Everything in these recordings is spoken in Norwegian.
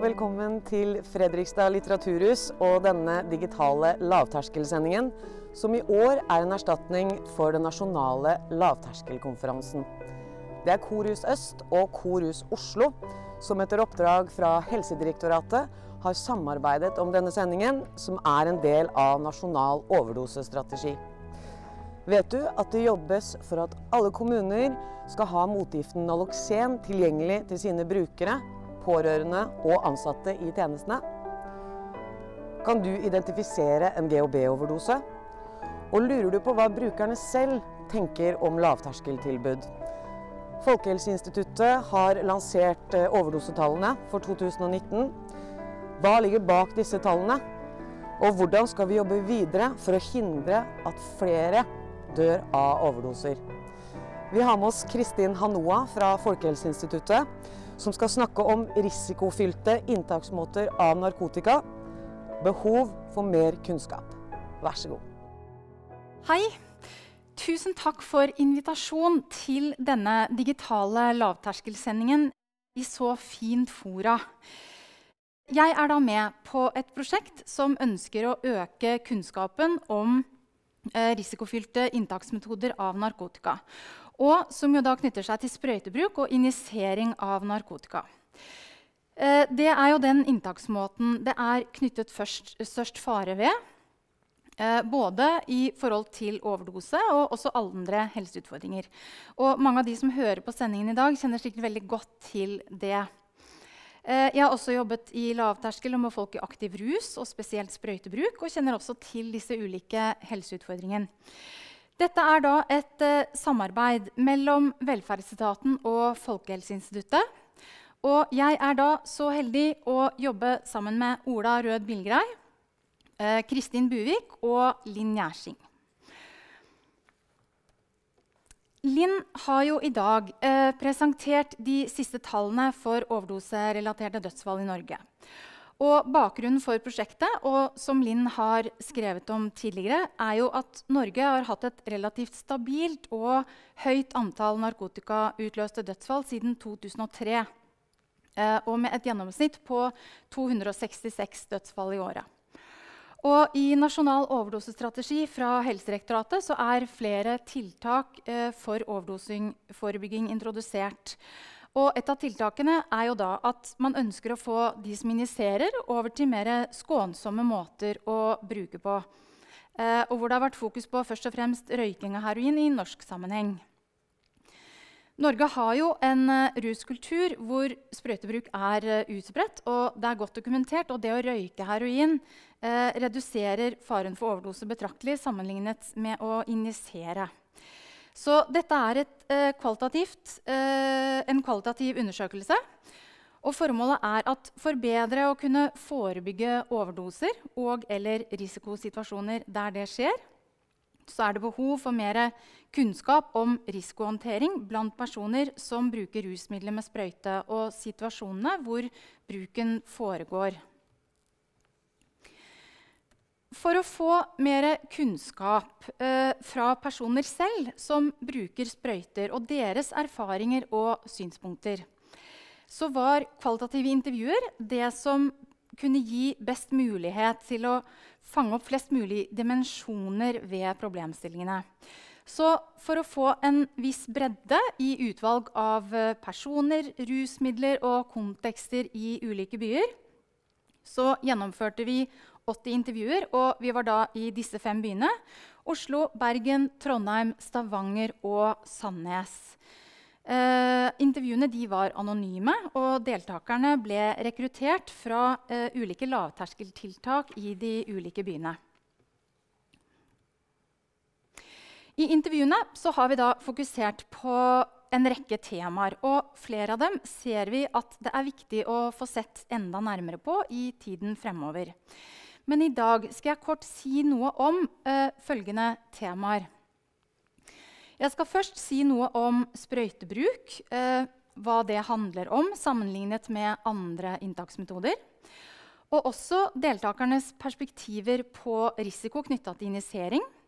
velkommen til Fredrikstad litteraturhus og denne digitale lavterskelsendingen, som i år er en erstatning for den nasjonale lavterskelkonferansen. Det er Korhus Øst og Korhus Oslo, som etter oppdrag fra Helsedirektoratet har samarbeidet om denne sendingen, som er en del av nasjonal overdosestrategi. Vet du at det jobbes for at alle kommuner skal ha motgiften Naloxen tilgjengelig til sine brukere, pårørende og ansatte i tjenestene? Kan du identifisere en GHB-overdose? Og lurer du på hva brukerne selv tenker om lavterskeltilbud? Folkehelseinstituttet har lansert overdosetallene for 2019. Hva ligger bak disse tallene? Og hvordan skal vi jobbe videre for å hindre at flere dør av overdoser? Vi har med oss Kristin Hanoa fra Folkehelseinstituttet, som skal snakke om risikofylte inntaksmåter av narkotika. Behov for mer kunnskap. Vær så god. Hei! Tusen takk for invitasjon til denne digitale lavterskelsendingen i så fint fora. Jeg er da med på et prosjekt som ønsker å øke kunnskapen om risikofylte inntaksmetoder av narkotika, og som jo da knytter seg til sprøytebruk og injisering av narkotika. Det er jo den inntaksmåten det er knyttet størst fare ved, både i forhold til overdose og også andre helseutfordringer. Og mange av de som hører på sendingen i dag kjenner sikkert veldig godt til det. Jeg har også jobbet i lavterskel og med folk i aktiv rus, og spesielt sprøytebruk, og kjenner også til disse ulike helseutfordringene. Dette er da et samarbeid mellom Velferdsetaten og Folkehelseinstituttet. Og jeg er da så heldig å jobbe sammen med Ola Rød Bilgrei, Kristin Buvik og Linn Gjersing. Linn har jo i dag presentert de siste tallene for overdoserelaterte dødsfall i Norge. Og bakgrunnen for prosjektet, og som Linn har skrevet om tidligere, er jo at Norge har hatt et relativt stabilt og høyt antall narkotikautløste dødsfall siden 2003, og med et gjennomsnitt på 266 dødsfall i året. Og i Nasjonal overdosestrategi fra Helsedirektoratet så er flere tiltak for overdosingforebygging introdusert. Og et av tiltakene er jo da at man ønsker å få de som injiserer over til mer skånsomme måter å bruke på. Og hvor det har vært fokus på først og fremst røyking av heroin i norsk sammenheng. Norge har jo en ruskultur hvor sprøytebruk er utbredt, og det er godt dokumentert, og det å røyke heroin reduserer faren for overdose betraktelig sammenlignet med å injisere. Så dette er en kvalitativ undersøkelse, og formålet er at for bedre å kunne forebygge overdoser og eller risikosituasjoner der det skjer, så er det behov for mer kunnskap om risikohåndtering blant personer som bruker rusmidler med sprøyte, og situasjonene hvor bruken foregår. For å få mer kunnskap fra personer selv som bruker sprøyter, og deres erfaringer og synspunkter, så var kvalitative intervjuer det som kunne gi best mulighet til å fange opp flest mulig dimensjoner ved problemstillingene. Så for å få en viss bredde i utvalg av personer, rusmidler og kontekster i ulike byer, så gjennomførte vi 80 intervjuer, og vi var da i disse 5 byene: Oslo, Bergen, Trondheim, Stavanger og Sandnes. Intervjuene de var anonyme, og deltakerne ble rekruttert fra ulike lavterskeltiltak i de ulike byene. I intervjuene så har vi da fokusert på en rekke temaer, og flere av dem ser vi at det er viktig å få sett enda nærmere på i tiden fremover. Men i dag skal jeg kort si noe om følgende temaer. Jeg skal først si noe om sprøytebruk, hva det handler om sammenlignet med andre inntaksmetoder, og også deltakernes perspektiver på risiko knyttet til injisering,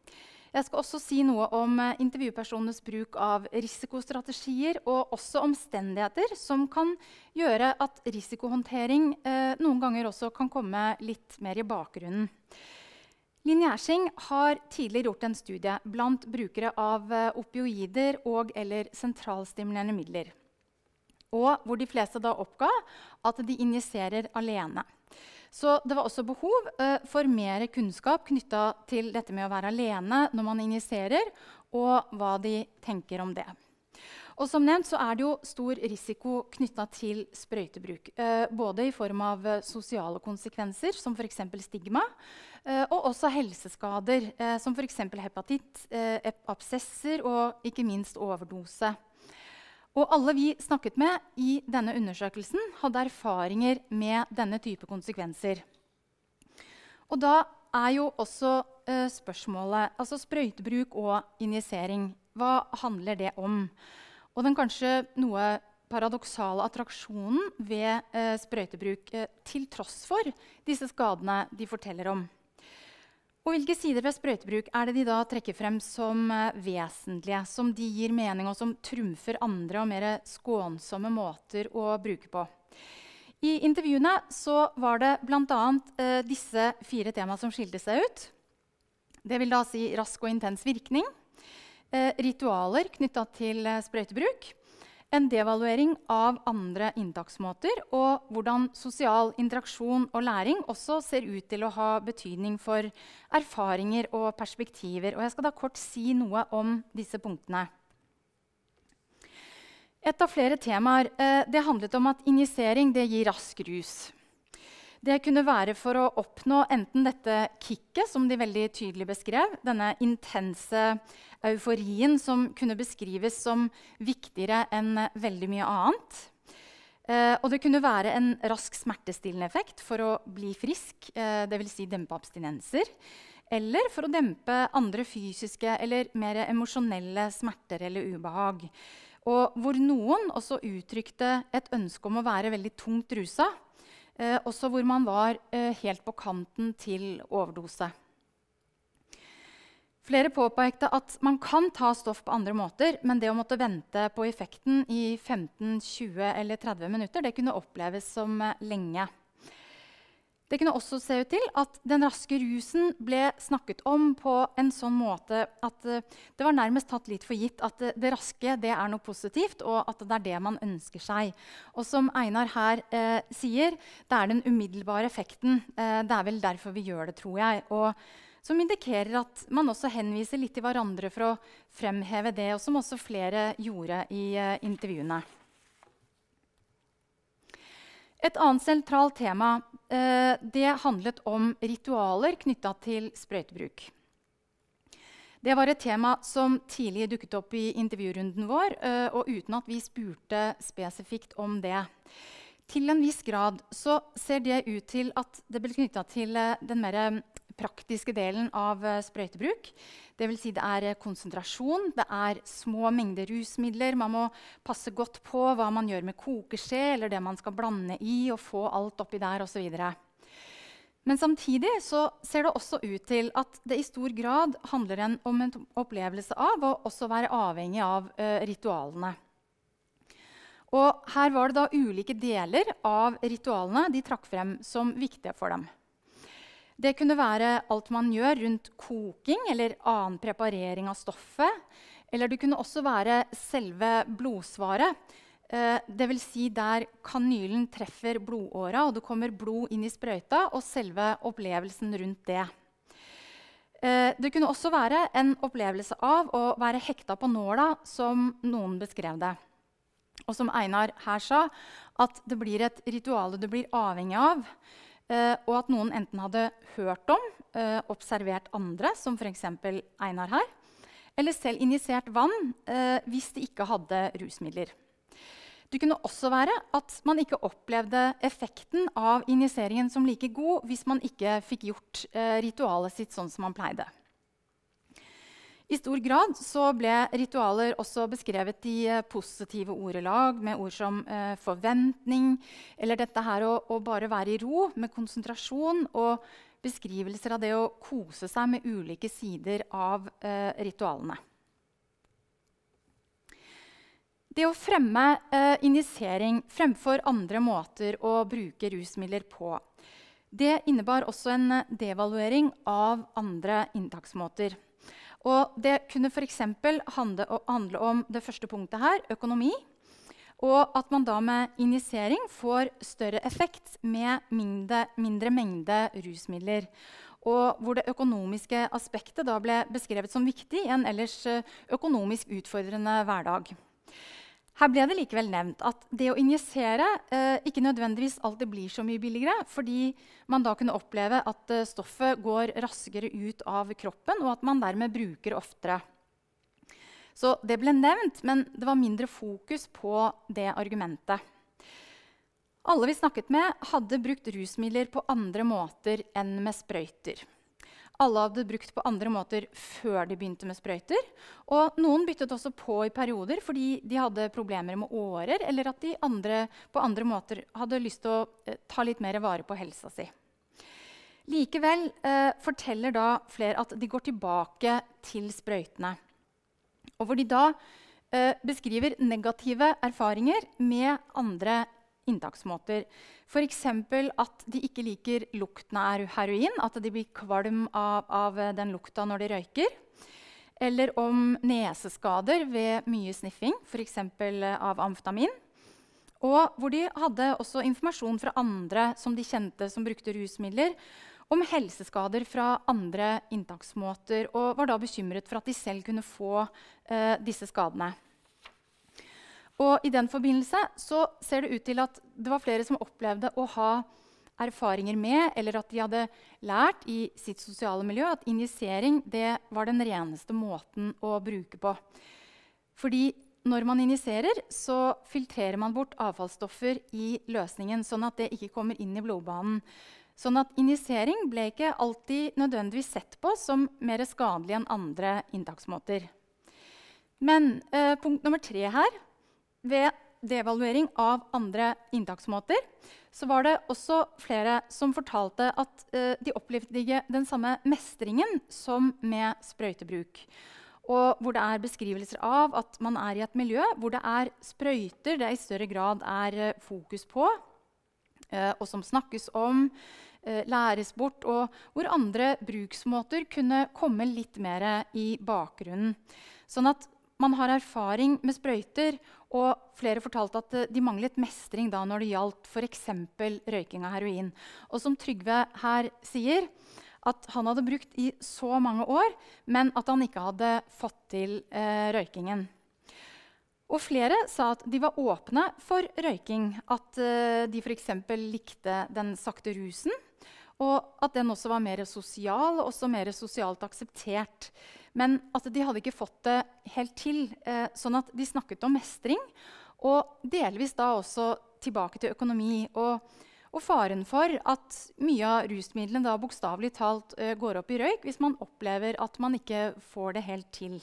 Jeg skal også si noe om intervjupersonenes bruk av risikostrategier og også omstendigheter som kan gjøre at risikohåndtering noen ganger også kan komme litt mer i bakgrunnen. Linn Gjersing har tidligere gjort en studie blant brukere av opioider og eller sentralstimulerende midler, og hvor de fleste da oppga at de injiserer alene. Så det var også behov for mer kunnskap knyttet til dette med å være alene når man injiserer, og hva de tenker om det. Og som nevnt så er det jo stor risiko knyttet til sprøytebruk, både i form av sosiale konsekvenser, som for eksempel stigma, og også helseskader, som for eksempel hepatitt, absesser og ikke minst overdose. Og alle vi snakket med i denne undersøkelsen hadde erfaringer med denne type konsekvenser. Og da er jo også spørsmålet, altså sprøytebruk og injisering, hva handler det om? Og den kanskje noe paradoksale attraksjonen ved sprøytebruk til tross for disse skadene de forteller om. Og hvilke sider ved sprøytebruk er det de da trekker frem som vesentlige, som de gir mening og som trumfer andre og mer skånsomme måter å bruke på? I intervjuene så var det blant annet disse 4 tema som skilte seg ut. Det vil da si rask og intens virkning, ritualer knyttet til sprøytebruk, en devaluering av andre inntaksmåter, og hvordan sosial interaksjon og læring også ser ut til å ha betydning for erfaringer og perspektiver. Og jeg skal da kort si noe om disse punktene. Et av flere temaer det handlet om at injisering det gir rask rus. Det kunne være for å oppnå enten dette kicket, som de veldig tydelig beskrev, denne intense euforien som kunne beskrives som viktigere enn veldig mye annet. Og det kunne være en rask smertestillende effekt for å bli frisk, det vil si dempe abstinenser, eller for å dempe andre fysiske eller mer emosjonelle smerter eller ubehag. Og hvor noen også uttrykte et ønske om å være veldig tungt rusa, også hvor man var helt på kanten til overdose. Flere påpekte at man kan ta stoff på andre måter, men det å måtte vente på effekten i 15, 20 eller 30 minutter, det kunne oppleves som lenge. Det kunne også se ut til at den raske rusen ble snakket om på en sånn måte at det var nærmest tatt litt for gitt at det raske det er noe positivt, og at det er det man ønsker seg. Og som Einar her sier, det er den umiddelbare effekten. Det er vel derfor vi gjør det, tror jeg. Og som indikerer at man også henviser litt til hverandre for å fremheve det, og som også flere gjorde i intervjuene. Et annet sentralt tema det handlet om ritualer knyttet til sprøytebruk. Det var et tema som tidlig dukket opp i intervjurunden vår, og uten at vi spurte spesifikt om det. Til en viss grad så ser det ut til at det ble knyttet til den mer praktiske delen av sprøytebruk. Det vil si det er konsentrasjon, det er små mengder rusmidler. Man må passe godt på hva man gjør med kokeskje, eller det man skal blande i, og få alt oppi der, og så videre. Men samtidig så ser det også ut til at det i stor grad handler om en opplevelse av å også være avhengig av ritualene. Og her var det da ulike deler av ritualene de trakk frem som viktige for dem. Det kunne være alt man gjør rundt koking eller annen preparering av stoffet. Eller det kunne også være selve blodsvaret. Det vil si der kanylen treffer blodåra, og det kommer blod inn i sprøyta, og selve opplevelsen rundt det. Det kunne også være en opplevelse av å være hekta på nåla, som noen beskrev det. Og som Einar her sa, at det blir et ritual du blir avhengig av, og at noen enten hadde hørt om, observert andre, som for eksempel Einar her, eller selv injisert vann hvis de ikke hadde rusmidler. Det kunne også være at man ikke opplevde effekten av injiseringen som like god hvis man ikke fikk gjort ritualet sitt sånn som man pleide. I stor grad så ble ritualer også beskrevet i positive ordelag, med ord som forventning, eller dette her å bare være i ro, med konsentrasjon og beskrivelser av det å kose seg med ulike sider av ritualene. Det å fremme injisering fremfor andre måter å bruke rusmidler på, det innebar også en devaluering av andre inntaksmåter. Og det kunne for eksempel handle om det første punktet her, økonomi, og at man da med injisering får større effekt med mindre mengde rusmidler. Og hvor det økonomiske aspektet da ble beskrevet som viktig i en ellers økonomisk utfordrende hverdag. Her ble det likevel nevnt at det å injisere ikke nødvendigvis alltid blir så mye billigere, fordi man da kunne oppleve at stoffet går raskere ut av kroppen, og at man dermed bruker oftere. Så det ble nevnt, men det var mindre fokus på det argumentet. Alle vi snakket med, hadde brukt rusmidler på andre måter enn med sprøyter. Alle hadde brukt på andre måter før de begynte med sprøyter. Og noen byttet også på i perioder fordi de hadde problemer med årer, eller at de på andre måter hadde lyst til å ta litt mer vare på helsa si. Likevel forteller da flere at de går tilbake til sprøytene. Og hvor de da beskriver negative erfaringer med andre inntaksmåter. For eksempel at de ikke liker lukten av heroin, at de blir kvalm av den lukta når de røyker. Eller om neseskader ved mye sniffing, for eksempel av amfetamin. Og hvor de hadde også informasjon fra andre som de kjente som brukte rusmidler, om helseskader fra andre inntaksmåter, og var da bekymret for at de selv kunne få disse skadene. Og i den forbindelse så ser det ut til at det var flere som opplevde å ha erfaringer med, eller at de hadde lært i sitt sosiale miljø, at injisering det var den reneste måten å bruke på. Fordi når man injiserer, så filtrerer man bort avfallsstoffer i løsningen, sånn at det ikke kommer inn i blodbanen. Sånn at injisering ble ikke alltid nødvendigvis sett på som mer skadelig enn andre inntaksmåter. Men punkt nummer 3 her, ved devaluering av andre inntaksmåter, så var det også flere som fortalte at de opplevde den samme mestringen som med sprøytebruk. Og hvor det er beskrivelser av at man er i et miljø hvor det er sprøyter det i større grad er fokus på, og som snakkes om, læres bort, og hvor andre bruksmåter kunne komme litt mer i bakgrunnen. Sånn at man har erfaring med sprøyter, og flere fortalte at de manglet mestring da når det gjaldt for eksempel røyking av heroin. Og som Trygve her sier, at han hadde brukt i så mange år, men at han ikke hadde fått til røykingen. Og flere sa at de var åpne for røyking, at de for eksempel likte den sakte rusen, og at den også var mer sosial, og også mer sosialt akseptert. Men at de hadde ikke fått det helt til, sånn at de snakket om mestring, og delvis da også tilbake til økonomi, og faren for at mye av rusmidlene da bokstavelig talt går opp i røyk hvis man opplever at man ikke får det helt til.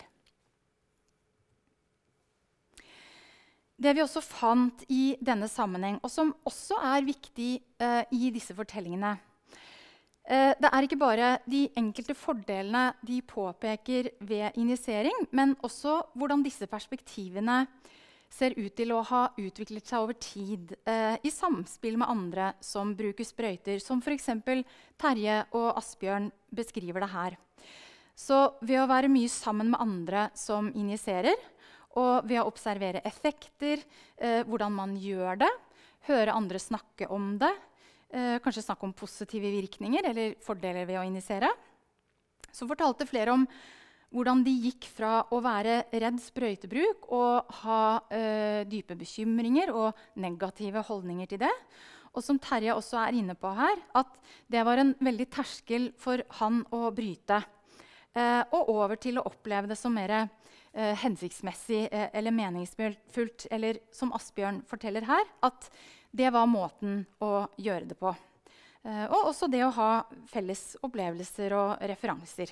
Det vi også fant i denne sammenheng, og som også er viktig i disse fortellingene, det er ikke bare de enkelte fordelene de påpeker ved injisering, men også hvordan disse perspektivene ser ut til å ha utviklet seg over tid i samspill med andre som bruker sprøyter, som for eksempel Terje og Asbjørn beskriver det her. Så ved å være mye sammen med andre som injiserer, og ved å observere effekter, hvordan man gjør det, høre andre snakke om det, kanskje snakke om positive virkninger eller fordeler ved å injisere, så fortalte flere om hvordan de gikk fra å være redd sprøytebruk og ha dype bekymringer og negative holdninger til det. Og som Terje også er inne på her, at det var en veldig terskel for han å bryte. Og over til å oppleve det som mer hensiktsmessig eller meningsfullt, eller som Asbjørn forteller her, at det var måten å gjøre det på. Og også det å ha felles opplevelser og referanser.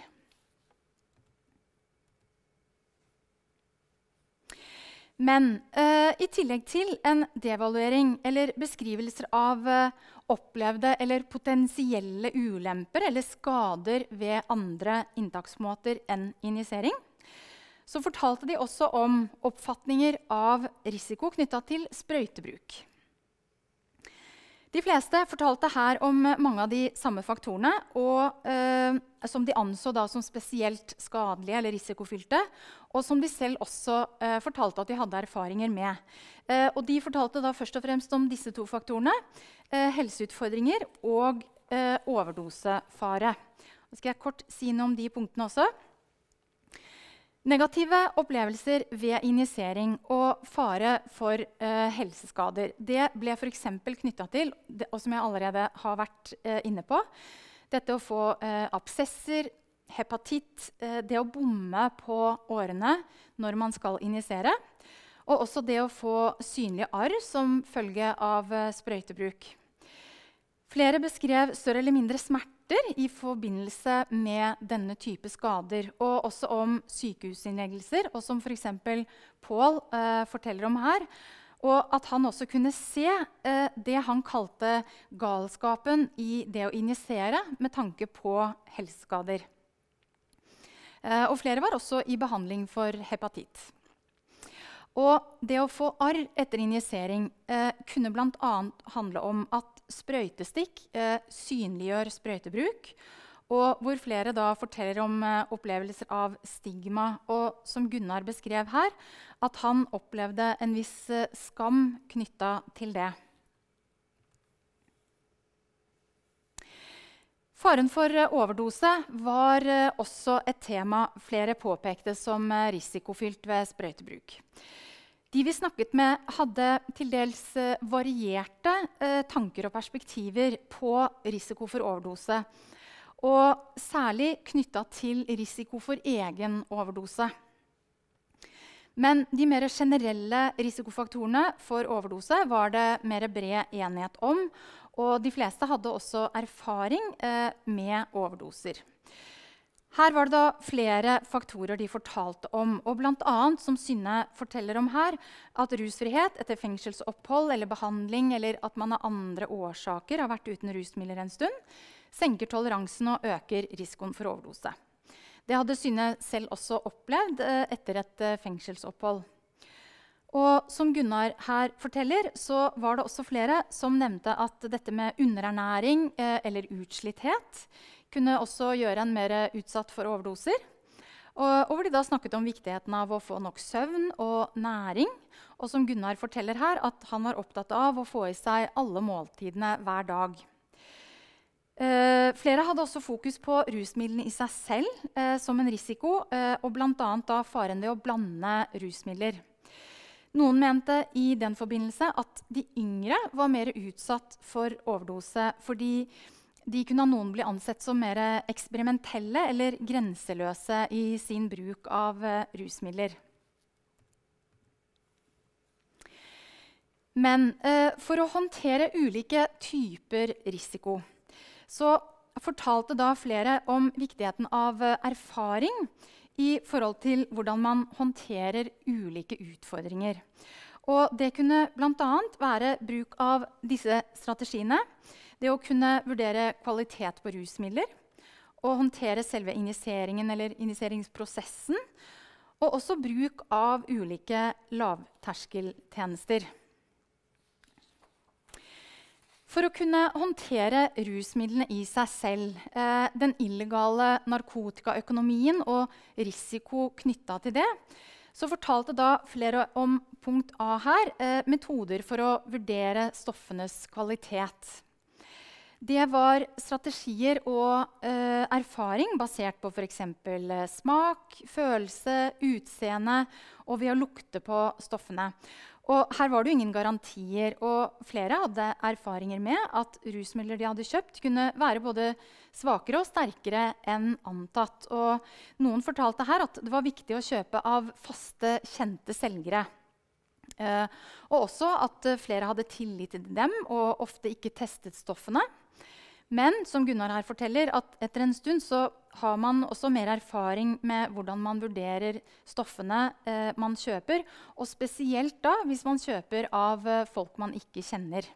Men i tillegg til en devaluering eller beskrivelser av opplevde eller potensielle ulemper eller skader ved andre inntaksmåter enn injisering, så fortalte de også om oppfatninger av risiko knyttet til sprøytebruk. De fleste fortalte her om mange av de samme faktorene, og som de anså da som spesielt skadelige eller risikofylte, og som de selv også fortalte at de hadde erfaringer med. Og de fortalte da først og fremst om disse to faktorene, helseutfordringer og overdosefare. Nå skal jeg kort si noe om de punktene også. Negative opplevelser ved injisering og fare for helseskader, det ble for eksempel knyttet til, og som jeg allerede har vært inne på, dette å få absesser, hepatitt, det å bomme på årene når man skal injisere, og også det å få synlige arr som følge av sprøytebruk. Flere beskrev større eller mindre smerter i forbindelse med denne type skader, og også om sykehusinnleggelser, og som for eksempel Paul forteller om her, og at han også kunne se det han kalte galskapen i det å injisere med tanke på helseskader. Og flere var også i behandling for hepatitt. Og det å få arr etter injisering kunne blant annet handle om at sprøytestikk synliggjør sprøytebruk, og hvor flere da forteller om opplevelser av stigma, og som Gunnar beskrev her, at han opplevde en viss skam knyttet til det. Faren for overdose var også et tema flere påpekte som risikofylt ved sprøytebruk. De vi snakket med, hadde til dels varierte tanker og perspektiver på risiko for overdose, og særlig knyttet til risiko for egen overdose. Men de mer generelle risikofaktorene for overdose var det mer bred enighet om, og de fleste hadde også erfaring med overdoser. Her var det da flere faktorer de fortalte om, og blant annet, som Synne forteller om her, at rusfrihet etter fengselsopphold eller behandling, eller at man av andre årsaker har vært uten rusmidler en stund, senker toleransen og øker risikoen for overdose. Det hadde Synne selv også opplevd etter et fengselsopphold. Og som Gunnar her forteller, så var det også flere som nevnte at dette med underernæring eller utslitthet kunne også gjøre en mer utsatt for overdoser. Og hvor de da snakket om viktigheten av å få nok søvn og næring. Og som Gunnar forteller her, at han var opptatt av å få i seg alle måltidene hver dag. Flere hadde også fokus på rusmidlene i seg selv som en risiko, og blant annet da faren ved å blande rusmidler. Noen mente i den forbindelse at de yngre var mer utsatt for overdose, fordi de kunne av noen bli ansett som mer eksperimentelle eller grenseløse i sin bruk av rusmidler. Men for å håndtere ulike typer risiko, så fortalte da flere om viktigheten av erfaring i forhold til hvordan man håndterer ulike utfordringer. Og det kunne blant annet være bruk av disse strategiene, det å kunne vurdere kvalitet på rusmidler, og håndtere selve injiseringen eller injiseringsprosessen, og også bruk av ulike lavterskeltjenester. For å kunne håndtere rusmidlene i seg selv, den illegale narkotikaøkonomien og risiko knyttet til det, så fortalte da flere om punkt A her, metoder for å vurdere stoffenes kvalitet. Det var strategier og erfaring basert på for eksempel smak, følelse, utseende og ved å lukte på stoffene. Og her var det jo ingen garantier, og flere hadde erfaringer med at rusmidler de hadde kjøpt kunne være både svakere og sterkere enn antatt. Og noen fortalte her at det var viktig å kjøpe av faste, kjente selgere. Og også at flere hadde tillit til dem og ofte ikke testet stoffene. Men som Gunnar her forteller, at etter en stund så har man også mer erfaring med hvordan man vurderer stoffene man kjøper, og spesielt da hvis man kjøper av folk man ikke kjenner.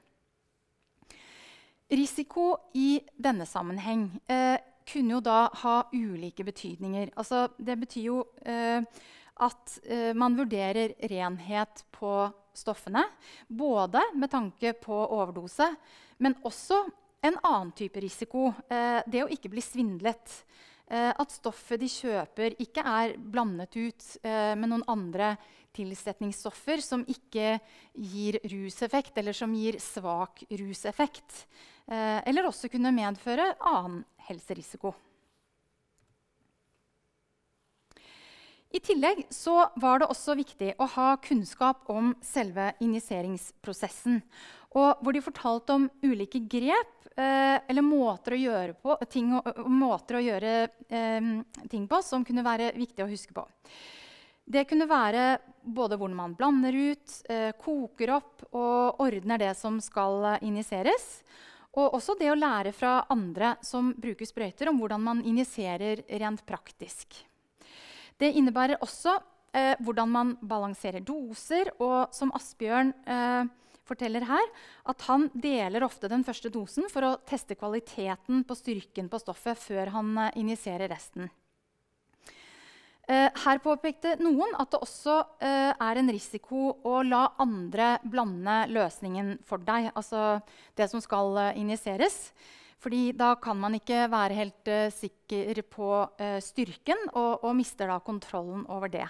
Risiko i denne sammenheng kunne jo da ha ulike betydninger. Altså, det betyr jo at man vurderer renhet på stoffene, både med tanke på overdose, men også en annen type risiko, det å ikke bli svindlet. At stoffet de kjøper ikke er blandet ut med noen andre tilsetningsstoffer som ikke gir ruseffekt, eller som gir svak ruseffekt. Eller også kunne medføre annen helserisiko. I tillegg så var det også viktig å ha kunnskap om selve injiseringsprosessen, og hvor de fortalte om ulike grep eller måter å gjøre ting på som kunne være viktig å huske på. Det kunne være både hvordan man blander ut, koker opp og ordner det som skal injiseres, og også det å lære fra andre som bruker sprøyter om hvordan man injiserer rent praktisk. Det innebærer også hvordan man balanserer doser, og som Asbjørn forteller her, at han deler ofte den første dosen for å teste kvaliteten på styrken på stoffet før han injiserer resten. Her påpekte noen at det også er en risiko å la andre blande løsningen for deg, altså det som skal injiseres. Fordi da kan man ikke være helt sikker på styrken, og mister da kontrollen over det.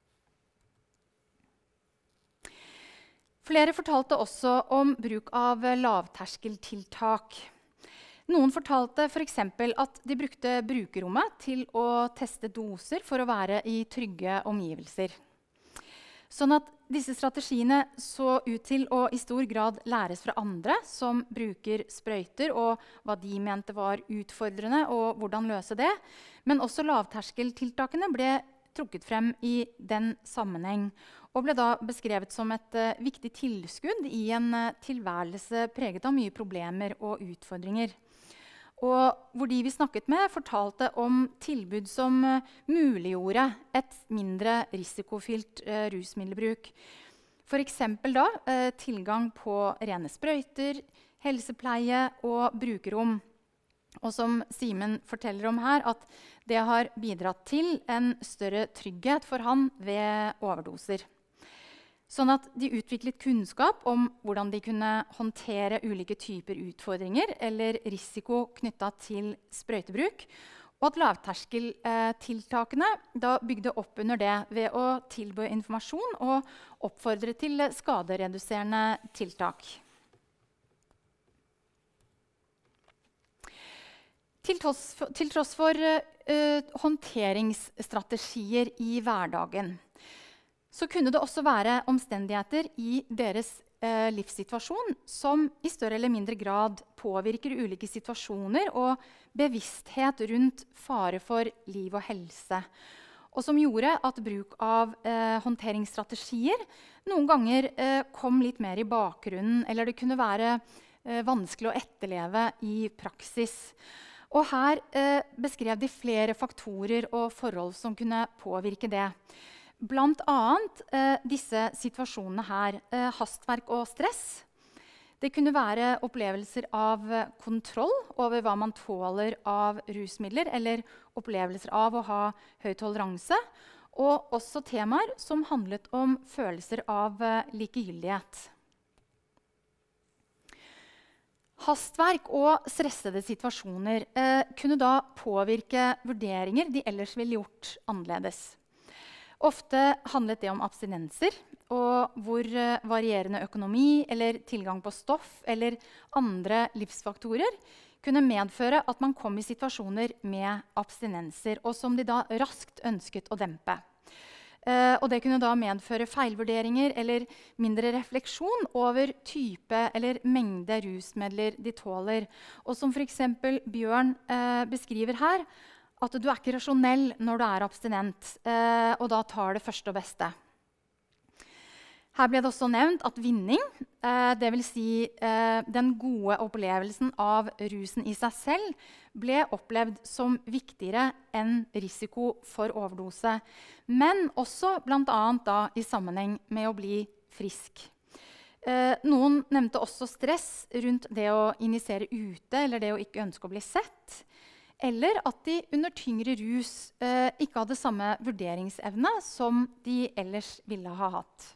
Flere fortalte også om bruk av lavterskeltiltak. Noen fortalte for eksempel at de brukte brukerrommet til å teste doser for å være i trygge omgivelser. Sånn at disse strategiene så ut til å i stor grad læres fra andre som bruker sprøyter, og hva de mente var utfordrende, og hvordan løse det. Men også lavterskeltiltakene ble trukket frem i den sammenheng, og ble da beskrevet som et viktig tilskudd i en tilværelse preget av mye problemer og utfordringer. Og hvor de vi snakket med, fortalte om tilbud som muliggjorde et mindre risikofylt rusmiddelbruk. For eksempel da tilgang på rene sprøyter, helsepleie og brukerrom. Og som Simen forteller om her, at det har bidratt til en større trygghet for han ved overdoser. Sånn at de utviklet kunnskap om hvordan de kunne håndtere ulike typer utfordringer eller risiko knyttet til sprøytebruk, og at lavterskeltiltakene da bygde opp under det ved å tilby informasjon og oppfordre til skadereduserende tiltak. Til tross for håndteringsstrategier i hverdagen, så kunne det også være omstendigheter i deres livssituasjon som i større eller mindre grad påvirker ulike situasjoner og bevissthet rundt fare for liv og helse, og som gjorde at bruk av håndteringsstrategier noen ganger kom litt mer i bakgrunnen, eller det kunne være vanskelig å etterleve i praksis. Og her beskrev de flere faktorer og forhold som kunne påvirke det. Blant annet disse situasjonene her, hastverk og stress. Det kunne være opplevelser av kontroll over hva man tåler av rusmidler, eller opplevelser av å ha høy toleranse, og også temaer som handlet om følelser av likegyldighet. Hastverk og stressede situasjoner kunne da påvirke vurderinger de ellers ville gjort annerledes. Ofte handlet det om abstinenser, og hvor varierende økonomi eller tilgang på stoff eller andre livsfaktorer kunne medføre at man kom i situasjoner med abstinenser, og som de da raskt ønsket å dempe. Og det kunne da medføre feilvurderinger eller mindre refleksjon over type eller mengde rusmidler de tåler. Og som for eksempel Bjørn beskriver her, at du er ikke rasjonell når du er abstinent, og da tar det første og beste. Her ble det også nevnt at vinning, det vil si den gode opplevelsen av rusen i seg selv, ble opplevd som viktigere enn risiko for overdose, men også blant annet da i sammenheng med å bli frisk. Noen nevnte også stress rundt det å injisere ute eller det å ikke ønske å bli sett, eller at de under tyngre rus ikke hadde samme vurderingsevne som de ellers ville ha hatt.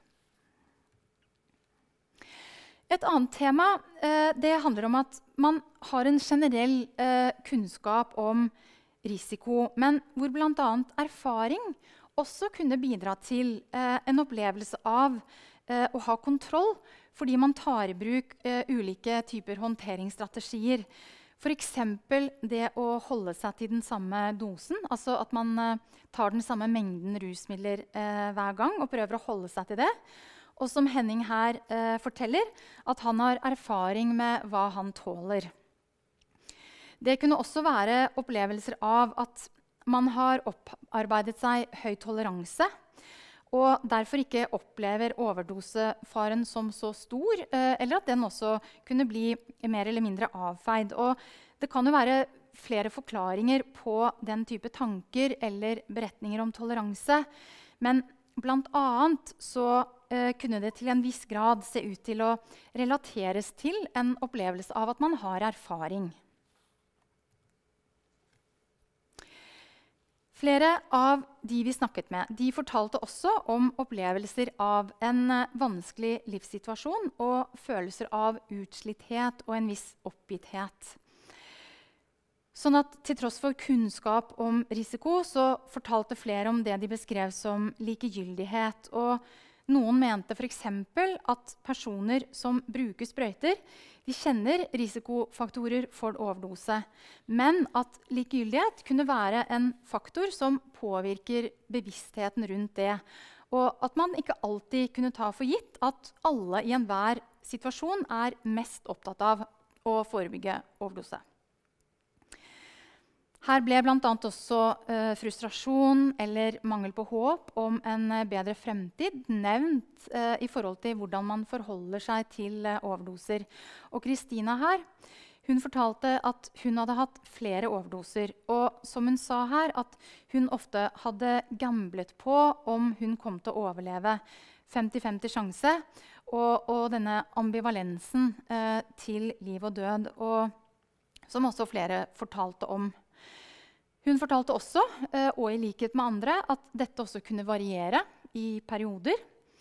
Et annet tema det handler om at man har en generell kunnskap om risiko, men hvor blant annet erfaring også kunne bidra til en opplevelse av å ha kontroll, fordi man tar i bruk ulike typer håndteringsstrategier. For eksempel det å holde seg til den samme dosen, altså at man tar den samme mengden rusmidler hver gang og prøver å holde seg til det. Og som Henning her forteller, at han har erfaring med hva han tåler. Det kunne også være opplevelser av at man har opparbeidet seg høy toleranse, og derfor ikke opplever overdosefaren som så stor, eller at den også kunne bli mer eller mindre avfeid. Og det kan jo være flere forklaringer på den type tanker eller beretninger om toleranse, men blant annet så kunne det til en viss grad se ut til å relateres til en opplevelse av at man har erfaring. Flere av de vi snakket med, de fortalte også om opplevelser av en vanskelig livssituasjon og følelser av utslitthet og en viss oppgitthet. Sånn at til tross for kunnskap om risiko, så fortalte flere om det de beskrev som likegyldighet. Og noen mente for eksempel at personer som bruker sprøyter, de kjenner risikofaktorer for overdose, men at likegyldighet kunne være en faktor som påvirker bevisstheten rundt det. Og at man ikke alltid kunne ta for gitt at alle i enhver situasjon er mest opptatt av å forebygge overdose. Her ble blant annet også frustrasjon eller mangel på håp om en bedre fremtid nevnt i forhold til hvordan man forholder seg til overdoser. Og Kristina her, hun fortalte at hun hadde hatt flere overdoser, og som hun sa her, at hun ofte hadde gamblet på om hun kom til å overleve. 50-50 sjanse, og denne ambivalensen til liv og død, og som også flere fortalte om. Hun fortalte også, og i likhet med andre, at dette også kunne variere i perioder.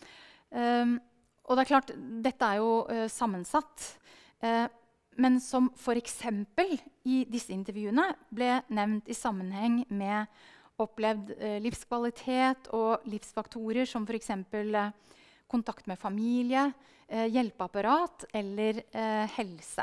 Og det er klart, dette er jo sammensatt. Men som for eksempel i disse intervjuene ble nevnt i sammenheng med opplevd livskvalitet og livsfaktorer som for eksempel kontakt med familie, hjelpeapparat eller helse.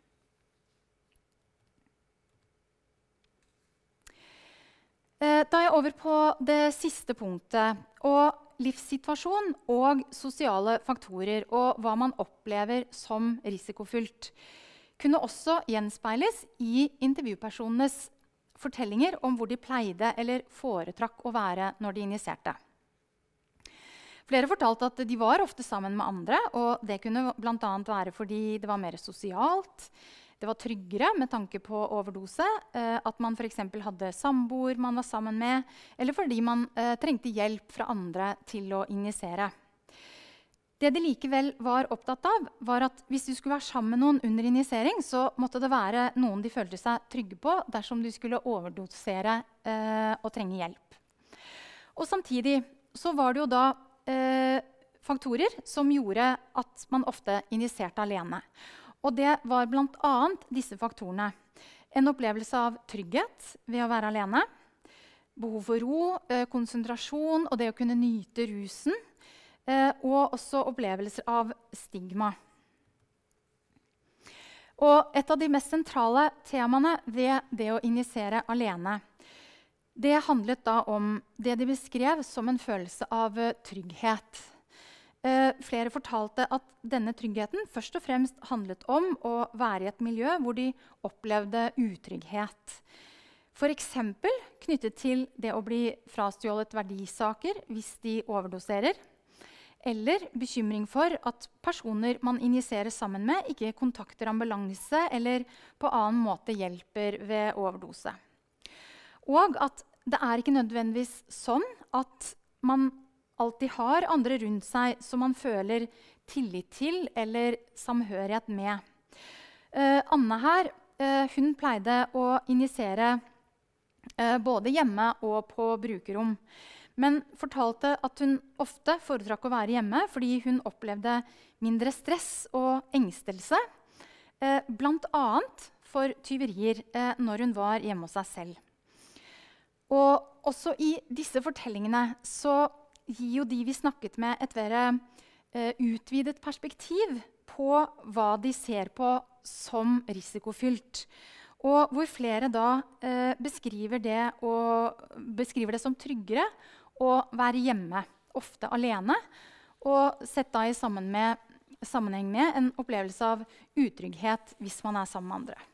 Da er jeg over på det siste punktet, og livssituasjon og sosiale faktorer, og hva man opplever som risikofylt, kunne også gjenspeiles i intervjupersonenes fortellinger om hvor de pleide eller foretrakk å være når de injiserte. Flere fortalte at de var ofte sammen med andre, og det kunne blant annet være fordi det var mer sosialt. Det var tryggere med tanke på overdose, at man for eksempel hadde samboer man var sammen med, eller fordi man trengte hjelp fra andre til å injisere. Det de likevel var opptatt av, var at hvis du skulle være sammen med noen under injisering, så måtte det være noen de følte seg trygge på dersom du skulle overdosere og trenge hjelp. Og samtidig så var det jo da faktorer som gjorde at man ofte injiserte alene. Og det var blant annet disse faktorene. En opplevelse av trygghet ved å være alene, behov for ro, konsentrasjon og det å kunne nyte rusen, og også opplevelser av stigma. Og et av de mest sentrale temaene ved det å injisere alene, det handlet da om det de beskrev som en følelse av trygghet. Flere fortalte at denne tryggheten først og fremst handlet om å være i et miljø hvor de opplevde utrygghet. For eksempel knyttet til det å bli frastjålet verdisaker hvis de overdoserer, eller bekymring for at personer man injiserer sammen med, ikke kontakter ambulanse eller på annen måte hjelper ved overdose. Og at det ikke nødvendigvis sånn at man alltid har andre rundt seg som man føler tillit til eller samhørighet med. Anne her, hun pleide å injisere både hjemme og på brukerrom, men fortalte at hun ofte foretrakk å være hjemme fordi hun opplevde mindre stress og engstelse, blant annet for tyverier når hun var hjemme hos seg selv. Og også i disse fortellingene så gir jo de vi snakket med et mer utvidet perspektiv på hva de ser på som risikofylt. Og hvor flere da beskriver det som tryggere å være hjemme, ofte alene, og sett da i sammenheng med en opplevelse av utrygghet hvis man sammen med andre.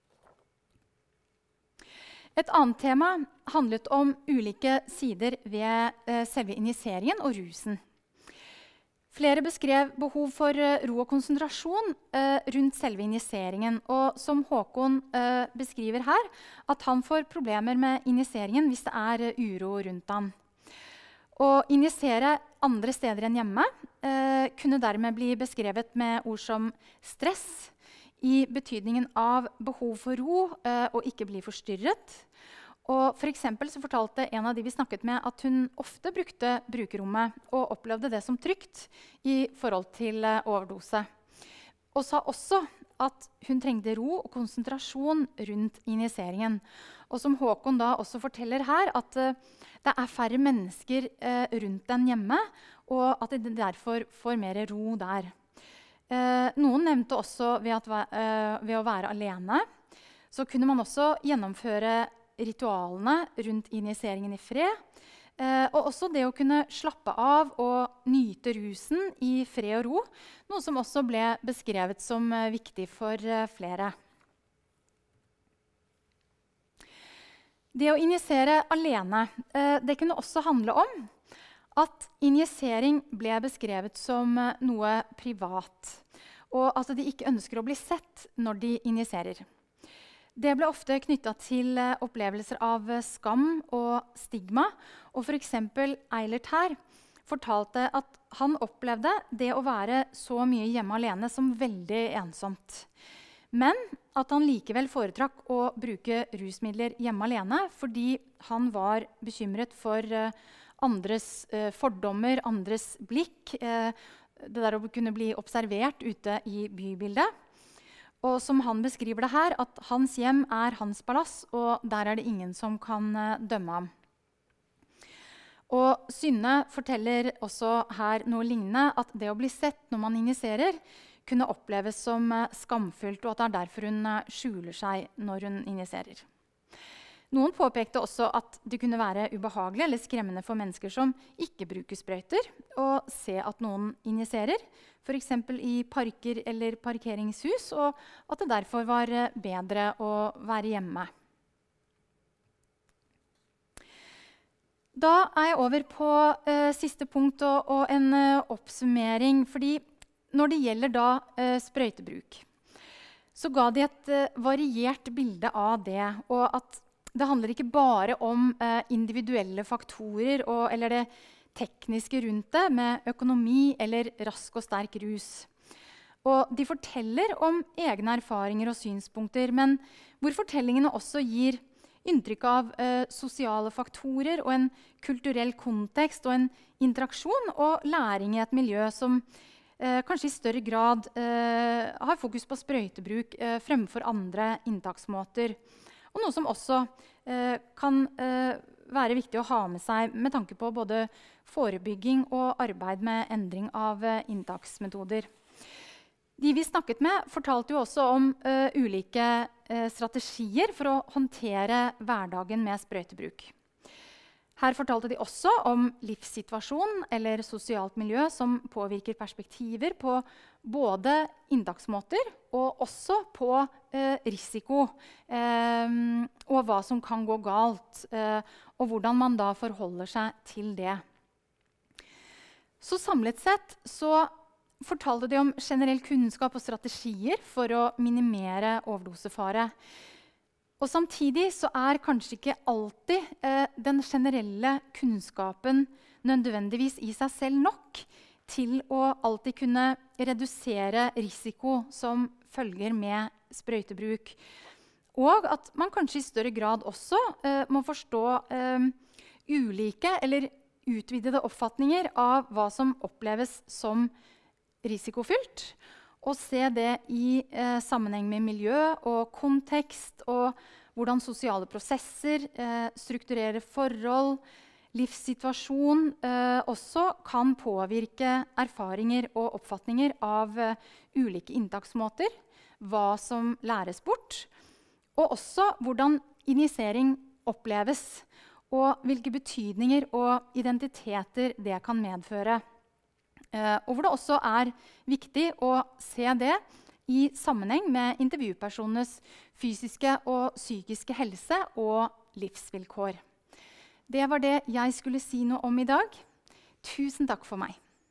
Et annet tema handlet om ulike sider ved selve injiseringen og rusen. Flere beskrev behov for ro og konsentrasjon rundt selve injiseringen, og som Håkon beskriver her, at han får problemer med injiseringen hvis det uro rundt han. Å injisere andre steder enn hjemme kunne dermed bli beskrevet med ord som stress, i betydningen av behov for ro og ikke bli forstyrret. Og for eksempel så fortalte en av de vi snakket med at hun ofte brukte brukerrommet og opplevde det som trygt i forhold til overdose. Og sa også at hun trengte ro og konsentrasjon rundt injiseringen. Og som Håkon da også forteller her, at det færre mennesker rundt den hjemme, og at de derfor får mer ro der. Noen nevnte også ved å være alene, så kunne man også gjennomføre ritualene rundt injiseringen i fred, og også det å kunne slappe av og nyte rusen i fred og ro, noe som også ble beskrevet som viktig for flere. Det å injisere alene, det kunne også handle om at injisering ble beskrevet som noe privat, og at de ikke ønsker å bli sett når de injiserer. Det ble ofte knyttet til opplevelser av skam og stigma, og for eksempel Eilert her fortalte at han opplevde det å være så mye hjemme alene som veldig ensomt. Men at han likevel foretrakk å bruke rusmidler hjemme alene fordi han var bekymret for andres fordommer, andres blikk, det der å kunne bli observert ute i bybildet. Og som han beskriver det her, at hans hjem hans palass, og der det ingen som kan dømme ham. Og Synne forteller også her noe lignende, at det å bli sett når man injiserer, kunne oppleves som skamfullt, og at det derfor hun skjuler seg når hun injiserer. Noen påpekte også at det kunne være ubehagelig eller skremmende for mennesker som ikke bruker sprøyter, å se at noen injiserer, for eksempel i parker eller parkeringshus, og at det derfor var bedre å være hjemme. Da jeg over på siste punkt og en oppsummering, fordi når det gjelder da sprøytebruk, så ga de et variert bilde av det, og at det handler ikke bare om individuelle faktorer eller det tekniske rundt det, med økonomi eller rask og sterk rus. Og de forteller om egne erfaringer og synspunkter, men hvor fortellingene også gir inntrykk av sosiale faktorer og en kulturell kontekst og en interaksjon og læring i et miljø som kanskje i større grad har fokus på sprøytebruk fremfor andre inntaksmåter. Og noe som også kan være viktig å ha med seg med tanke på både forebygging og arbeid med endring av inntaksmetoder. De vi snakket med, fortalte jo også om ulike strategier for å håndtere hverdagen med sprøytebruk. Her fortalte de også om livssituasjon eller sosialt miljø som påvirker perspektiver på både inntaksmåter og også på risiko og hva som kan gå galt, og hvordan man da forholder seg til det. Så samlet sett så fortalte de om generell kunnskap og strategier for å minimere overdosefare. Og samtidig så kanskje ikke alltid den generelle kunnskapen nødvendigvis i seg selv nok til å alltid kunne redusere risiko som følger med sprøytebruk. Og at man kanskje i større grad også må forstå ulike eller utvidede oppfatninger av hva som oppleves som risikofylt, og se det i sammenheng med miljø og kontekst, og hvordan sosiale prosesser, strukturerer forhold, livssituasjon også kan påvirke erfaringer og oppfatninger av ulike inntaksmåter, hva som læres bort, og også hvordan injisering oppleves, og hvilke betydninger og identiteter det kan medføre. Og hvor det også viktig å se det i sammenheng med intervjupersonenes fysiske og psykiske helse og livsvilkår. Det var det jeg skulle si noe om i dag. Tusen takk for meg.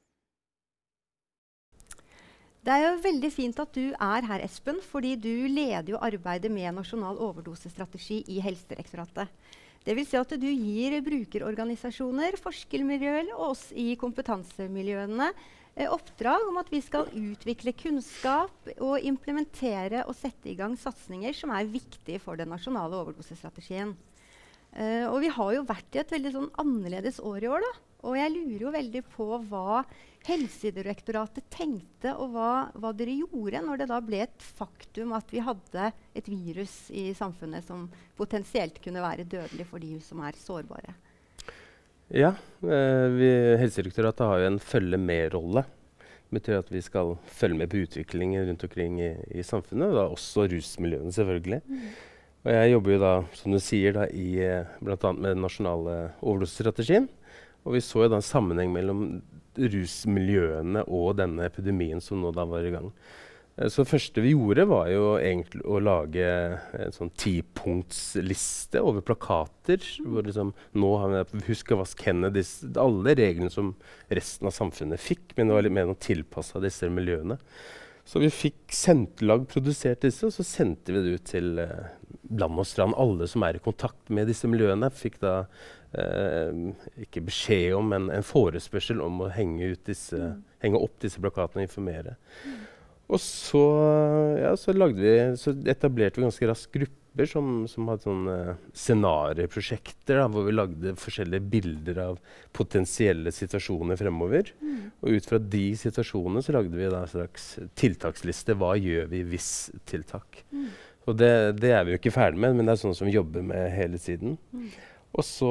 Det jo veldig fint at du her, Espen, fordi du leder jo arbeidet med nasjonal overdosestrategi i Helsedirektoratet. Det vil si at du gir brukerorganisasjoner, forskermiljøer og oss i kompetansemiljøene oppdrag om at vi skal utvikle kunnskap og implementere og sette i gang satsinger som viktige for den nasjonale overdosestrategien. Og vi har jo vært i et veldig annerledes år i år, da. Og jeg lurer jo veldig på hva Helsedirektoratet tenkte, og hva dere gjorde når det da ble et faktum at vi hadde et virus i samfunnet som potensielt kunne være dødelig for de som sårbare. Ja, Helsedirektoratet har jo en følge med-rolle. Det betyr at vi skal følge med på utviklingen rundt omkring i samfunnet, og da også rusmiljøene selvfølgelig. Og jeg jobber jo da, som du sier, da, blant annet med den nasjonale overdosestrategien. Og vi så jo da en sammenheng mellom rusmiljøene og denne epidemien som nå da var i gang. Så det første vi gjorde var jo egentlig å lage en sånn 10-punktsliste over plakater, hvor liksom, nå har vi husk å vaske hendene, alle reglene som resten av samfunnet fikk, men det var litt mer tilpasset disse miljøene. Så vi fikk produsert disse, og så sendte vi det ut til land og strand. Alle som i kontakt med disse miljøene fikk da ikke beskjed om, men en forespørsel om å henge opp disse plakatene og informere. Og så etablerte vi ganske raskt grupper som hadde sånne scenarieprosjekter, hvor vi lagde forskjellige bilder av potensielle situasjoner fremover. Og ut fra de situasjonene så lagde vi da en slags tiltaksliste. Hva gjør vi hvis tiltak? Og det vi jo ikke ferdig med, men det sånn som vi jobber med hele tiden. Og så,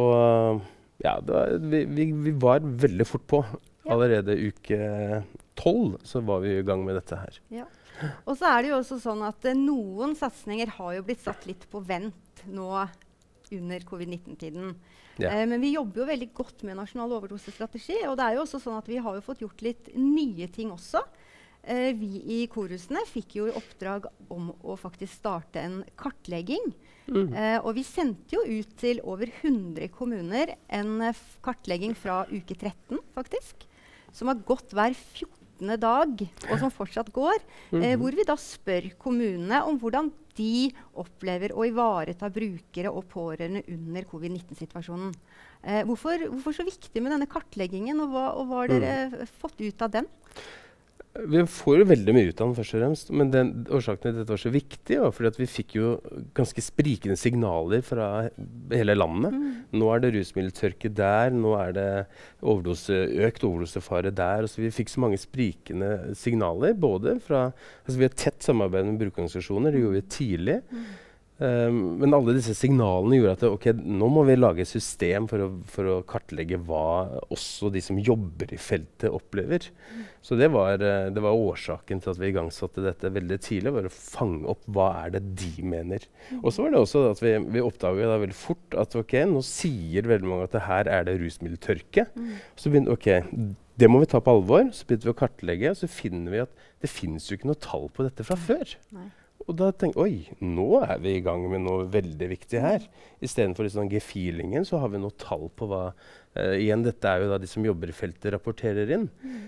vi var veldig fort på. Allerede uke 12 så var vi i gang med dette her. Ja. Og så det jo også sånn at noen satsninger har jo blitt satt litt på vent nå under covid-19-tiden. Ja. Men vi jobber jo veldig godt med nasjonal overdosestrategi, og det jo også sånn at vi har jo fått gjort litt nye ting også. Vi i korusene fikk jo i oppdrag om å faktisk starte en kartlegging. Og vi sendte jo ut til over 100 kommuner en kartlegging fra uke 13, faktisk, som har gått hver 14. dag, og som fortsatt går, hvor vi da spør kommunene om hvordan de opplever å ivareta brukere og pårørende under covid-19-situasjonen. Hvorfor så viktig med denne kartleggingen, og hva har dere fått ut av den? Vi får jo veldig mye ut av den, først og fremst, men årsaken til dette var så viktig, fordi at vi fikk jo ganske sprikende signaler fra hele landet. Nå det rusmiddeltørke der, nå det økt overdosefare der. Så vi fikk så mange sprikende signaler, både fra vi har tett samarbeid med brukerorganisasjoner, det gjorde vi tidlig. Men alle disse signalene gjorde at nå må vi lage et system for å kartlegge hva også de som jobber i feltet opplever. Så det var årsaken til at vi igangsatte dette veldig tidlig, var å fange opp hva det de mener. Og så var det også at vi oppdaget da veldig fort at nå sier veldig mange at her det rusmiddeltørke. Så begynte det må vi ta på alvor, så begynte vi å kartlegge, og så finner vi at det finnes jo ikke noe tall på dette fra før. Nei. Og da tenkte jeg, oi, nå vi I gang med noe veldig viktig her. I stedet for liksom G-feelingen, så har vi noe tall på hva, igjen, dette jo da de som jobber I feltet rapporterer inn.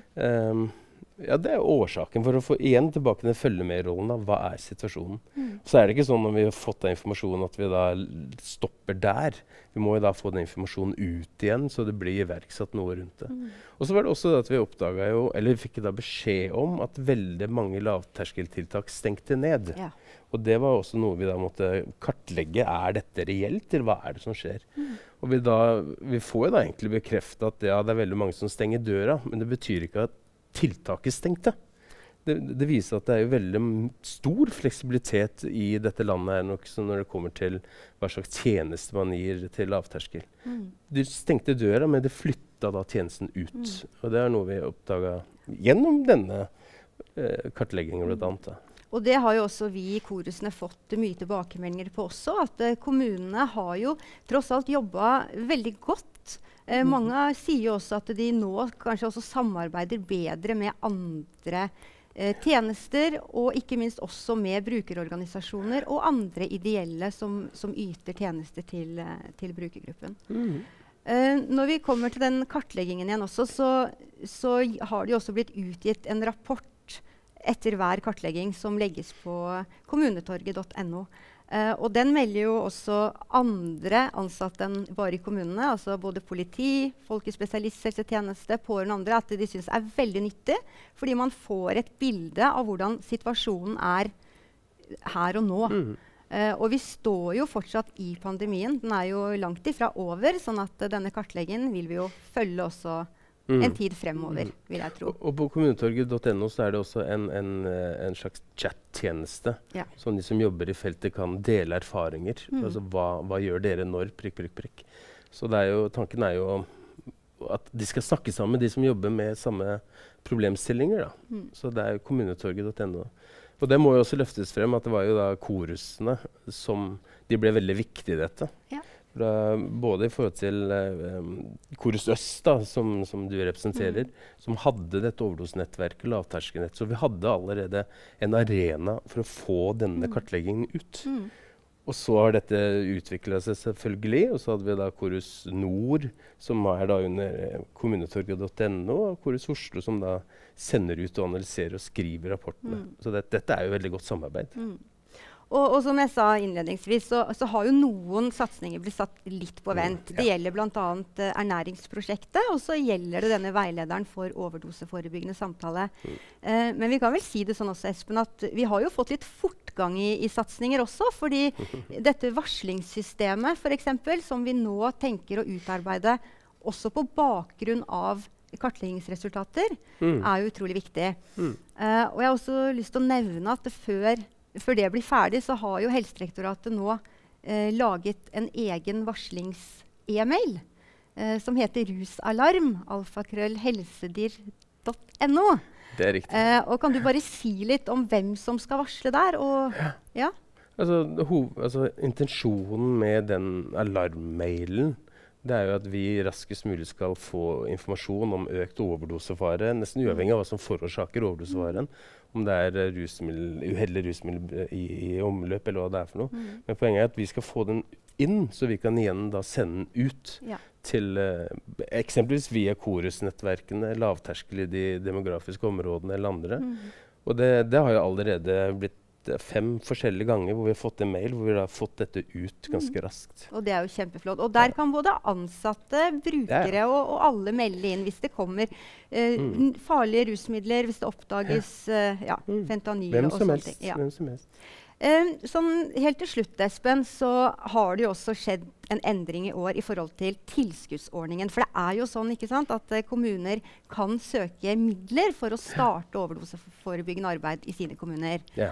Ja, det årsaken for å få igjen tilbake den følge med-rollen av hva situasjonen. Så det ikke sånn når vi har fått den informasjonen at vi da stopper der. Vi må jo da få den informasjonen ut igjen, så det blir iverksatt noe rundt det. Og så var det også det at vi oppdaget jo, eller fikk da beskjed om at veldig mange lavterskeltiltak stengte ned. Ja. Og det var også noe vi da måtte kartlegge. Dette reelt, eller hva det som skjer? Og vi får jo da egentlig bekreftet at ja, det veldig mange som stenger døra, men det betyr ikke at tiltaket stengte. Det viser at det jo veldig stor fleksibilitet I dette landet her nok, når det kommer til hva slags tjeneste man gir til lavterskel. De stengte døra, men det flyttet da tjenesten ut. Og det noe vi oppdaget gjennom denne kartleggingen blant annet. Og det har jo også vi I korusene fått mye tilbakemeldinger på også, at kommunene har jo tross alt jobbet veldig godt. Mange sier jo også at de nå kanskje også samarbeider bedre med andre tjenester, og ikke minst også med brukerorganisasjoner og andre ideelle som yter tjenester til brukergruppen. Når vi kommer til den kartleggingen igjen også, så har det også blitt utgitt en rapport etter hver kartlegging som legges på kommunetorget.no. Og den melder jo også andre ansatte enn bare I kommunene, altså både politi, folk I spesialisthelsetjeneste, pårørende andre, at de synes veldig nyttig, fordi man får et bilde av hvordan situasjonen her og nå. Og vi står jo fortsatt I pandemien, den jo langt ifra over, sånn at denne kartleggingen vil vi jo følge også en tid fremover, vil jeg tro. Og på kommunetorget.no så det også en slags chat-tjeneste, som de som jobber I feltet kan dele erfaringer. Altså hva gjør dere når, prikk. Så tanken jo at de skal snakke sammen, de som jobber med samme problemstillinger. Da. Så det jo kommunetorget.no. Og det må jo også løftes frem at det var jo da korusene som de ble veldig viktige I dette. Ja. Både I forhold til Korus Øst, da, som du representerer, som hadde dette overdosenettverket, lavterskelnett. Så vi hadde allerede en arena for å få denne kartleggingen ut. Og så har dette utviklet seg selvfølgelig, og så hadde vi da Korus Nord, som da under kommunetorget.no, og Korus Oslo, som da sender ut og analyserer og skriver rapportene. Så dette jo veldig godt samarbeid. Og som jeg sa innledningsvis, så har jo noen satsninger blitt satt litt på vent. Det gjelder blant annet ernæringsprosjektet, og så gjelder det denne veilederen for overdoseforebyggende samtale. Men vi kan vel si det sånn også, Espen, at vi har jo fått litt fortgang I satsninger også, fordi dette varslingssystemet, for eksempel, som vi nå tenker å utarbeide også på bakgrunn av kartleggingsresultater, jo utrolig viktig. Og jeg har også lyst til å nevne at før det blir ferdig, så har jo Helsedirektoratet nå laget en egen varslings-e-mail som heter rusalarm, alfakrøllhelsedir.no. Det riktig. Og kan du bare si litt om hvem som skal varsle der? Og, ja? Altså, intensjonen med den alarmmailen, det jo at vi raskest mulig skal få informasjon om økt overdosefare, nesten uavhengig av hva som forårsaker overdosefaren, om det uheldig rusmiddel I omløp, eller hva det for noe. Men poenget at vi skal få den inn, så vi kan igjen da sende den ut til eksempelvis via korusnettverkene, lavterskel I de demografiske områdene eller andre. Og det har jo allerede blitt 5 forskjellige ganger hvor vi har fått en mail hvor vi har fått dette ut ganske raskt. Og det jo kjempeflott. Og der kan både ansatte, brukere og alle melde inn hvis det kommer farlige rusmidler, hvis det oppdages fentanyl og sånne ting. Hvem som helst. Sånn, helt til slutt, Espen, så har det jo også skjedd en endring I år I forhold til tilskuddsordningen. For det jo sånn, ikke sant, at kommuner kan søke midler for å starte overdoseforebyggende arbeid I sine kommuner. Ja.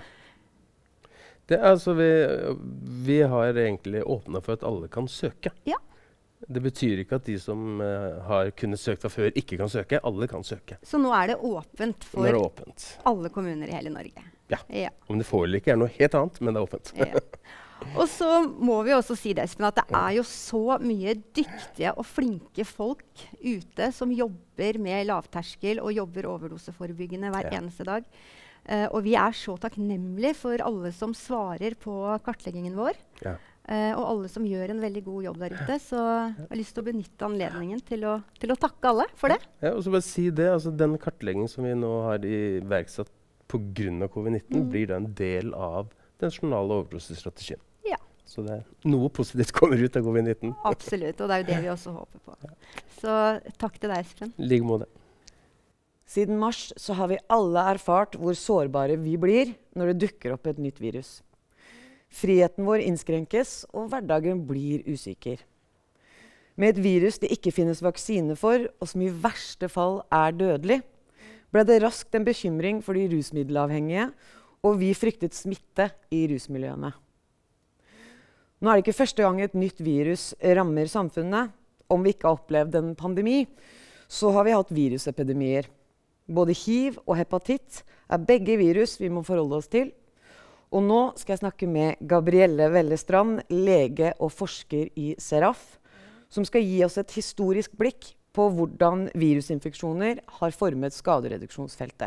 Vi har egentlig åpnet for at alle kan søke. Ja. Det betyr ikke at de som har kunnet søkt fra før, ikke kan søke. Alle kan søke. Så nå det åpent for alle kommuner I hele Norge? Ja. Om det får eller ikke noe helt annet, men det åpent. Ja. Og så må vi også si det, Espen, at det jo så mye dyktige og flinke folk ute som jobber med lavterskel og jobber overdoseforebyggende hver eneste dag. Og vi så takknemlige for alle som svarer på kartleggingen vår. Ja. Og alle som gjør en veldig god jobb der ute. Så jeg har lyst til å benytte anledningen til å takke alle for det. Ja, og så bare si det, altså den kartleggingen som vi nå har iverksatt på grunn av covid-19, blir da en del av den nasjonale overdosestrategien. Ja. Så det noe positivt kommer ut av covid-19. Absolutt, og det jo det vi også håper på. Så takk til deg, Espen. I like måte. Siden mars så har vi alle erfart hvor sårbare vi blir når det dukker opp et nytt virus. Friheten vår innskrenkes, og hverdagen blir usikker. Med et virus det ikke finnes vaksine for, og som i verste fall dødelig, ble det raskt en bekymring for de rusmiddelavhengige, og vi fryktet smitte i rusmiljøene. Nå det ikke første gang et nytt virus rammer samfunnet. Om vi ikke har opplevd en pandemi, så har vi hatt virusepidemier. Både HIV og hepatitt begge virus vi må forholde oss til. Og nå skal jeg snakke med Gabrielle Vellestrand, lege og forsker i Seraf, som skal gi oss et historisk blikk på hvordan virusinfeksjoner har formet skadereduksjonsfeltet.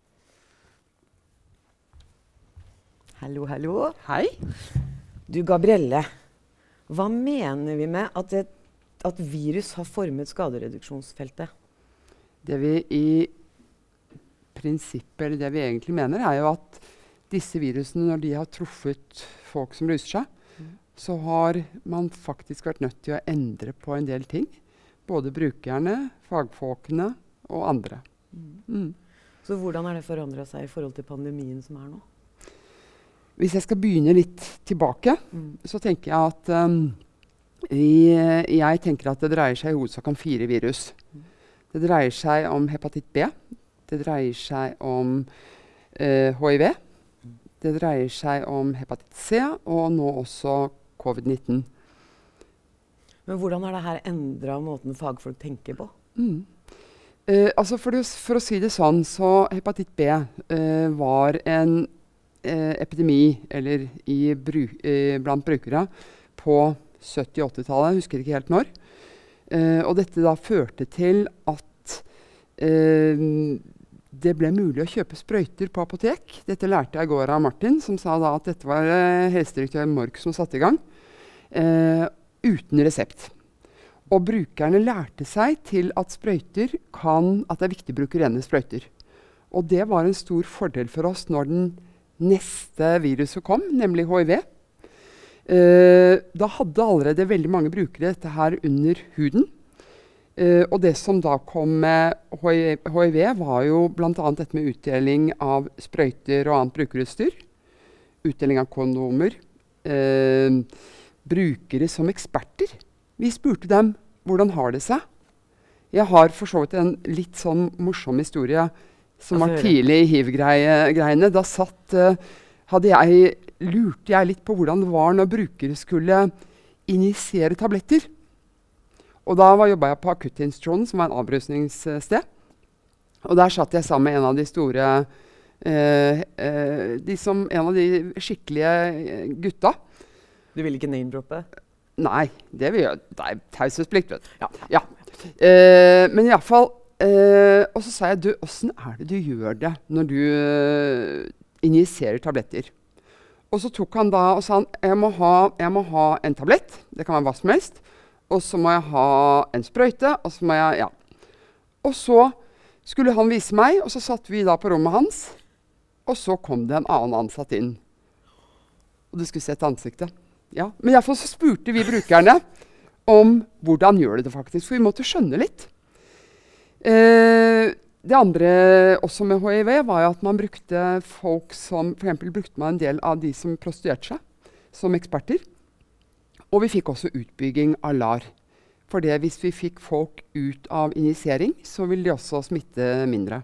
Hallo, hallo. Hei. Du, Gabrielle, hva mener vi med at virus har formet skadereduksjonsfeltet? Det vi i prinsippet, eller det vi egentlig mener, jo at disse virusene, når de har truffet folk som ruser seg, så har man faktisk vært nødt til å endre på en del ting. Både brukerne, fagfolkene og andre. Så hvordan har det forandret seg i forhold til pandemien som nå? Hvis jeg skal begynne litt tilbake, så tenker jeg at jeg tenker at det dreier seg i hovedsak om 4 virus. Det dreier seg om hepatitt B, det dreier seg om HIV, det dreier seg om hepatitt C, og nå også covid-19. Men hvordan har dette endret måten fagfolk tenker på? Altså for å si det sånn, så hepatitt B var en epidemi eller blant brukere på 70-80-tallet, jeg husker ikke helt når. Og dette da førte til at det ble mulig å kjøpe sprøyter på apotek. Dette lærte jeg i går av Martin, som sa da at dette var helsedirektør Mork som satte i gang, uten resept. Og brukerne lærte seg til at at det viktig å bruke rene sprøyter. Og det var en stor fordel for oss når den neste viruset kom, nemlig HIV. Da hadde allerede veldig mange brukere dette her under huden. Og det som da kom med HIV var jo blant annet dette med utdeling av sprøyter og annet brukerutstyr. Utdeling av kondomer. Brukere som eksperter. Vi spurte dem, hvordan har det seg? Jeg har for så vidt en litt sånn morsom historie som var tidlig i HIV-greiene. Da lurte jeg litt på hvordan det var når brukere skulle injisere tabletter. Og da jobbet jeg på akuttinstitusjonen, som var en avrusningssted. Og der satt jeg sammen med en av de store, en av de skikkelige gutta. Du vil ikke name-droppe? Nei, det vil jeg. Det taushetsplikt, vet du. Ja. Men i alle fall, og så sa jeg, du, hvordan det du gjør det når du injiserer tabletter? Og så tok han da og sa, jeg må ha en tablett, det kan være hva som helst, og så må jeg ha en sprøyte, og så må jeg, Og så skulle han vise meg, og så satt vi da på rommet hans, og så kom det en annen ansatt inn. Og du skulle sett ansiktet. Ja, men i hvert fall så spurte vi brukerne om hvordan gjør det faktisk, for vi måtte skjønne litt. Det andre også med HIV var jo at man brukte folk som, for eksempel brukte man en del av de som prostituerte seg som eksperter. Og vi fikk også utbygging av LAR. For det hvis vi fikk folk ut av injisering, så ville de også smitte mindre.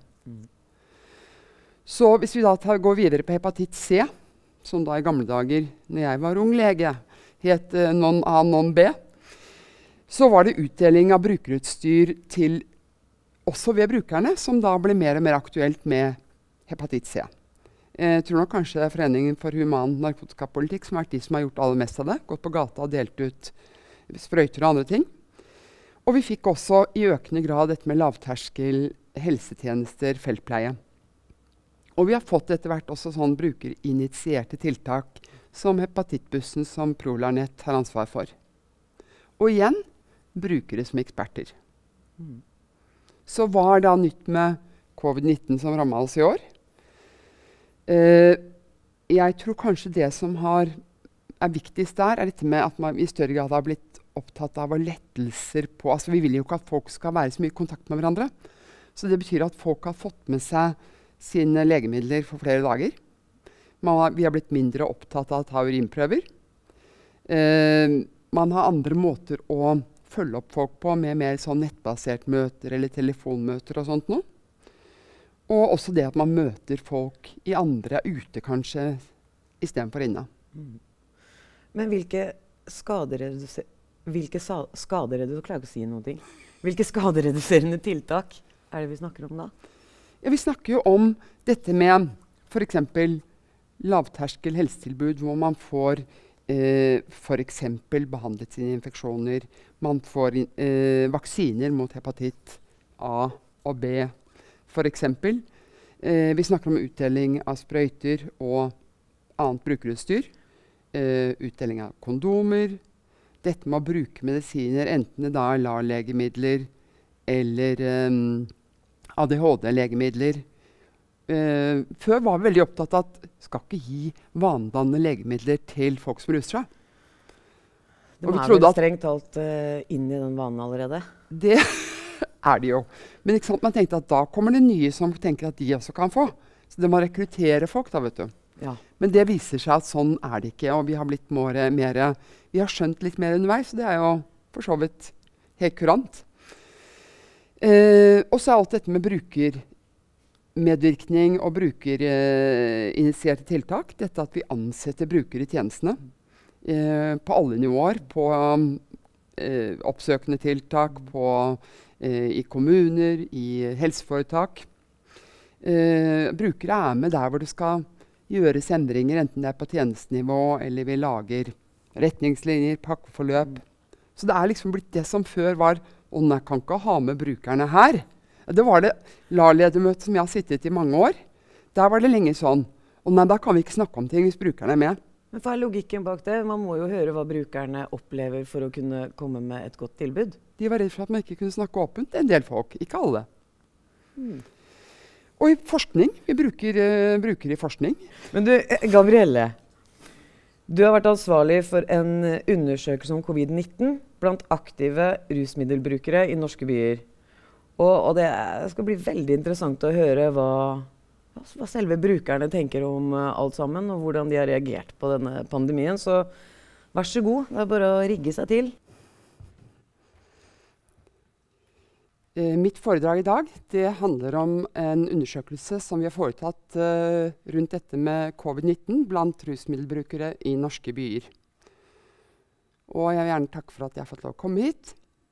Så hvis vi da går videre på hepatitt C, som da i gamle dager, når jeg var ung lege, het non-A, non-B, så var det utdeling av brukerutstyr til også ved brukerne, som da ble mer og mer aktuelt med hepatitt C. Jeg tror nok kanskje Foreningen for human narkotikapolitikk som har vært de som har gjort aller mest av det, gått på gata og delt ut sprøyter og andre ting. Og vi fikk også i økende grad dette med lavterskel helsetjenester, feltpleie. Og vi har fått etter hvert også sånn brukerinitierte tiltak, som hepatittbussen som ProLarNet har ansvar for. Og igjen, brukere som eksperter. Så hva er da nytt med covid-19 som rammet oss i år? Jeg tror kanskje det som er viktigst der, er dette med at man i større grad har blitt opptatt av lettelser på. Altså vi vil jo ikke at folk skal være så mye i kontakt med hverandre. Så det betyr at folk har fått med seg sine legemidler for flere dager. Vi har blitt mindre opptatt av å ta urinprøver. Man har andre måter å følge opp folk på med mer sånn nettbasert møter eller telefonmøter og sånt nå. Og også det at man møter folk i andre ute kanskje, i stedet for inne. Men hvilke skadereduserende tiltak er det vi snakker om da? Ja, vi snakker jo om dette med for eksempel lavterskel helsetilbud, hvor man får for eksempel behandlet sine infeksjoner. Man får vaksiner mot hepatitt A og B, for eksempel. Vi snakker om utdeling av sprøyter og annet brukerutstyr. Utdeling av kondomer. Dette med å bruke medisiner, enten det da er LAR-legemidler eller ADHD-legemidler. Før var vi veldig opptatt av at skal ikke gi vanedannende legemidler til folk som ruser seg. De er vel strengt talt inn i den vanen allerede? Det er de jo. Men ikke sant, man tenkte at da kommer det nye som tenker at de også kan få. Så det må rekruttere folk da, vet du. Ja. Men det viser seg at sånn er det ikke, og vi har blitt vi har skjønt litt mer underveis, så det er jo for så vidt helt kurant. Og så er alt dette med brukermedvirkning og brukerinitierte tiltak. Dette at vi ansetter brukere i tjenestene på alle nivåer. På oppsøkende tiltak, i kommuner, i helseforetak. Brukere er med der hvor det skal gjøres endringer, enten det er på tjenestenivå eller vi lager retningslinjer, pakkeforløp. Så det er liksom blitt det som før var jeg kan ikke ha med brukerne her. Det var det LAR-ledermøtet som jeg har sittet i mange år. Der var det lenge sånn. Da kan vi ikke snakke om ting hvis brukerne er med. Men hva er logikken bak det? Man må jo høre hva brukerne opplever for å kunne komme med et godt tilbud. De var redd for at man ikke kunne snakke åpent. En del folk, ikke alle. Og i forskning. Vi bruker i forskning. Men du, Gabrielle, du har vært ansvarlig for en undersøkelse om covid-19 blant aktive rusmiddelbrukere i norske byer. Og det skal bli veldig interessant å høre hva selve brukerne tenker om alt sammen, og hvordan de har reagert på denne pandemien. Så vær så god, det er bare å rigge seg til. Mitt foredrag i dag det handler om en undersøkelse som vi har foretatt rundt dette med covid-19 blant rusmiddelbrukere i norske byer. Og jeg vil gjerne takke for at jeg har fått lov å komme hit.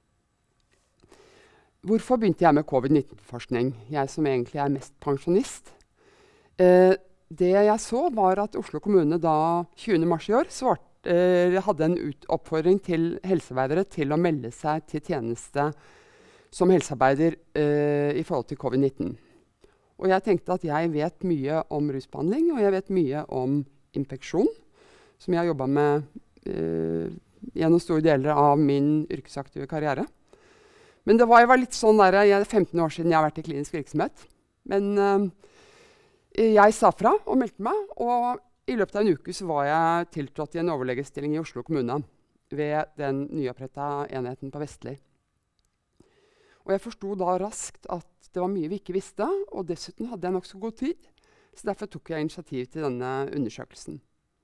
Hvorfor begynte jeg med covid-19-forskning? Jeg som egentlig er mest pensjonist. Det jeg så var at Oslo kommune da 20. mars i år hadde en oppfordring til helsearbeidere til å melde seg til tjeneste som helsearbeider i forhold til covid-19. Og jeg tenkte at jeg vet mye om rusbehandling, og jeg vet mye om infeksjon, som jeg har jobbet med gjennom store deler av min yrkesaktive karriere. Men det var litt sånn det er 15 år siden jeg har vært i klinisk virksomhet. Men jeg sa fra og meldte meg, og i løpet av en uke så var jeg tiltrådt i en overlegestilling i Oslo kommune ved den nyopprettet enheten på Vestli. Og jeg forsto da raskt at det var mye vi ikke visste, og dessuten hadde jeg nok så god tid, så derfor tok jeg initiativ til denne undersøkelsen.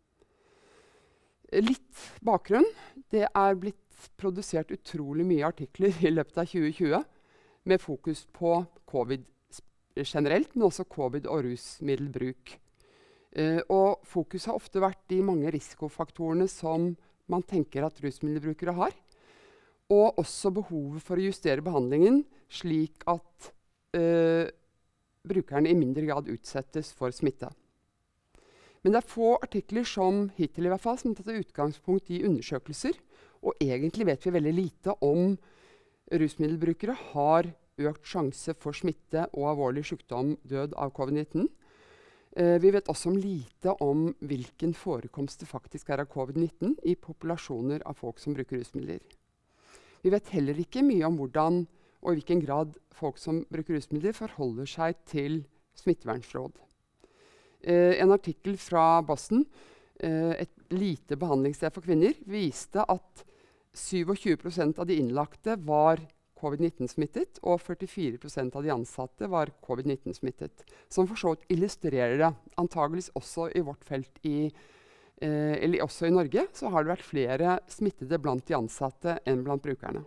Litt bakgrunn. Det er blitt produsert utrolig mye artikler i løpet av 2020 med fokus på covid generelt, men også covid og rusmiddelbruk. Og fokus har ofte vært de mange risikofaktorene som man tenker at rusmiddelbrukere har, og også behovet for å justere behandlingen slik at brukerne i mindre grad utsettes for smitte. Men det er få artikler som hittil i hvert fall som har tatt utgangspunkt i undersøkelser, og egentlig vet vi veldig lite om rusmiddelbrukere har økt sjanse for smitte og alvorlig sykdom, død av covid-19. Vi vet også lite om hvilken forekomst det faktisk av covid-19 i populasjoner av folk som bruker rusmidler. Vi vet heller ikke mye om hvordan og i hvilken grad folk som bruker rusmidler forholder seg til smittevernråd. En artikkel fra Boston, et lite behandlingssted for kvinner, viste at 27% av de innlagte var covid-19-smittet, og 44% av de ansatte var covid-19-smittet. Som for så vidt illustrerer det. Antageligvis også i vårt felt eller også i Norge, så har det vært flere smittede blant de ansatte enn blant brukerne.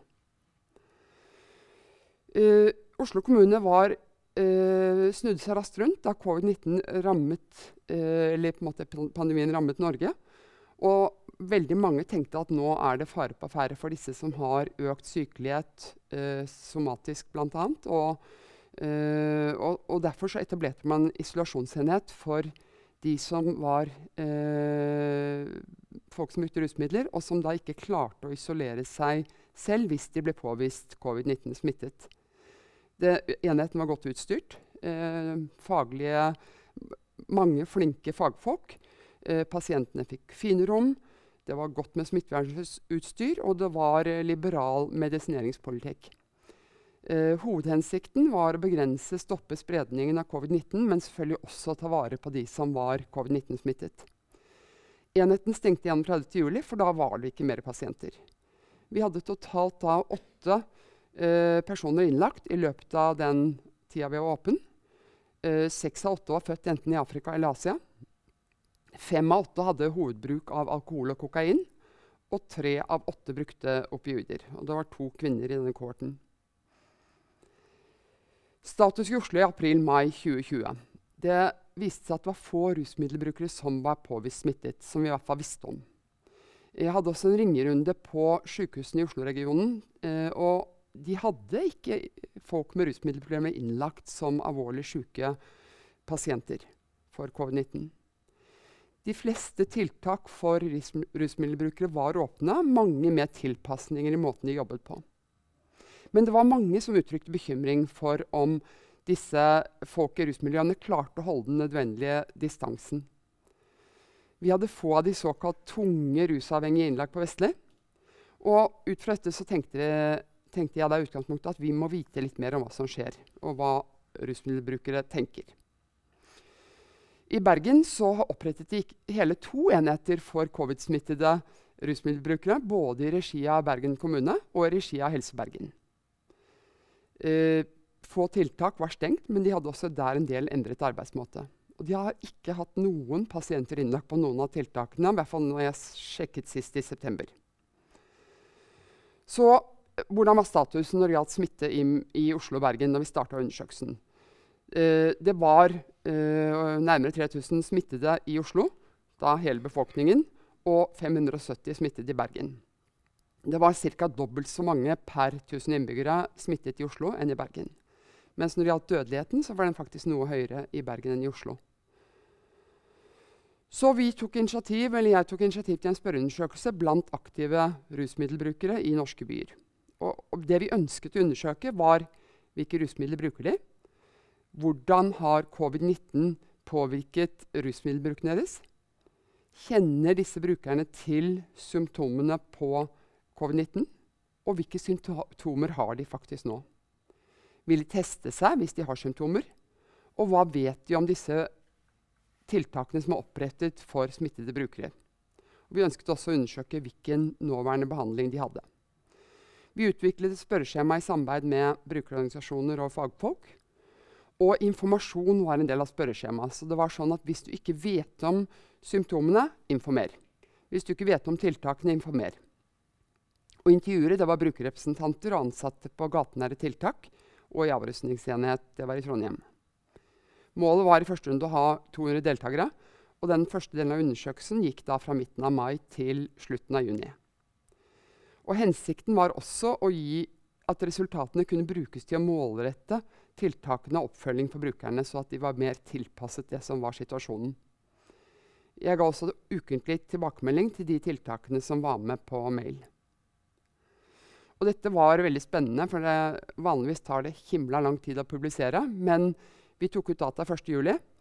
Oslo kommune snudde seg raskt rundt da covid-19 rammet, eller på en måte pandemien rammet Norge. Og veldig mange tenkte at nå er det fare på ferde for disse som har økt sykelighet, somatisk blant annet. Og derfor så etablerte man isolasjonsenhet for de som var folk som brukte rusmidler, og som da ikke klarte å isolere seg selv hvis de ble påvist covid-19 smittet. Enheten var godt utstyrt. Mange flinke fagfolk. Pasientene fikk fine rom. Det var godt med smittevernutstyr, og det var liberal medisineringspolitikk. Hovedhensikten var å begrense, stoppe spredningen av covid-19, men selvfølgelig også ta vare på de som var covid-19-smittet. Enheten stengte igjen 30. juli, for da var det ikke mer pasienter. Vi hadde totalt da 8 personer innlagt i løpet av den tida vi var åpen. 6 av 8 var født enten i Afrika eller Asia. 5 av 8 hadde hovedbruk av alkohol og kokain, og 3 av 8 brukte opioider. Og det var 2 kvinner i denne kohorten. Status i Oslo i april-mai 2020. Det viste seg at det var få rusmiddelbrukere som var påvist smittet, som vi i hvert fall visste om. Jeg hadde også en ringerunde på sykehusene i Oslo-regionen, og de hadde ikke folk med rusmiddelproblemer innlagt som alvorlig syke pasienter for covid-19. De fleste tiltak for rusmiddelbrukere var åpne, mange med tilpasninger i måten de jobbet på. Men det var mange som uttrykte bekymring for om disse folk i rusmiljøene klarte å holde den nødvendige distansen. Vi hadde få av de såkalt tunge rusavhengige innlagt på Vestli, og ut fra dette så tenkte jeg da i utgangspunktet at vi må vite litt mer om hva som skjer, og hva rusmiddelbrukere tenker. I Bergen så opprettet de hele 2 enheter for covid-smittede rusmiddelbrukere, både i regi av Bergen kommune og i regi av Helse Bergen. Få tiltak var stengt, men de hadde også der en del endret arbeidsmåte. Og de har ikke hatt noen pasienter innlagt på noen av tiltakene, i hvert fall når jeg sjekket sist i september. Så hvordan var statusen når det gjaldt smitte i Oslo og Bergen da vi startet undersøkelsen? Det var nærmere 3000 smittede i Oslo, da hele befolkningen, og 570 smittede i Bergen. Det var ca. dobbelt så mange per 1000 innbyggere smittet i Oslo enn i Bergen. Mens når det gjaldt dødeligheten, så var den faktisk noe høyere i Bergen enn i Oslo. Så jeg tok initiativ til en spørreundersøkelse blant aktive rusmiddelbrukere i norske byer. Og det vi ønsket å undersøke var hvilke rusmidler bruker de, hvordan har covid-19 påvirket rusmiddelbruken deres, kjenner disse brukerne til symptomene på covid-19, og hvilke symptomer har de faktisk nå. Vil de teste seg hvis de har symptomer, og hva vet de om disse tiltakene som er opprettet for smittede brukere. Og vi ønsket også å undersøke hvilken nåværende behandling de hadde. Vi utviklet et spørreskjema i samarbeid med brukerorganisasjoner og fagfolk, og informasjon var en del av spørreskjemaet. Så det var sånn at hvis du ikke vet om symptomene, informer. Hvis du ikke vet om tiltakene, informer. Og intervjuere, det var brukerrepresentanter og ansatte på gatenære tiltak, og i avrusningsenhet, det var i Trondheim. Målet var i første runde å ha 200 deltakere, og den første delen av undersøkelsen gikk da fra midten av mai til slutten av juni. Og hensikten var også å gi at resultatene kunne brukes til å målrette tiltakene og oppfølging for brukerne, så at de var mer tilpasset det som var situasjonen. Jeg ga også ukentlig tilbakemelding til de tiltakene som var med på mail. Og dette var veldig spennende, for vanligvis tar det himla lang tid å publisere, men vi tok ut data 1. juli.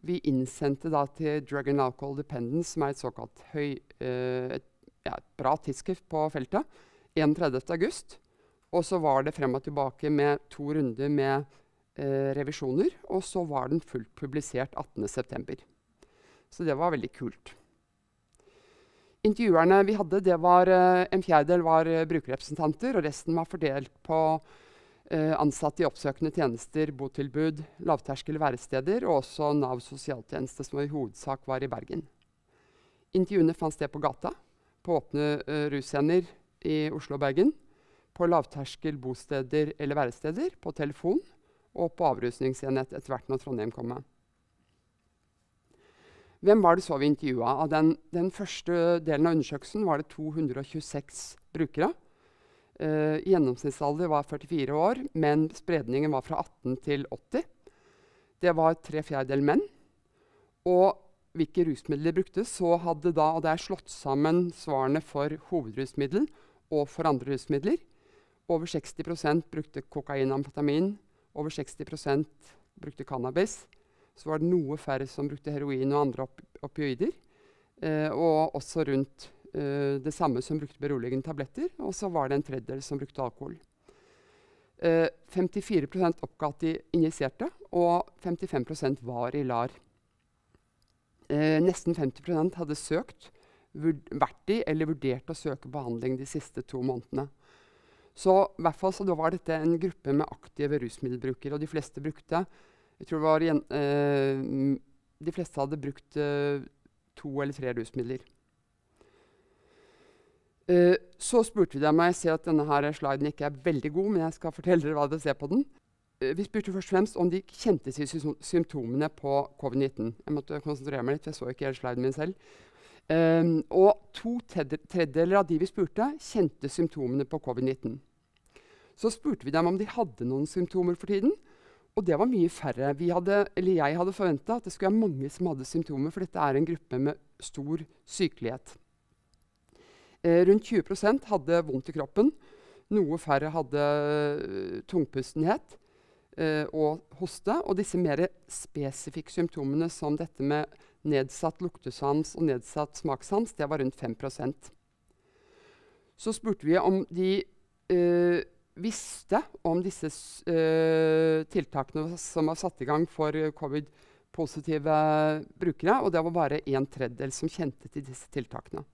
Vi innsendte da til Drug and Alcohol Dependence, som er et såkalt et bra tidsskrift på feltet, 31. august. Og så var det frem og tilbake med 2 runder med revisjoner, og så var den fullt publisert 18. september. Så det var veldig kult. Intervjuerne vi hadde, det var en fjerdedel var brukerrepresentanter, og resten var fordelt på ansatte i oppsøkende tjenester, botilbud, lavterskel væresteder, og også Nav sosialtjeneste, som i hovedsak var i Bergen. Intervjuene fant sted på gata, på åpne russcener i Oslo og Bergen, på lavterskel bosteder eller væresteder, på telefon, og på avrusningsenhet etter hvert når Trondheim kom med. Hvem var det så vi intervjuet? Av den første delen av undersøkelsen var det 226 brukere. Gjennomsnittsalder var 44 år, men spredningen var fra 18 til 80. Det var 3/4 menn. Og hvilke rusmidler brukte, så hadde da, og det er slått sammen svarene for hovedrusmiddel og for andre rusmidler. Over 60% brukte kokain og amfetamin, over 60% brukte cannabis. Så var det noe færre som brukte heroin og andre opioider, og også rundt det samme som brukte beroligende tabletter, og så var det en tredjedel som brukte alkohol. 54% oppga at de injiserte, og 55% var i LAR. Nesten 50% hadde søkt, vært i eller vurdert å søke behandling de siste 2 månedene. Så i hvert fall så var dette en gruppe med aktive rusmiddelbrukere, og de fleste brukte, jeg tror det var de fleste hadde brukt 2 eller 3 rusmidler. Så spurte vi dem, og jeg ser at denne her sliden ikke er veldig god, men jeg skal fortelle dere hva det ser på den. Vi spurte først og fremst om de kjente symptomene på covid-19. Jeg måtte konsentrere meg litt, for jeg så ikke hele sliden min selv. Og 2 tredjedeler av de vi spurte, kjente symptomene på covid-19. Så spurte vi dem om de hadde noen symptomer for tiden, og det var mye færre. Jeg hadde forventet at det skulle være mange som hadde symptomer, for dette er en gruppe med stor sykelighet. Rundt 20% hadde vondt i kroppen. Noe færre hadde tungpustenhet og hoste. Og disse mer spesifikke symptomene som dette med nedsatt luktesans og nedsatt smakssans, det var rundt 5%. Så spurte vi om de visste om disse tiltakene som var satt i gang for covid-positive brukere, og det var bare 1/3 som kjente til disse tiltakene.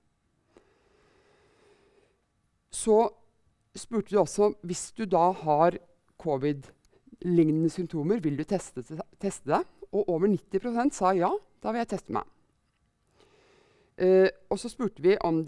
Så spurte vi også, hvis du da har covid-lignende symptomer, vil du teste det? Og over 90% sa ja, da vil jeg teste meg. Og så spurte vi om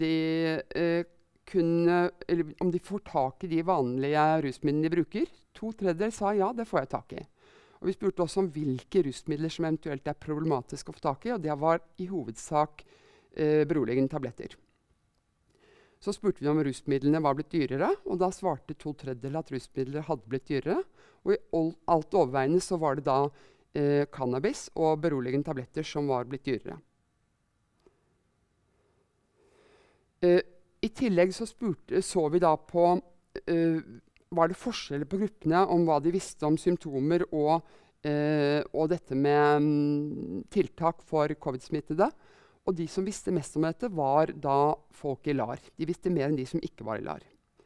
om de får tak i de vanlige rusmidlene de bruker. 2/3 sa ja, det får jeg tak i. Og vi spurte også om hvilke rusmidler som eventuelt er problematiske å få tak i, og det var i hovedsak beroligende tabletter. Så spurte vi om rusmidlene var blitt dyrere, og da svarte 2/3 at rusmidler hadde blitt dyrere. Og i alt overveiende så var det da cannabis og beroligende tabletter som var blitt dyrere. I tillegg så vi da på var det forskjeller på gruppene om hva de visste om symptomer og dette med tiltak for covid-smittede. Og de som visste mest om dette, var da folk i LAR. De visste mer enn de som ikke var i LAR.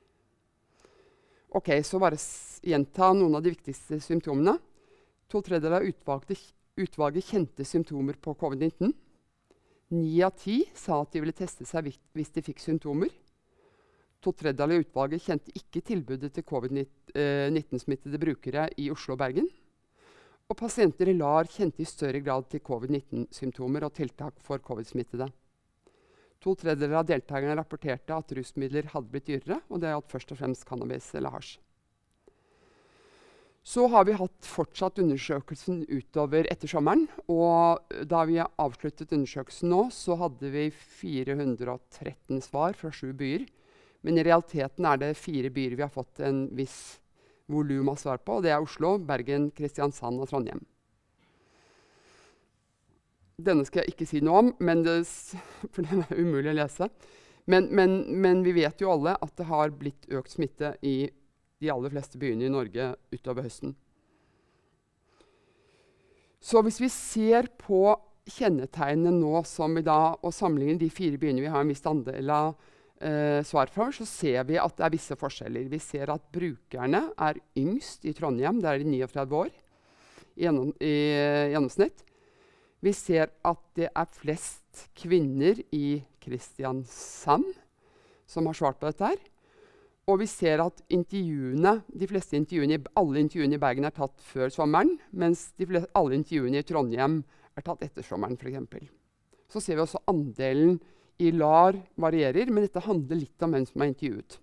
Ok, så bare gjenta noen av de viktigste symptomene. 2/3 av utvalget kjente symptomer på covid-19. 9 av 10 sa at de ville teste seg hvis de fikk symptomer. 2/3 av utvalget kjente ikke tilbudet til covid-19-smittede brukere i Oslo og Bergen. Og pasienter i LAR kjente i større grad til covid-19-symptomer og tiltak for covid-smittede. 2/3 av deltakerne rapporterte at rusmidler hadde blitt dyrere, og det gjaldt først og fremst cannabis eller hasj. Så har vi hatt fortsatt undersøkelsen utover etter sommeren, og da vi avsluttet undersøkelsen nå, så hadde vi 413 svar fra 7 byer. Men i realiteten er det 4 byer vi har fått en viss volum av svar på, og det er Oslo, Bergen, Kristiansand og Trondheim. Denne skal jeg ikke si noe om, for den er umulig å lese. Men vi vet jo alle at det har blitt økt smitte i de aller fleste byene i Norge utover høsten. Så hvis vi ser på kjennetegnene nå som vi da, og sammenligner de 4 byene vi har en viss andel av svar fra, så ser vi at det visse forskjeller. Vi ser at brukerne yngst i Trondheim, der de 39 år i gjennomsnitt. Vi ser at det flest kvinner i Kristiansand som har svart på dette her. Og vi ser at alle intervjuene i Bergen tatt før sommeren, mens alle intervjuene i Trondheim tatt etter sommeren, for eksempel. Så ser vi også andelen i LAR varierer, men dette handler litt om hvem som intervjuet.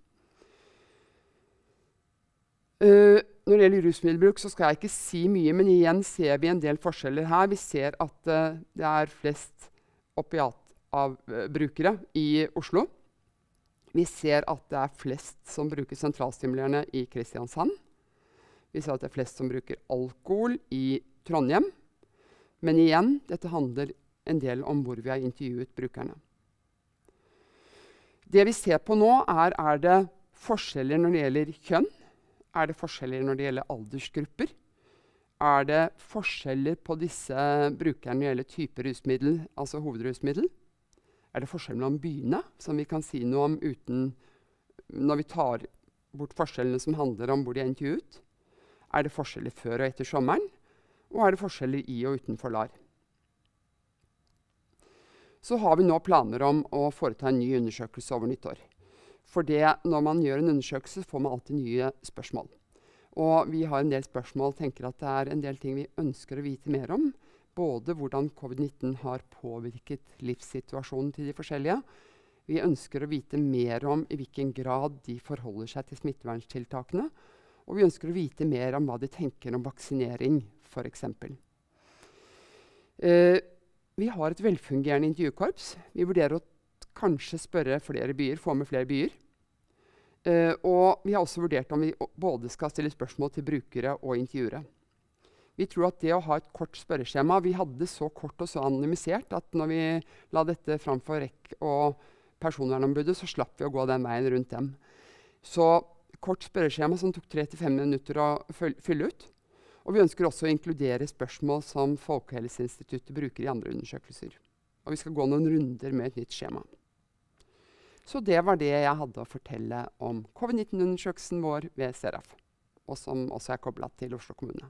Når det gjelder rusmiddelbruk, så skal jeg ikke si mye, men igjen ser vi en del forskjeller her. Vi ser at det flest opiatbrukere i Oslo. Vi ser at det flest som bruker sentralstimulerende i Kristiansand. Vi ser at det flest som bruker alkohol i Trondheim. Men igjen, dette handler en del om hvor vi har intervjuet brukerne. Det vi ser på nå det forskjeller når det gjelder kjønn? Det forskjeller når det gjelder aldersgrupper? Det forskjeller på disse brukerne når det gjelder type rusmiddel, altså hovedrusmiddel? Det forskjell mellom byene, som vi kan si noe om uten, når vi tar bort forskjellene som handler om hvor de intervjuet? Det forskjeller før og etter sommeren? Og det forskjeller i og utenfor LAR? Så har vi nå planer om å foreta en ny undersøkelse over nyttår. For når man gjør en undersøkelse, får man alltid nye spørsmål. Og vi har en del spørsmål, tenker at det en del ting vi ønsker å vite mer om. Både hvordan covid-19 har påvirket livssituasjonen til de forskjellige. Vi ønsker å vite mer om i hvilken grad de forholder seg til smitteverntiltakene. Og vi ønsker å vite mer om hva de tenker om vaksinering, for eksempel. Vi har et velfungerende intervjukorps. Vi vurderer å kanskje spørre flere byer, få med flere byer. Og vi har også vurdert om vi både skal stille spørsmål til brukere og intervjuere. Vi tror at det å ha et kort spørreskjema, vi hadde så kort og så anonymisert at når vi la dette fram for REC og personvernombudet, så slapp vi å gå den veien rundt dem. Så kort spørreskjema som tok 3-5 minutter å fylle ut. Og vi ønsker også å inkludere spørsmål som Folkehelseinstituttet bruker i andre undersøkelser. Og vi skal gå noen runder med et nytt skjema. Så det var det jeg hadde å fortelle om covid-19-undersøkelsen vår ved SERAF, og som også koblet til Oslo kommune.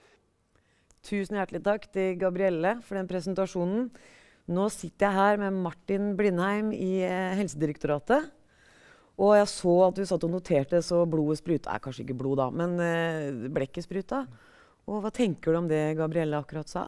Tusen hjertelig takk til Gabrielle for den presentasjonen. Nå sitter jeg her med Martin Blindheim i Helsedirektoratet. Og jeg så at du satt og noterte så blodet spruta. Kanskje ikke blod da, men blekket spruta. Og hva tenker du om det Gabrielle akkurat sa?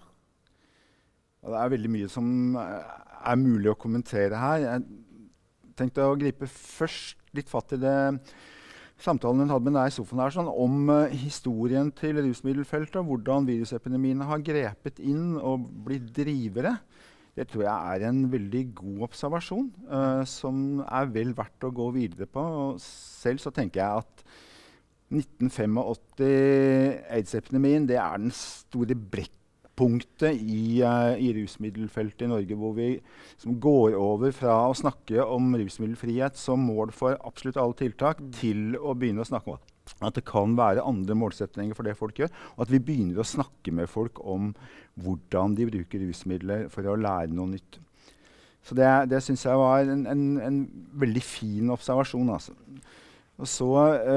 Det veldig mye som mulig å kommentere her. Jeg tenkte å gripe først litt fatt i det samtalen hun hadde med deg i sofaen her, sånn, om historien til rusmiddelfeltet og hvordan virusepidemiene har grepet inn og blitt drivere. Det tror jeg en veldig god observasjon som vel verdt å gå videre på. Og selv så tenker jeg at 1985 AIDS-epidemien det den store brekkpunktet i rusmiddelfeltet i Norge, hvor vi går over fra å snakke om rusmiddelfrihet som mål for absolutt alle tiltak, til å begynne å snakke om at det kan være andre målsetninger for det folk gjør, og at vi begynner å snakke med folk om hvordan de bruker rusmidler for å lære noe nytt. Så det synes jeg var en veldig fin observasjon. Altså. Og så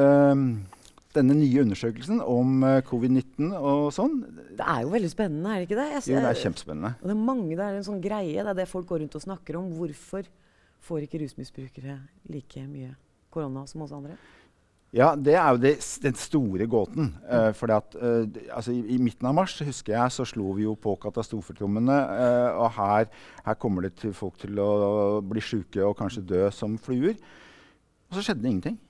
denne nye undersøkelsen om covid-19 og sånn. Det jo veldig spennende, det ikke det? Jo, det kjempespennende. Og det mange, det en sånn greie, det det folk går rundt og snakker om. Hvorfor får ikke rusmisbrukere like mye korona som oss andre? Ja, det jo den store gåten. Altså, i midten av mars, husker jeg, så slo vi jo på katastrofetrommene. Og her kommer det til folk til å bli syke og kanskje dø som fluer. Og så skjedde det ingenting.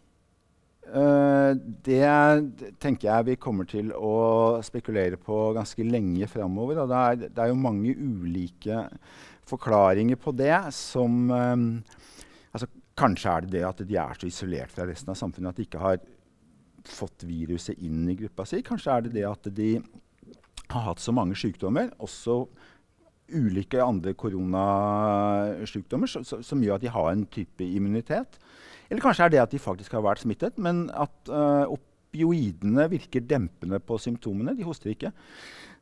Det tenker jeg vi kommer til å spekulere på ganske lenge fremover. Og det jo mange ulike forklaringer på det som altså, kanskje det det at de så isolert fra resten av samfunnet at de ikke har fått viruset inn i gruppa si. Kanskje det det at de har hatt så mange sykdommer, også ulike andre koronasykdommer, som gjør at de har en type immunitet. Eller kanskje det at de faktisk har vært smittet, men at opioidene virker dempende på symptomene. De hoster ikke.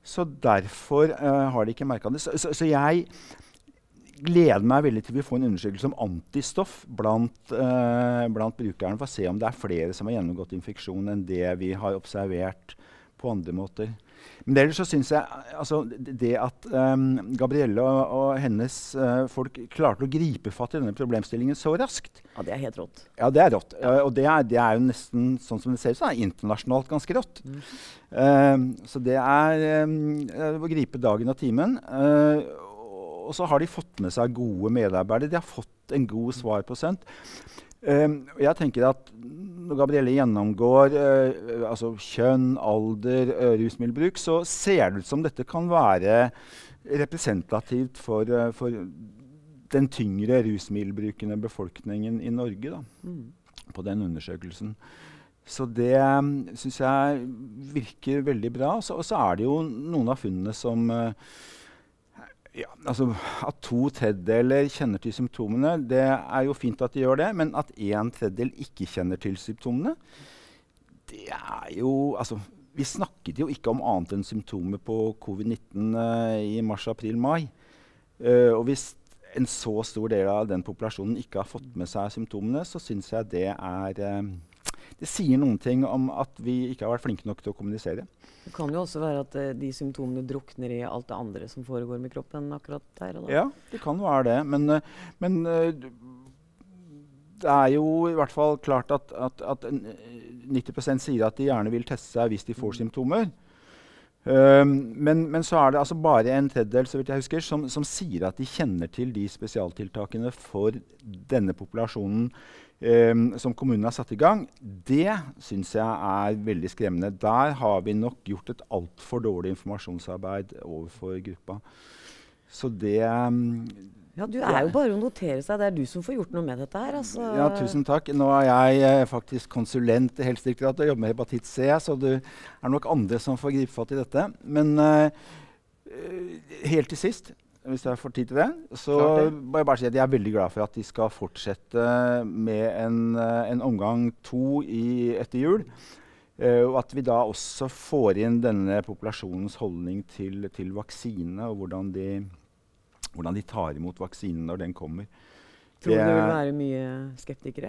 Så derfor har de ikke merket det. Så jeg gleder meg veldig til vi får en undersøkelse om antistoff blant brukerne, for å se om det flere som har gjennomgått infeksjon enn det vi har observert på andre måter. Men ellers så synes jeg altså, det at Gabrielle og hennes folk klarte å gripe fatt i denne problemstillingen så raskt. Ja, det helt rått. Ja, det rått. Og det er jo nesten, sånn som det ser ut, så er internasjonalt ganske rått. Så det å gripe dagen og timen. Og så har de fått med seg gode medarbeidere. De har fått en god svarprosent. Jeg tenker at når Gabrielle gjennomgår altså kjønn, alder, rusmiddelbruk, så ser det ut som dette kan være representativt for den tyngre rusmiddelbrukende befolkningen i Norge på den undersøkelsen. Så det synes jeg virker veldig bra. Og så er det jo noen av funnene som ja, altså at 2/3 kjenner til symptomene, det er jo fint at de gjør det, men at 1/3 ikke kjenner til symptomene, det er jo, altså vi snakket jo ikke om annet enn symptomer på covid-19 i mars, april, mai. Og hvis en så stor del av den populasjonen ikke har fått med seg symptomene, så synes jeg det sier noen ting om at vi ikke har vært flinke nok til å kommunisere. Det kan jo også være at de symptomene drukner i alt det andre som foregår med kroppen akkurat der og da. Ja, det kan være det. Men det er jo i hvert fall klart at 90% sier at de gjerne vil teste seg hvis de får symptomer. Men så er det altså bare 1/3, så vidt jeg husker, som sier at de kjenner til de spesialtiltakene for denne populasjonen som kommunen har satt i gang. Det synes jeg er veldig skremmende. Der har vi nok gjort et alt for dårlig informasjonsarbeid overfor gruppa. Så det Ja, du jo bare å notere seg. Det du som får gjort noe med dette her. Altså. Ja, tusen takk. Nå er jeg faktisk konsulent i Helsedirektoratet og jobber med hepatitt C, så det nok andre som får gripe fatt i dette. Men helt til sist, hvis jeg får tid til det, så må jeg bare si at jeg er veldig glad for at de skal fortsette med en omgang 2 etter jul. Og at vi da også får inn denne populasjonens holdning til vaksine, og hvordan de tar imot vaksinen når den kommer. Tror du det vil være mye skeptikere?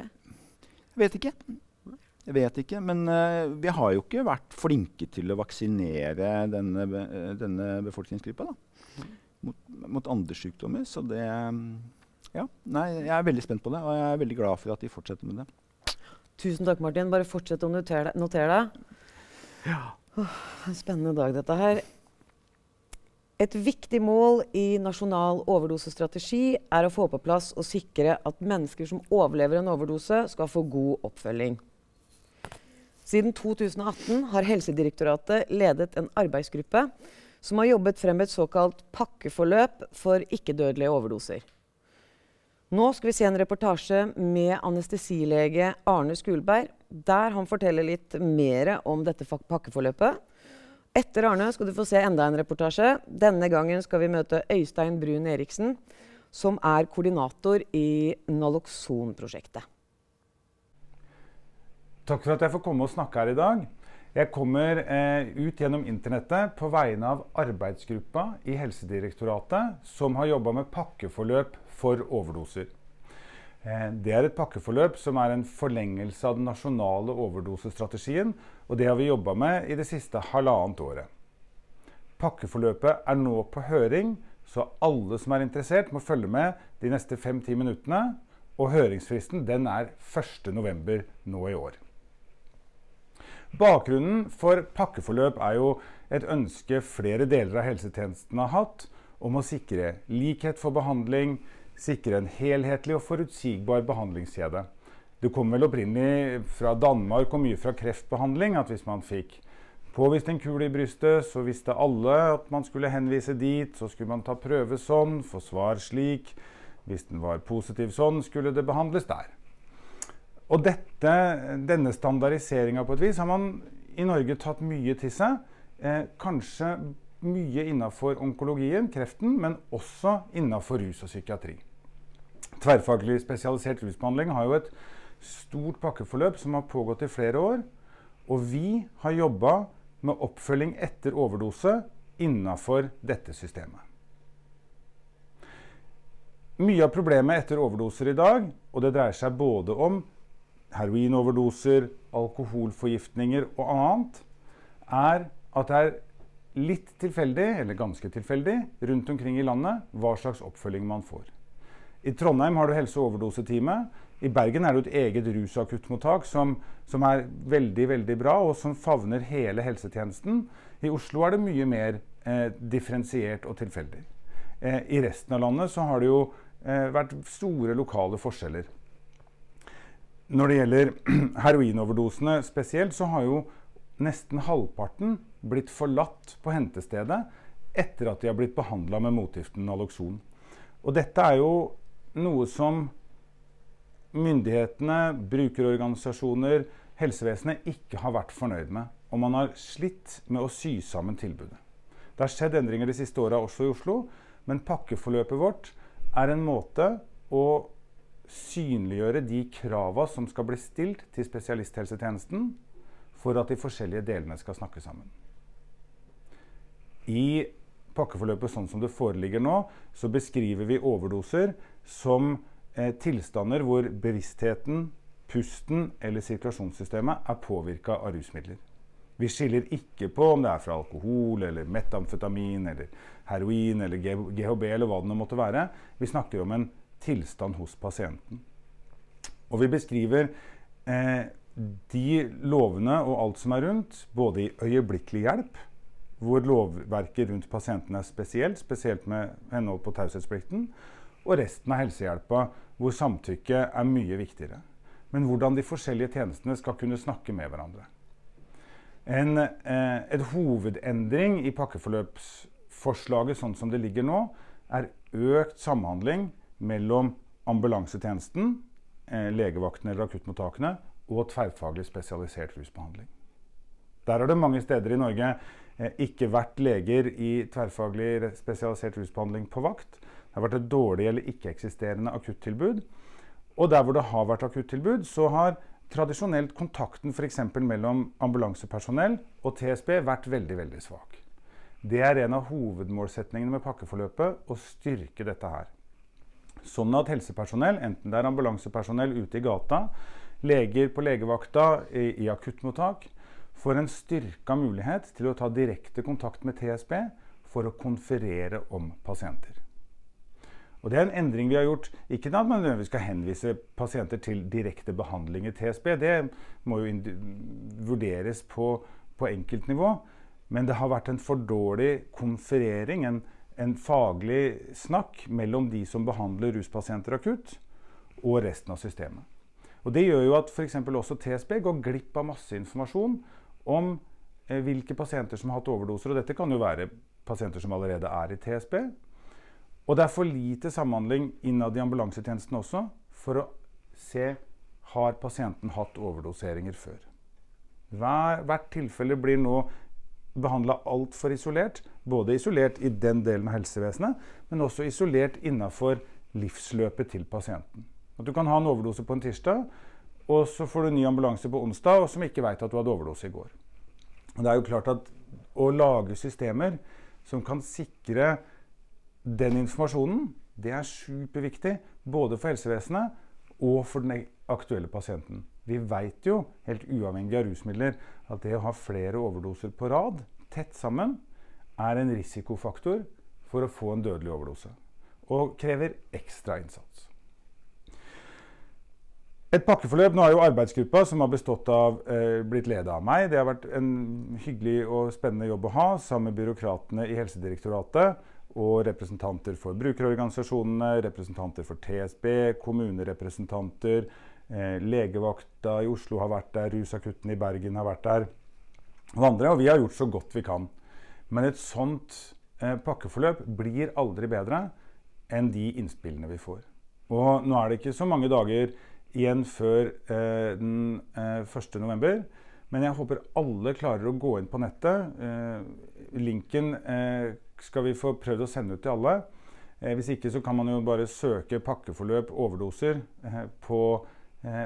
Jeg vet ikke, men vi har jo ikke vært flinke til å vaksinere denne befolkningsgruppa da. Mot andre sykdommer, så det ja, nei, jeg er veldig spent på det, og jeg er veldig glad for at de fortsetter med det. Tusen takk, Martin. Bare fortsett å notere deg. Ja. En spennende dag dette her. Et viktig mål i nasjonal overdosestrategi å få på plass og sikre at mennesker som overlever en overdose skal få god oppfølging. Siden 2018 har Helsedirektoratet ledet en arbeidsgruppe som har jobbet frem et såkalt pakkeforløp for ikke-dødelige overdoser. Nå skal vi se en reportasje med anestesilege Arne Skulberg, der han forteller litt mer om dette pakkeforløpet. Etter Arne skal du få se enda en reportasje. Denne gangen skal vi møte Øystein Brun Eriksen, som koordinator i Naloxon-prosjektet. Takk for at jeg får komme og snakke her i dag. Jeg kommer ut gjennom internettet på vegne av arbeidsgruppa i Helsedirektoratet som har jobbet med pakkeforløp for overdoser. Det et pakkeforløp som en forlengelse av den nasjonale overdosestrategien, og det har vi jobbet med i det siste halvannet året. Pakkeforløpet nå på høring, så alle som interessert må følge med de neste 5-10 minuttene, og høringsfristen den 1. november nå i år. Bakgrunnen for pakkeforløp jo et ønske flere deler av helsetjenesten har hatt om å sikre likhet for behandling, sikre en helhetlig og forutsigbar behandlingskjede. Det kom vel opprinnelig fra Danmark og mye fra kreftbehandling, at hvis man fikk påvist en kul i brystet, så visste alle at man skulle henvise dit, så skulle man ta prøve sånn, få svar slik. Hvis den var positiv sånn, skulle det behandles der. Og denne standardiseringen på et vis har man i Norge tatt mye til seg, kanskje mye innenfor onkologien, kreften, men også innenfor rus og psykiatri. Tverrfaglig spesialisert rusbehandling har jo et stort pakkeforløp som har pågått i flere år, og vi har jobbet med oppfølging etter overdose innenfor dette systemet. Mye av problemet etter overdoser i dag, og det dreier seg både om heroinoverdoser, alkoholforgiftninger og annet, er at det er litt tilfeldig, eller ganske tilfeldig, rundt omkring i landet, hva slags oppfølging man får. I Trondheim har du helse- og overdoseteamet. I Bergen er det et eget rusakuttmottak som er veldig, veldig bra, og som favner hele helsetjenesten. I Oslo er det mye mer differensiert og tilfeldig. I resten av landet så har det jo vært store lokale forskjeller. Når det gjelder heroinoverdosene spesielt, så har jo nesten halvparten blitt forlatt på hentestedet etter at de har blitt behandlet med motgiften Naloxon. Og dette er jo noe som myndighetene, brukerorganisasjoner, helsevesenet ikke har vært fornøyd med. Og man har slitt med å sy sammen tilbudet. Det har skjedd endringer de siste årene også i Oslo, men pakkeforløpet vårt er en måte å synliggjøre de kravene som skal bli stilt til spesialisthelsetjenesten for at de forskjellige delene skal snakke sammen. I pakkeforløpet sånn som det foreligger nå, så beskriver vi overdoser som tilstander hvor bevisstheten, pusten eller sirkulasjonssystemet er påvirket av rusmidler. Vi skiller ikke på om det er fra alkohol, eller metamfetamin, eller heroin, eller GHB, eller hva det nå måtte være. Vi snakker om en tilstand hos pasienten. Og vi beskriver de lovene og alt som er rundt, både i øyeblikkelig hjelp, hvor lovverket rundt pasienten er spesielt med henhold på taushetsplikten, og resten av helsehjelpa, hvor samtykke er mye viktigere. Men hvordan de forskjellige tjenestene skal kunne snakke med hverandre. Et hovedendring i pakkeforløpsforslaget sånn som det ligger nå, er økt samhandling mellom ambulansetjenesten, legevakten eller akuttmottakene, og tverrfaglig spesialisert rusbehandling. Der har det mange steder i Norge ikke vært leger i tverrfaglig spesialisert rusbehandling på vakt. Det har vært et dårlig eller ikke-eksisterende akuttilbud. Og der hvor det har vært akuttilbud, så har tradisjonelt kontakten for eksempel mellom ambulansepersonell og TSB vært veldig, veldig svak. Det er en av hovedmålsetningene med pakkeforløpet, å styrke dette her. Sånn at helsepersonell, enten det er ambulansepersonell ute i gata, leger på legevakta i akuttmottak, får en styrket mulighet til å ta direkte kontakt med TSB for å konferere om pasienter. Og det er en endring vi har gjort, ikke at vi skal henvise pasienter til direkte behandling i TSB, det må jo vurderes på enkeltnivå, men det har vært en for dårlig konferering, en faglig snakk mellom de som behandler ruspasienter akutt, og resten av systemet. Og det gjør jo at for eksempel også TSB går glipp av masse informasjon om hvilke pasienter som har hatt overdoser, og dette kan jo være pasienter som allerede er i TSB. Og det er for lite samhandling innad i ambulansetjenesten også, for å se, har pasienten hatt overdoseringer før? Hvert tilfelle blir nå behandlet alt for isolert, både isolert i den delen av helsevesenet, men også isolert innenfor livsløpet til pasienten. At du kan ha en overdose på en tirsdag, og så får du en ny ambulanse på onsdag, og som ikke vet at du hadde overdose i går. Og det er jo klart at å lage systemer som kan sikre den informasjonen, det er superviktig, både for helsevesenet og for den aktuelle pasienten. Vi vet jo, helt uavhengig av rusmidler, at det å ha flere overdoser på rad, tett sammen, er en risikofaktor for å få en dødelig overdose, og krever ekstra innsats. Et pakkeforløp, nå er jo arbeidsgruppa som har bestått av, blitt ledet av meg. Det har vært en hyggelig og spennende jobb å ha, sammen med byråkratene i Helsedirektoratet, og representanter for brukerorganisasjonene, representanter for TSB, kommunerepresentanter, legevakta i Oslo har vært der, rusakutten i Bergen har vært der, og andre, og vi har gjort så godt vi kan. Men et sånt pakkeforløp blir aldri bedre enn de innspillene vi får. Og nå er det ikke så mange dager igjen før den 1. november, men jeg håper alle klarer å gå inn på nettet. Linken skal vi få prøvd å sende ut til alle. Hvis ikke så kan man jo bare søke pakkeforløp overdoser på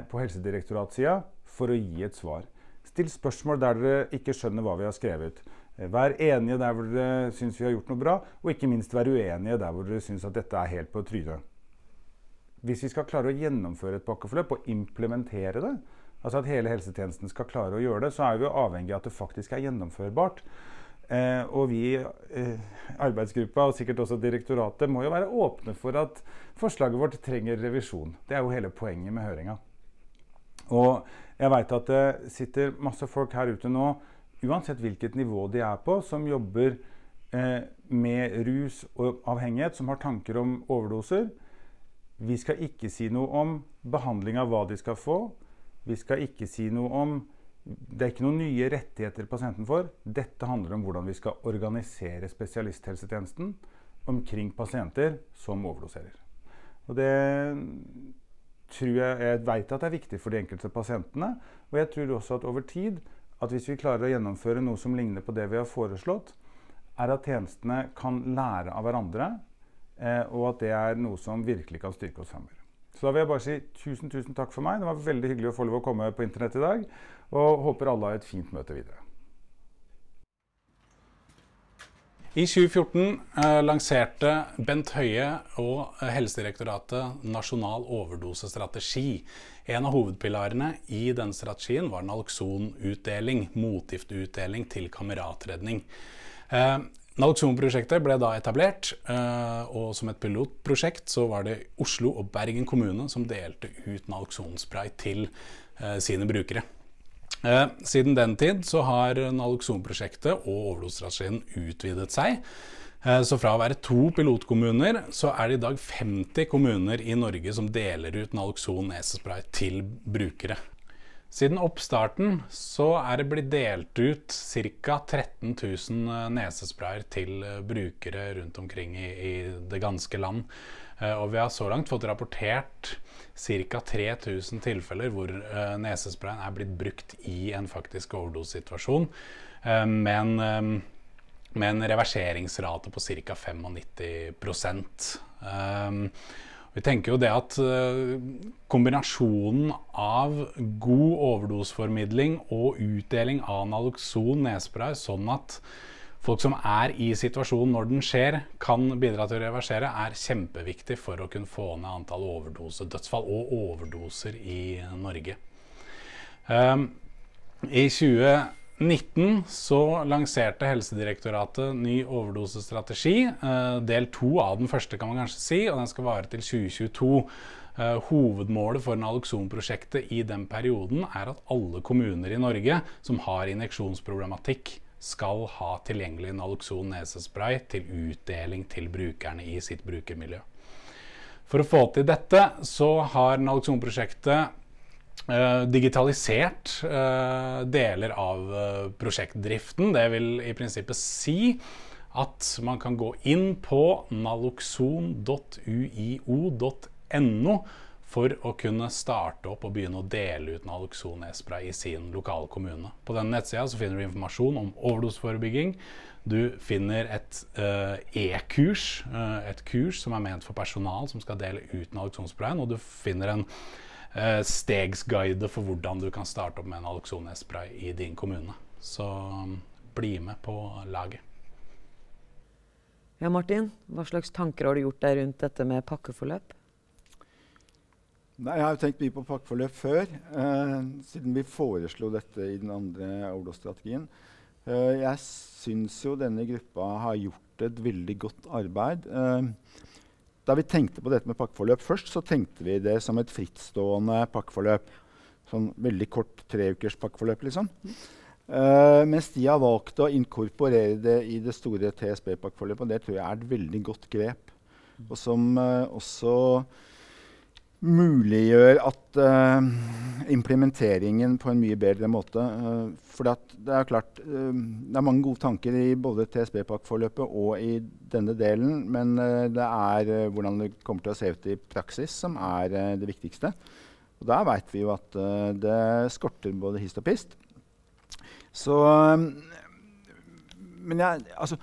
Helsedirektoratssida for å gi et svar. Still spørsmål der dere ikke skjønner hva vi har skrevet. Vær enige der hvor dere synes vi har gjort noe bra, og ikke minst være uenige der hvor dere synes at dette er helt på trynet. Hvis vi skal klare å gjennomføre et pakkeforløp og implementere det, altså at hele helsetjenesten skal klare å gjøre det, så er vi avhengig av at det faktisk er gjennomførbart. Og vi i arbeidsgruppa, og sikkert også direktoratet, må jo være åpne for at forslaget vårt trenger revisjon. Det er jo hele poenget med høringa. Og jeg vet at det sitter masse folk her ute nå, uansett hvilket nivå de er på, som jobber med rus og avhengighet, som har tanker om overdoser. Vi skal ikke si noe om behandling av hva de skal få. Vi skal ikke si noe om, det er ikke noen nye rettigheter pasienten får. Dette handler om hvordan vi skal organisere spesialisthelsetjenesten omkring pasienter som overdoserer. Og det tror jeg vet at det er viktig for de enkelte pasientene, og jeg tror også at over tid, at hvis vi klarer å gjennomføre noe som ligner på det vi har foreslått, er at tjenestene kan lære av hverandre, og at det er noe som virkelig kan styrke oss fremover. Så da vil jeg bare si tusen takk for meg. Det var veldig hyggelig å få lov å komme på internett i dag, og håper alle har et fint møte videre. I 2014 lanserte Bent Høie og Helsedirektoratet Nasjonal overdosestrategi. En av hovedpilarene i denne strategien var naloxonutdeling, motgiftutdeling til kameratredning. Naloxon-prosjektet ble da etablert, og som et pilotprosjekt så var det Oslo og Bergen kommune som delte ut naloxonspray til sine brukere. Siden den tid så har Naloxon-prosjektet og overdosestrategien utvidet seg. Så fra å være 2 pilotkommuner, så er det i dag 50 kommuner i Norge som deler ut Naloxon nesespray til brukere. Siden oppstarten så er det blitt delt ut ca. 13 000 nesesprayer til brukere rundt omkring i det ganske land. Og vi har så langt fått rapportert ca. 3000 tilfeller hvor nesesprayen er blitt brukt i en faktisk overdosesituasjon, med en reverseringsrate på ca. 95%. Vi tenker jo det at kombinasjonen av god overdoseformidling og utdeling av naloxon nesespray, sånn at folk som er i situasjonen når den skjer, kan bidra til å reversere, er kjempeviktig for å kunne få ned antall overdosedødsfall og overdoser i Norge. I 2019 så lanserte Helsedirektoratet ny overdosestrategi. Del 2 av den første kan man kanskje si, og den skal vare til 2022. Hovedmålet for Naloxon-prosjektet i den perioden er at alle kommuner i Norge som har injeksjonsproblematikk skal ha tilgjengelig Naloxon nesespray til utdeling til brukerne i sitt brukermiljø. For å få til dette så har Naloxon-prosjektet digitalisert deler av prosjektdriften. Det vil i prinsippet si at man kan gå inn på naloxon.uio.no for å kunne starte opp og begynne å dele ut Naloxon nesespray i sin lokale kommune. På denne nettsida så finner du informasjon om overdoseforebygging. Du finner et e-kurs, et kurs som er ment for personal som skal dele ut Naloxon-sprayen, og du finner en stegsguide for hvordan du kan starte opp med Naloxon nesespray i din kommune. Så bli med på laget. Ja, Martin, hva slags tanker har du gjort deg rundt dette med pakkeforløp? Nei, jeg har jo tenkt mye på pakkeforløp før, siden vi foreslo dette i den andre overdosestrategien. Jeg synes jo denne gruppa har gjort et veldig godt arbeid. Da vi tenkte på dette med pakkeforløp først, så tenkte vi det som et frittstående pakkeforløp. Sånn veldig kort 3 ukers pakkeforløp, liksom. Mens de har valgt å inkorporere det i det store TSB-pakkeforløpet, og det tror jeg er et veldig godt grep. Og som også muliggjør at implementeringen på en mye bedre måte. For det er klart, det er mange gode tanker i både TSB-pakkeforløpet og i denne delen, men det er hvordan det kommer til å se ut i praksis som er det viktigste. Og der vet vi jo at det skorter både hist og pist. Så, men altså,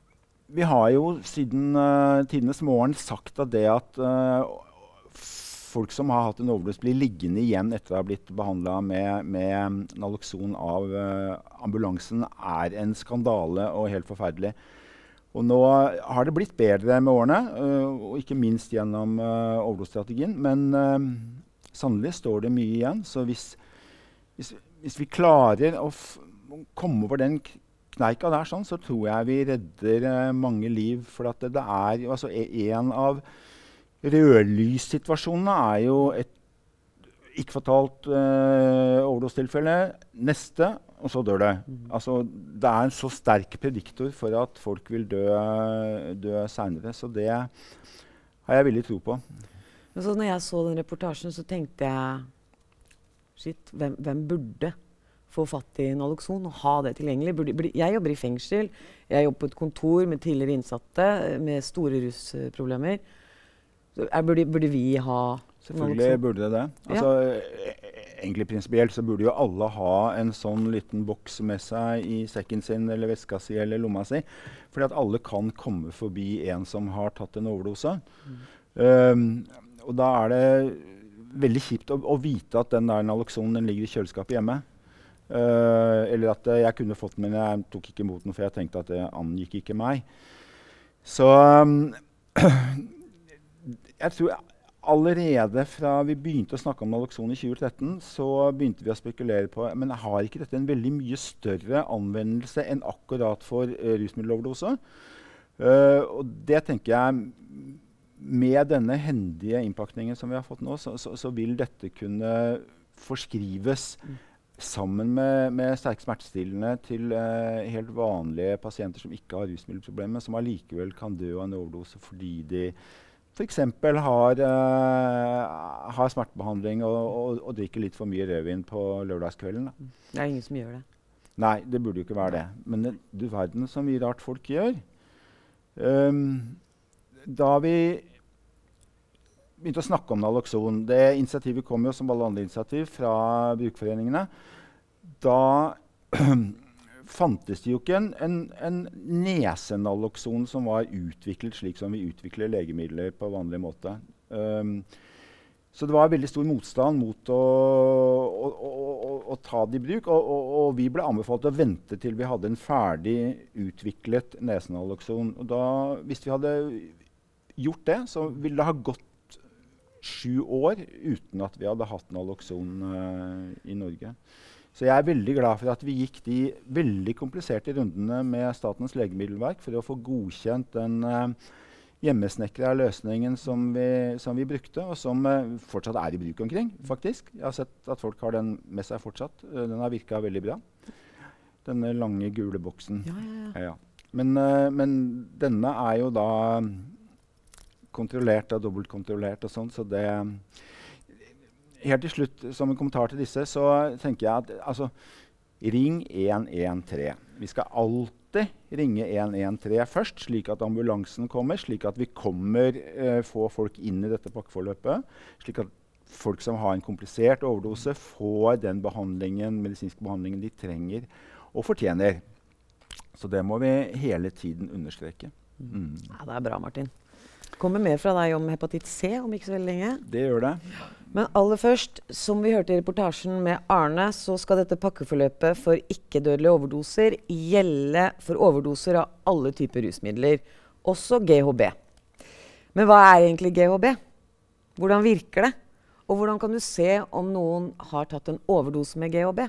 vi har jo siden tidenes morgen sagt at det at folk som har hatt en overdose blir liggende igjen etter å ha blitt behandlet med naloxon av ambulansen, er en skandale og helt forferdelig. Og nå har det blitt bedre med årene, og ikke minst gjennom overdosestrategien. Men sannelig står det mye igjen. Så hvis vi klarer å komme over den kneika der, sånn, så tror jeg vi redder mange liv. For at det er jo, altså, en av rødlyssituasjonene er jo et ikke-fatalt overdosetilfelle. Neste, og så dør det. Altså, det er en så sterk prediktor for at folk vil dø senere. Så det har jeg veldig tro på. Men så når jeg så den reportasjen, så tenkte jeg, shit, hvem burde få fatt i naloxon og ha det tilgjengelig? Jeg jobber i fengsel, jeg jobber på et kontor med tidligere innsatte med store rusproblemer. Så burde vi ha Selvfølgelig burde det. Altså, egentlig prinsipielt så burde jo alle ha en sånn liten boks med seg i sekken sin, eller veska si, eller lomma si. Fordi at alle kan komme forbi en som har tatt en overdose. Og da er det veldig kjipt å vite at den der naloxonen den ligger i kjøleskapet hjemme. Eller at jeg kunne fått den, men jeg tok ikke imot den, for jeg tenkte at det angikk ikke meg. Så jeg tror allerede fra vi begynte å snakke om naloxon i 2013, så begynte vi å spekulere på, men har ikke dette en veldig mye større anvendelse enn akkurat for rusmiddeloverdose? Og det tenker jeg, med denne hendige innpakningen som vi har fått nå, så vil dette kunne forskrives sammen med sterke smertestillende til helt vanlige pasienter som ikke har rusmiddelproblemer, som allikevel kan dø av en overdose fordi de for eksempel har smertebehandling og drikker litt for mye rødvin på lørdagskvelden. Da. Det er ingen som gjør det. Nei, det burde jo ikke være det. Men du verden så mye rart folk gjør. Da vi begynte å snakke om naloxon, det initiativet kom jo som alle andre initiativ fra brukerforeningene, da fantes det jo ikke en nesenaloxon som var utviklet slik som vi utvikler legemidler på vanlig måte. Så det var veldig stor motstand mot å ta det i bruk, og vi ble anbefalt å vente til vi hadde en ferdig utviklet nesenaloxon. Og da, hvis vi hadde gjort det, så ville det ha gått 7 år uten at vi hadde hatt naloxon i Norge. Så jeg er veldig glad for at vi gikk de veldig kompliserte rundene med Statens legemiddelverk for å få godkjent den hjemmesnekra løsningen som vi brukte, og som fortsatt er i bruk omkring, faktisk. Jeg har sett at folk har den med seg fortsatt. Den har virket veldig bra. Denne lange, gule boksen. Ja. Men denne er jo da kontrollert og dobbeltkontrollert og sånn, så det helt til slutt, som en kommentar til disse, så tenker jeg at altså, ring 113. Vi skal alltid ringe 113 først, slik at ambulansen kommer, slik at vi får folk inn i dette pakkeforløpet, slik at folk som har en komplisert overdose får den medisinske behandlingen de trenger og fortjener. Så det må vi hele tiden understreke. Ja, det er bra, Martin. Kommer mer fra deg om hepatitt C om ikke så veldig lenge. Det gjør det. Men aller først, som vi hørte i reportasjen med Arne, så skal dette pakkeforløpet for ikke-dødelige overdoser gjelde for overdoser av alle typer rusmidler, også GHB. Men hva er egentlig GHB? Hvordan virker det? Og hvordan kan du se om noen har tatt en overdose med GHB?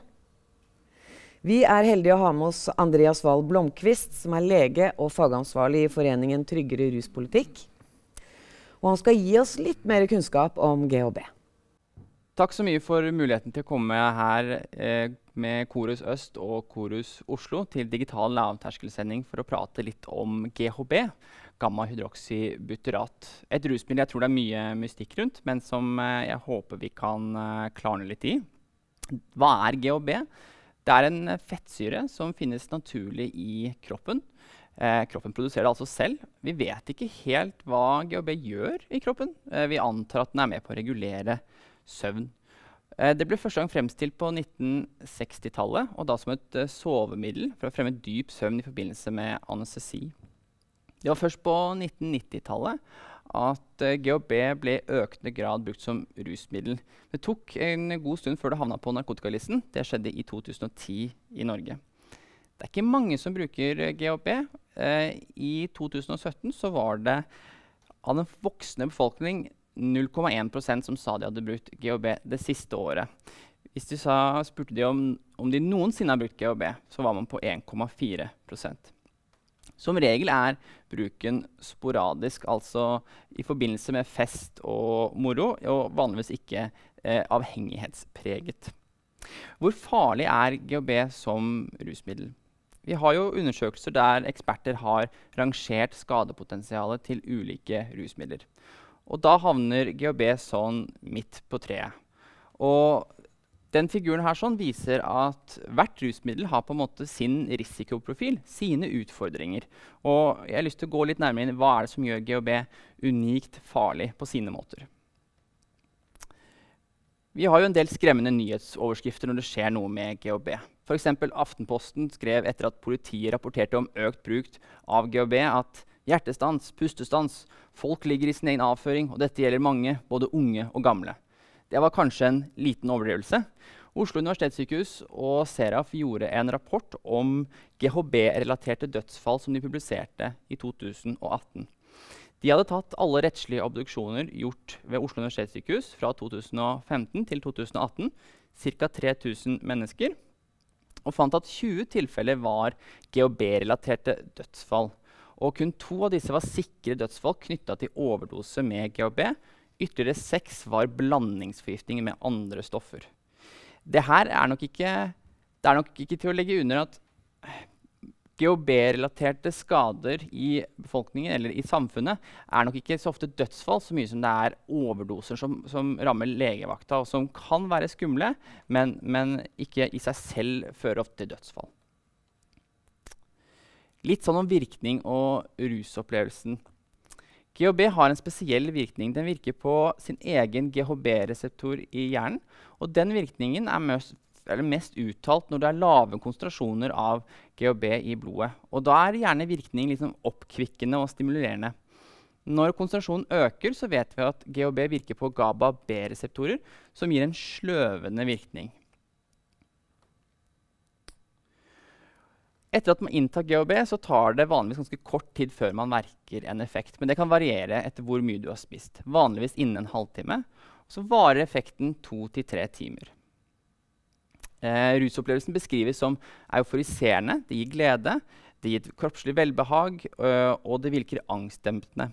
Vi er heldige å ha med oss Andreas Wahl Blomqvist, som er lege og fagansvarlig i Foreningen Tryggere Ruspolitikk. Og han skal gi oss litt mer kunnskap om GHB. Takk så mye for muligheten til å komme her med Korus Øst og Korus Oslo til digital lavterskelsending for å prate litt om GHB, gamma-hydroxybutyrat. Et rusmiddel jeg tror det er mye mystikk rundt, men som jeg håper vi kan klarne litt i. Hva er GHB? Det er en fettsyre som finnes naturlig i kroppen. Kroppen produserer det altså selv. Vi vet ikke helt hva GHB gjør i kroppen. Vi antar at den er med på å regulere søvn. Det ble første gang fremstilt på 1960-tallet, og da som et sovemiddel for å fremme dyp søvn i forbindelse med anestesi. Det var først på 1990-tallet at GHB ble i økende grad brukt som rusmiddel. Det tok en god stund før det havna på narkotikalisten. Det skjedde i 2010 i Norge. Det er ikke mange som bruker GHB. I 2017 så var det av den voksne befolkning 0,1% som sa de hadde brukt GHB det siste året. Hvis de spurte de om de noensinne har brukt GHB, så var man på 1,4%. Som regel er bruken sporadisk, altså i forbindelse med fest og moro, og vanligvis ikke avhengighetspreget. Hvor farlig er GHB som rusmiddel? Vi har jo undersøkelser der eksperter har rangert skadepotensialet til ulike rusmidler. Og da havner GHB sånn midt på treet. Og den figuren her sånn viser at hvert rusmiddel har på en måte sin risikoprofil, sine utfordringer. Og jeg har lyst til å gå litt nærmere inn i hva er det som gjør GHB unikt farlig på sine måter. Vi har jo en del skremmende nyhetsoverskrifter når det skjer noe med GHB. For eksempel Aftenposten skrev etter at politiet rapporterte om økt bruk av GHB at hjertestans, pustestans, folk ligger i sin egen avføring, og dette gjelder mange, både unge og gamle. Det var kanskje en liten overdrivelse. Oslo universitetssykehus og Seraf gjorde en rapport om GHB-relaterte dødsfall som de publiserte i 2018. De hadde tatt alle rettslige obduksjoner gjort ved Oslo universitetssykehus fra 2015 til 2018, ca. 3000 mennesker, og fant at 20 tilfeller var GHB-relaterte dødsfall. Og kun 2 av disse var sikre dødsfall knyttet til overdose med GHB. Ytterligere 6 var blandingsforgiftning med andre stoffer. Det her er nok ikke til å legge under at GHB-relaterte skader i befolkningen eller i samfunnet er nok ikke så ofte dødsfall så mye som det er overdoser som rammer legevakta, og som kan være skumle, men ikke i seg selv fører ofte til dødsfall. Litt sånn om virkning og rusopplevelsen. GHB har en spesiell virkning. Den virker på sin egen GHB-reseptor i hjernen, og den virkningen er mest uttalt når det er lave konsentrasjoner av GHB i blodet. Og da er gjerne virkningen liksom oppkvikkende og stimulerende. Når konsentrasjonen øker, så vet vi at GHB virker på GABA-B-reseptorer, som gir en sløvende virkning. Etter at man inntar GHB, så tar det vanligvis ganske kort tid før man merker en effekt. Men det kan variere etter hvor mye du har spist. Vanligvis innen en halvtime. Så varer effekten 2 til 3 timer. Rusopplevelsen beskrives som euforiserende, det gir glede, det gir kroppslig velbehag, og det virker angstdempende.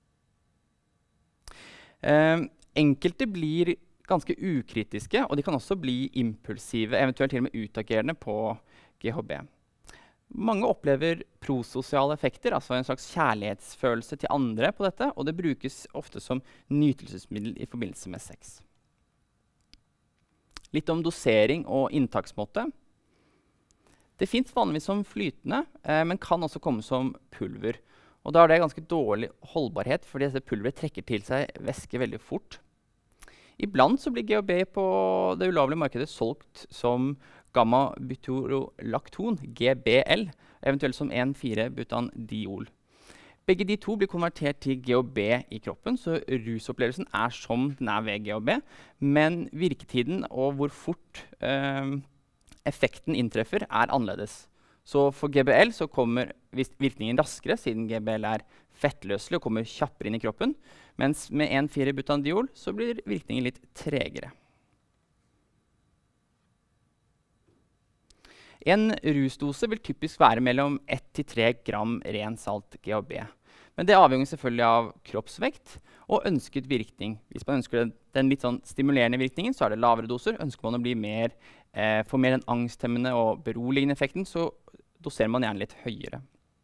Enkelte blir ganske ukritiske, og de kan også bli impulsive, eventuelt til og med utagerende på GHB. Mange opplever prososiale effekter, altså en slags kjærlighetsfølelse til andre på dette, og det brukes ofte som nytelsesmiddel i forbindelse med sex. Litt om dosering og inntaksmåte. Det finnes vanligvis som flytende, men kan også komme som pulver. Og da er det ganske dårlig holdbarhet, fordi dette pulveret trekker til seg væske veldig fort. Iblant så blir GHB på det ulovlige markedet solgt som gamma-butyrolakton, GBL, eventuelt som 1,4-butandiol. Begge de to blir konvertert til GHB i kroppen, så rusopplevelsen er som den er ved GHB, men virketiden og hvor fort effekten inntreffer er annerledes. Så for GBL så kommer virkningen raskere, siden GBL er fettløselig og kommer kjappere inn i kroppen, mens med 1,4-butandiol så blir virkningen litt tregere. En rusdose vil typisk være mellom 1 til 3 gram ren salt GHB. Men det avhenger selvfølgelig av kroppsvekt og ønsket virkning. Hvis man ønsker den litt sånn stimulerende virkningen, så er det lavere doser. Ønsker man å bli få mer den angsthemmende og beroligende effekten, så doserer man gjerne litt høyere.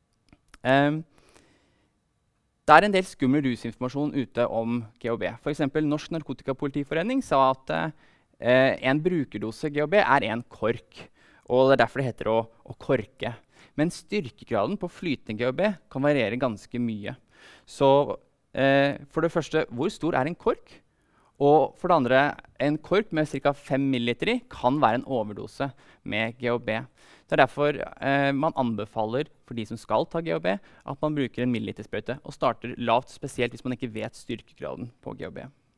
Det er en del skummel rusinformasjon ute om GHB. For eksempel Norsk Narkotikapolitiforening sa at en brukerdose GHB er en kork. Og det er derfor det heter å korke. Men styrkegraden på flytende GHB kan variere ganske mye. Så for det første, hvor stor er en kork? Og for det andre, en kork med ca. 5 milliliter i kan være en overdose med GHB. Det er derfor man anbefaler for de som skal ta GHB, at man bruker en millilitersprøyte og starter lavt, spesielt hvis man ikke vet styrkegraden på GHB.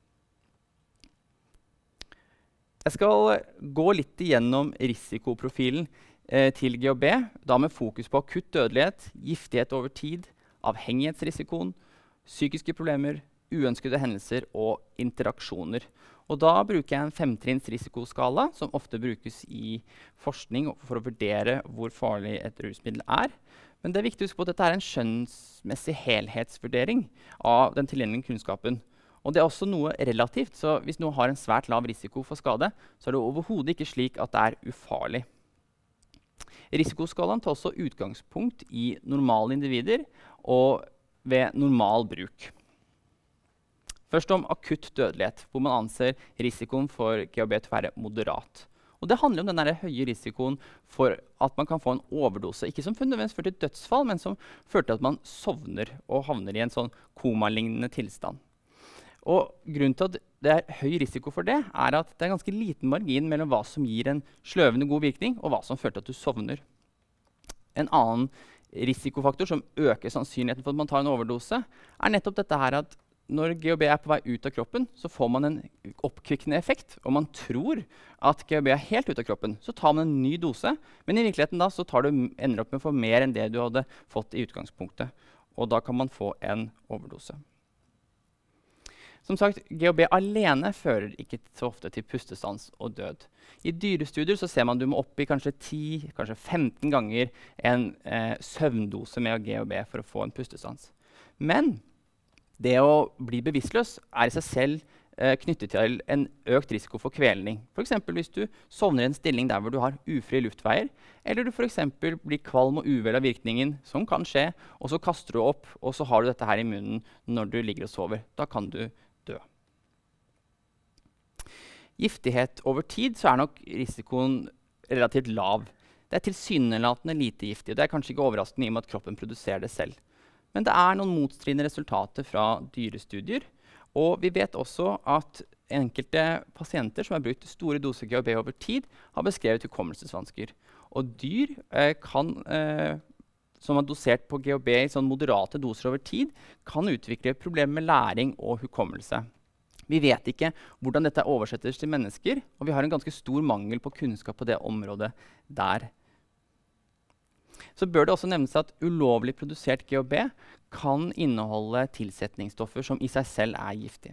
Jeg skal gå litt igjennom risikoprofilen til GHB, da med fokus på akutt dødelighet, giftighet over tid, avhengighetsrisikoen, psykiske problemer, uønskede hendelser og interaksjoner. Og da bruker jeg en 5-trinns risikoskala, som ofte brukes i forskning for å vurdere hvor farlig et rusmiddel er. Men det er viktig å huske på at dette er en skjønnsmessig helhetsvurdering av den tilgjengelige kunnskapen. Og det er også noe relativt, så hvis noe har en svært lav risiko for skade, så er det overhodet ikke slik at det er ufarlig. Risikoskalaen tar også utgangspunkt i normale individer og ved normal bruk. Først om akutt dødelighet, hvor man anser risikoen for GHB til å være moderat. Og det handler om den høye risikoen for at man kan få en overdose, ikke som nødvendigvis fører til dødsfall, men som fører til at man sovner og havner i en sånn komalignende tilstand. Og grunnen til at det er høy risiko for det, er at det er ganske liten margin mellom hva som gir en sløvende god virkning, og hva som fører til at du sovner. En annen risikofaktor som øker sannsynligheten for at man tar en overdose, er nettopp dette her at når GHB er på vei ut av kroppen, så får man en oppkvikkende effekt, og man tror at GHB er helt ut av kroppen. Så tar man en ny dose, men i virkeligheten da, så ender opp med å få mer enn det du hadde fått i utgangspunktet. Og da kan man få en overdose. Som sagt, GHB alene fører ikke så ofte til pustestans og død. I dyrestudier så ser man du må opp i kanskje 10, kanskje 15 ganger en søvndose med GHB for å få en pustestans. Men det å bli bevisstløs er i seg selv knyttet til en økt risiko for kvelning. For eksempel hvis du sovner i en stilling der hvor du har ufrie luftveier, eller du for eksempel blir kvalm og uvel av virkningen, som kan skje, og så kaster du opp, og så har du dette her i munnen når du ligger og sover. Da kan du dø. Giftighet over tid, så er nok risikoen relativt lav. Det er tilsynelatende lite giftig, og det er kanskje ikke overraskende i og med at kroppen produserer det selv. Men det er noen motstridende resultater fra dyrestudier. Og vi vet også at enkelte pasienter som har brukt store doser GHB over tid, har beskrevet hukommelsesvansker. Og dyr som har dosert på GHB i sånn moderate doser over tid, kan utvikle problemer med læring og hukommelse. Vi vet ikke hvordan dette oversettes til mennesker, og vi har en ganske stor mangel på kunnskap på det området der. Så bør det også nevnes at ulovlig produsert GHB kan inneholde tilsetningsstoffer som i seg selv er giftig.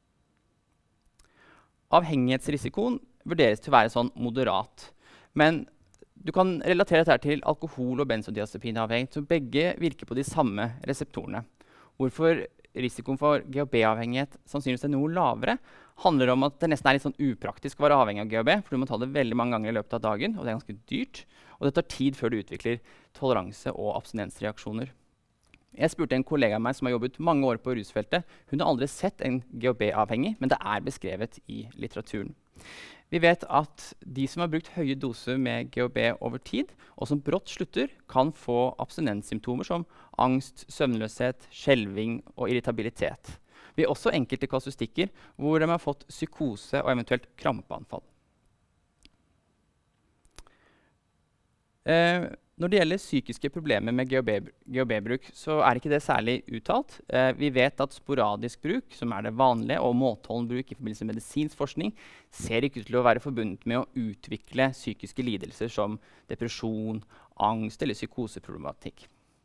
Avhengighetsrisikoen vurderes til å være sånn moderat. Men du kan relatere dette til alkohol- og benzodiazepinavhengighet, så begge virker på de samme reseptorene. Hvorfor risikoen for GHB-avhengighet sannsynligvis er noe lavere, handler om at det nesten er litt sånn upraktisk å være avhengig av GHB, for du må ta det veldig mange ganger i løpet av dagen, og det er ganske dyrt. Og det tar tid før du utvikler toleranse og abstinensreaksjoner. Jeg spurte en kollega av meg som har jobbet mange år på rusfeltet. Hun har aldri sett en GHB-avhengig, men det er beskrevet i litteraturen. Vi vet at de som har brukt høye doser med GHB over tid, og som brått slutter, kan få abstinenssymptomer som angst, søvnløshet, skjelving og irritabilitet. Vi har også enkelte kasustikker hvor de har fått psykose og eventuelt krampeanfall. Når det gjelder psykiske problemer med GHB-bruk, så er ikke det særlig uttalt. Vi vet at sporadisk bruk, som er det vanlige, og målholden bruk i forbindelse med medisinsk forskning, ser ikke ut til å være forbundet med å utvikle psykiske lidelser som depresjon, angst eller psykoseproblematikk.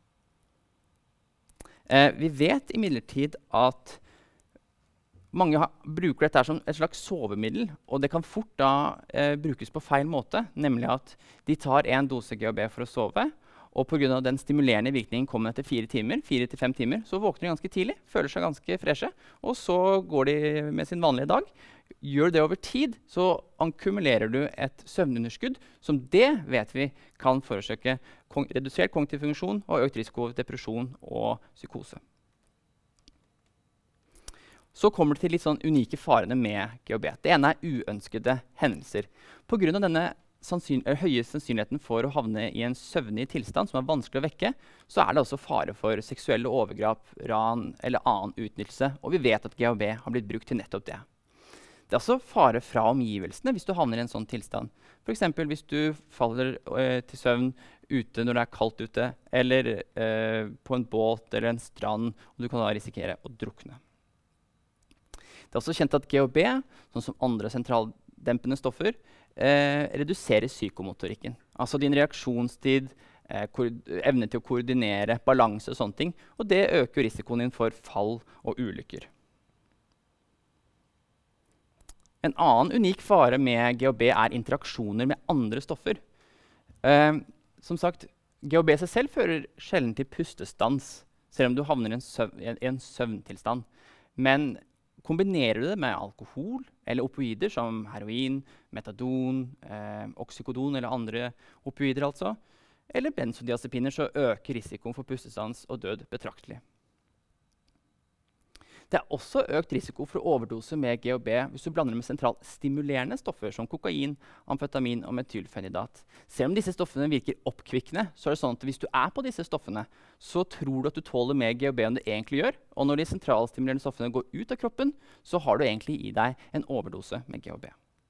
Vi vet imidlertid at mange bruker dette som et slags sovemiddel, og det kan fort da brukes på feil måte, nemlig at de tar en dose GHB for å sove, og på grunn av den stimulerende virkningen kommer etter 4 til 5 timer, så våkner de ganske tidlig, føler seg ganske freshe, og så går de med sin vanlige dag. Gjør det over tid, så akkumulerer du et søvnunderskudd, som det vet vi kan forårsake redusert kognitiv funksjon og økt risiko for depresjon og psykose. Så kommer det til litt sånn unike farene med GHB. Det ene er uønskede hendelser. På grunn av denne høye sannsynligheten for å havne i en søvnig tilstand som er vanskelig å vekke, så er det også fare for seksuelle overgrep, ran eller annen utnyttelse. Og vi vet at GHB har blitt brukt til nettopp det. Det er også fare fra omgivelsene hvis du havner i en sånn tilstand. For eksempel hvis du faller til søvn ute når det er kaldt ute, eller på en båt eller en strand, og du kan da risikere å drukne. Det er også kjent at GHB, sånn som andre sentraldempende stoffer, reduserer psykomotorikken. Altså din reaksjonstid, evne til å koordinere, balanse og sånne ting. Og det øker risikoen din for fall og ulykker. En annen unik fare med GHB er interaksjoner med andre stoffer. Som sagt, GHB seg selv fører sjelden til pustestans, selv om du havner i en søvntilstand. Men kombinerer du det med alkohol eller opioider som heroin, metadon, oxycodon eller andre opioider altså, eller benzodiazepiner, så øker risikoen for pustestans og død betraktelig. Det er også økt risiko for overdose med GHB hvis du blander med sentralstimulerende stoffer som kokain, amfetamin og metylfenidat. Selv om disse stoffene virker oppkvikkende, så er det sånn at hvis du er på disse stoffene, så tror du at du tåler mer GHB enn du egentlig gjør, og når de sentralstimulerende stoffene går ut av kroppen, så har du egentlig i deg en overdose med GHB.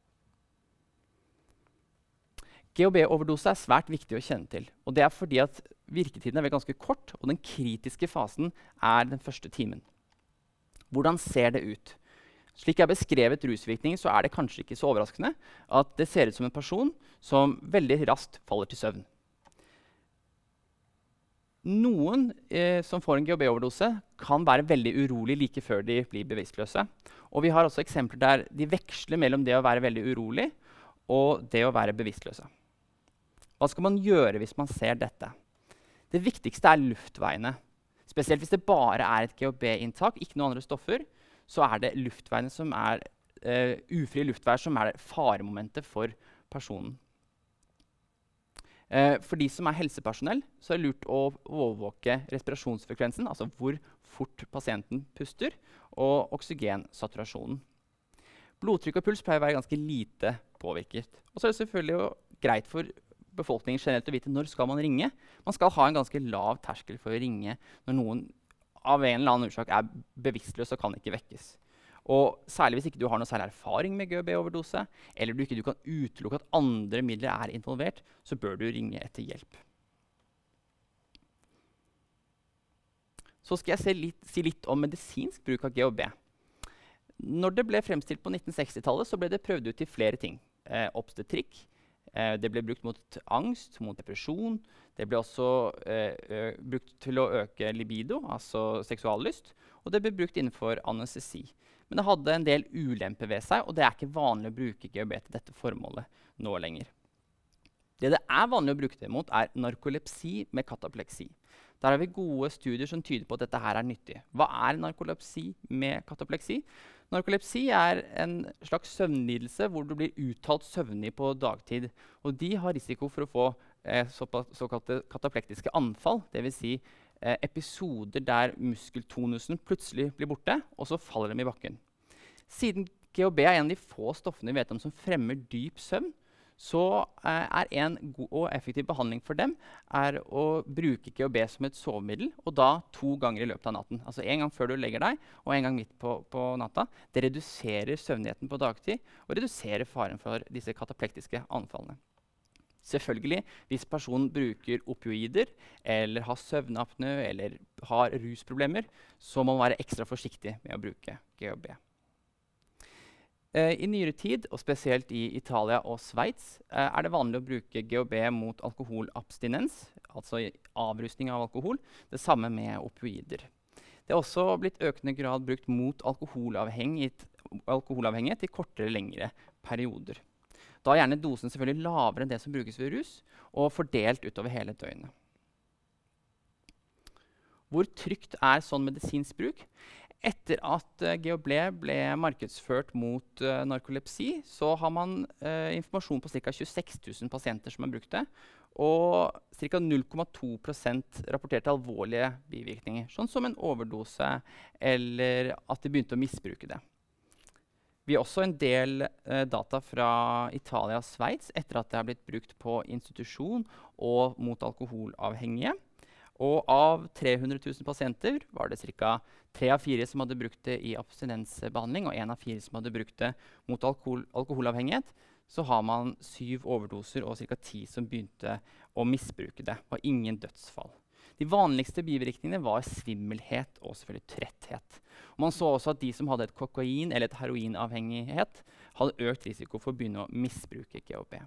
GHB-overdose er svært viktig å kjenne til, og det er fordi at virketiden er vel ganske kort, og den kritiske fasen er den første timen. Hvordan ser det ut? Slik jeg har beskrevet rusvirkning, så er det kanskje ikke så overraskende at det ser ut som en person som veldig raskt faller til søvn. Noen som får en GHB-overdose kan være veldig urolig like før de blir bevisstløse. Og vi har også eksempler der de veksler mellom det å være veldig urolig og det å være bevisstløse. Hva skal man gjøre hvis man ser dette? Det viktigste er luftveiene. Spesielt hvis det bare er et GHB-inntak, ikke noen andre stoffer, så er det luftveiene som er ufrie luftveier som er faremomentet for personen. For de som er helsepersonell, så er det lurt å overvåke respirasjonsfrekvensen, altså hvor fort pasienten puster, og oksygensaturasjonen. Blodtrykk og puls pleier å være ganske lite påvirket. Og så er det selvfølgelig greit for befolkningen generelt å vite når skal man ringe. Man skal ha en ganske lav terskel for å ringe når noen av en eller annen årsak er bevisstløs og kan ikke vekkes. Og særlig hvis ikke du har noe særlig erfaring med GHB-overdose, eller du ikke kan utelukke at andre midler er involvert, så bør du ringe etter hjelp. Så skal jeg si litt om medisinsk bruk av GHB. Når det ble fremstilt på 1960-tallet, så ble det prøvd ut i flere ting. Obstetrikk. Det ble brukt mot angst, mot depresjon. Det ble også brukt til å øke libido, altså seksuallyst. Og det ble brukt innenfor anestesi. Men det hadde en del ulemper ved seg, og det er ikke vanlig å bruke GHB til dette formålet nå lenger. Det er vanlig å bruke det mot, er narkolepsi med katapleksi. Der har vi gode studier som tyder på at dette her er nyttig. Hva er narkolepsi med katapleksi? Narkolepsi er en slags søvnlidelse hvor du blir uttalt søvnig på dagtid. Og de har risiko for å få såkalte kataplektiske anfall, det vil si episoder der muskeltonusen plutselig blir borte, og så faller de i bakken. Siden GHB er en av de få stoffene vi vet om som fremmer dyp søvn, så er en god og effektiv behandling for dem er å bruke GHB som et sovemiddel, og da 2 ganger i løpet av natten. Altså 1 gang før du legger deg, og 1 gang midt på natta. Det reduserer søvnigheten på dagtid, og reduserer faren for disse kataplektiske anfallene. Selvfølgelig, hvis personen bruker opioider, eller har søvnapnø, eller har rusproblemer, så må man være ekstra forsiktig med å bruke GHB. I nyere tid, og spesielt i Italia og Sveits, er det vanlig å bruke GHB mot alkoholabstinens, altså avrusning av alkohol, det samme med opioider. Det er også blitt økende grad brukt mot alkoholavhengighet i kortere, lengre perioder. Da er gjerne dosen selvfølgelig lavere enn det som brukes ved rus, og fordelt utover hele døgnet. Hvor trygt er sånn medisinsk bruk? Etter at GHB ble markedsført mot narkolepsi, så har man informasjon på ca. 26 000 pasienter som har brukt det, og ca. 0,2% rapporterte alvorlige bivirkninger, sånn som en overdose eller at de begynte å misbruke det. Vi har også en del data fra Italia og Sveits etter at det har blitt brukt på institusjon og mot alkoholavhengige. Og av 300 000 pasienter var det ca. 3 av 4 som hadde brukt det i abstinensbehandling, og 1 av 4 som hadde brukt det mot alkoholavhengighet. Så har man 7 overdoser og ca. 10 som begynte å misbruke det. Det var ingen dødsfall. De vanligste bivirkningene var svimmelhet og selvfølgelig tretthet. Og man så også at de som hadde et kokain- eller et heroinavhengighet, hadde økt risiko for å begynne å misbruke GHB.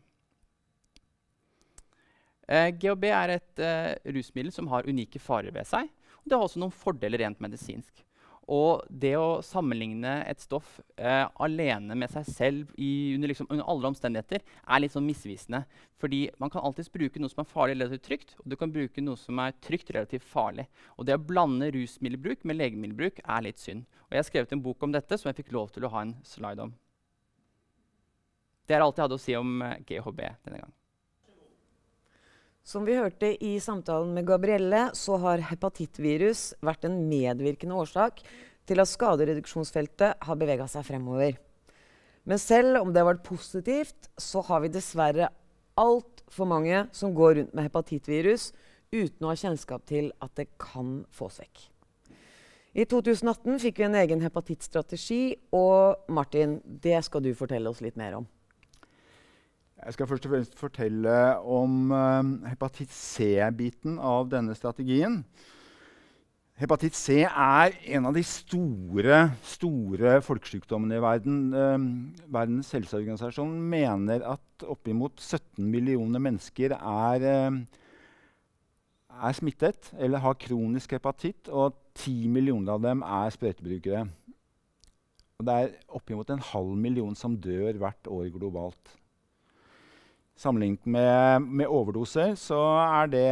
GHB er et rusmiddel som har unike farer ved seg. Og det har også noen fordeler rent medisinsk. Og det å sammenligne et stoff alene med seg selv under alle omstendigheter er litt sånn misvisende. Fordi man kan alltids bruke noe som er farlig relativt trygt, og du kan bruke noe som er trygt relativt farlig. Og det å blande rusmiddelbruk med legemiddelbruk er litt synd. Og jeg har skrevet en bok om dette som jeg fikk lov til å ha en slide om. Det er alt jeg hadde å si om GHB denne gang. Som vi hørte i samtalen med Gabrielle, så har hepatittvirus vært en medvirkende årsak til at skadereduksjonsfeltet har beveget seg fremover. Men selv om det har vært positivt, så har vi dessverre alt for mange som går rundt med hepatittvirus uten å ha kjennskap til at det kan fås vekk. I 2018 fikk vi en egen hepatittstrategi, og Martin, det skal du fortelle oss litt mer om. Jeg skal først og fremst fortelle om hepatitt C-biten av denne strategien. Hepatitt C er en av de store folkesykdommene i verden. Verdens helseorganisasjon mener at oppimot 17 millioner mennesker er smittet eller har kronisk hepatitt, og 10 millioner av dem er sprøytebrukere. Og det er oppimot 500 000 som dør hvert år globalt. Sammenlignet med overdoser så er det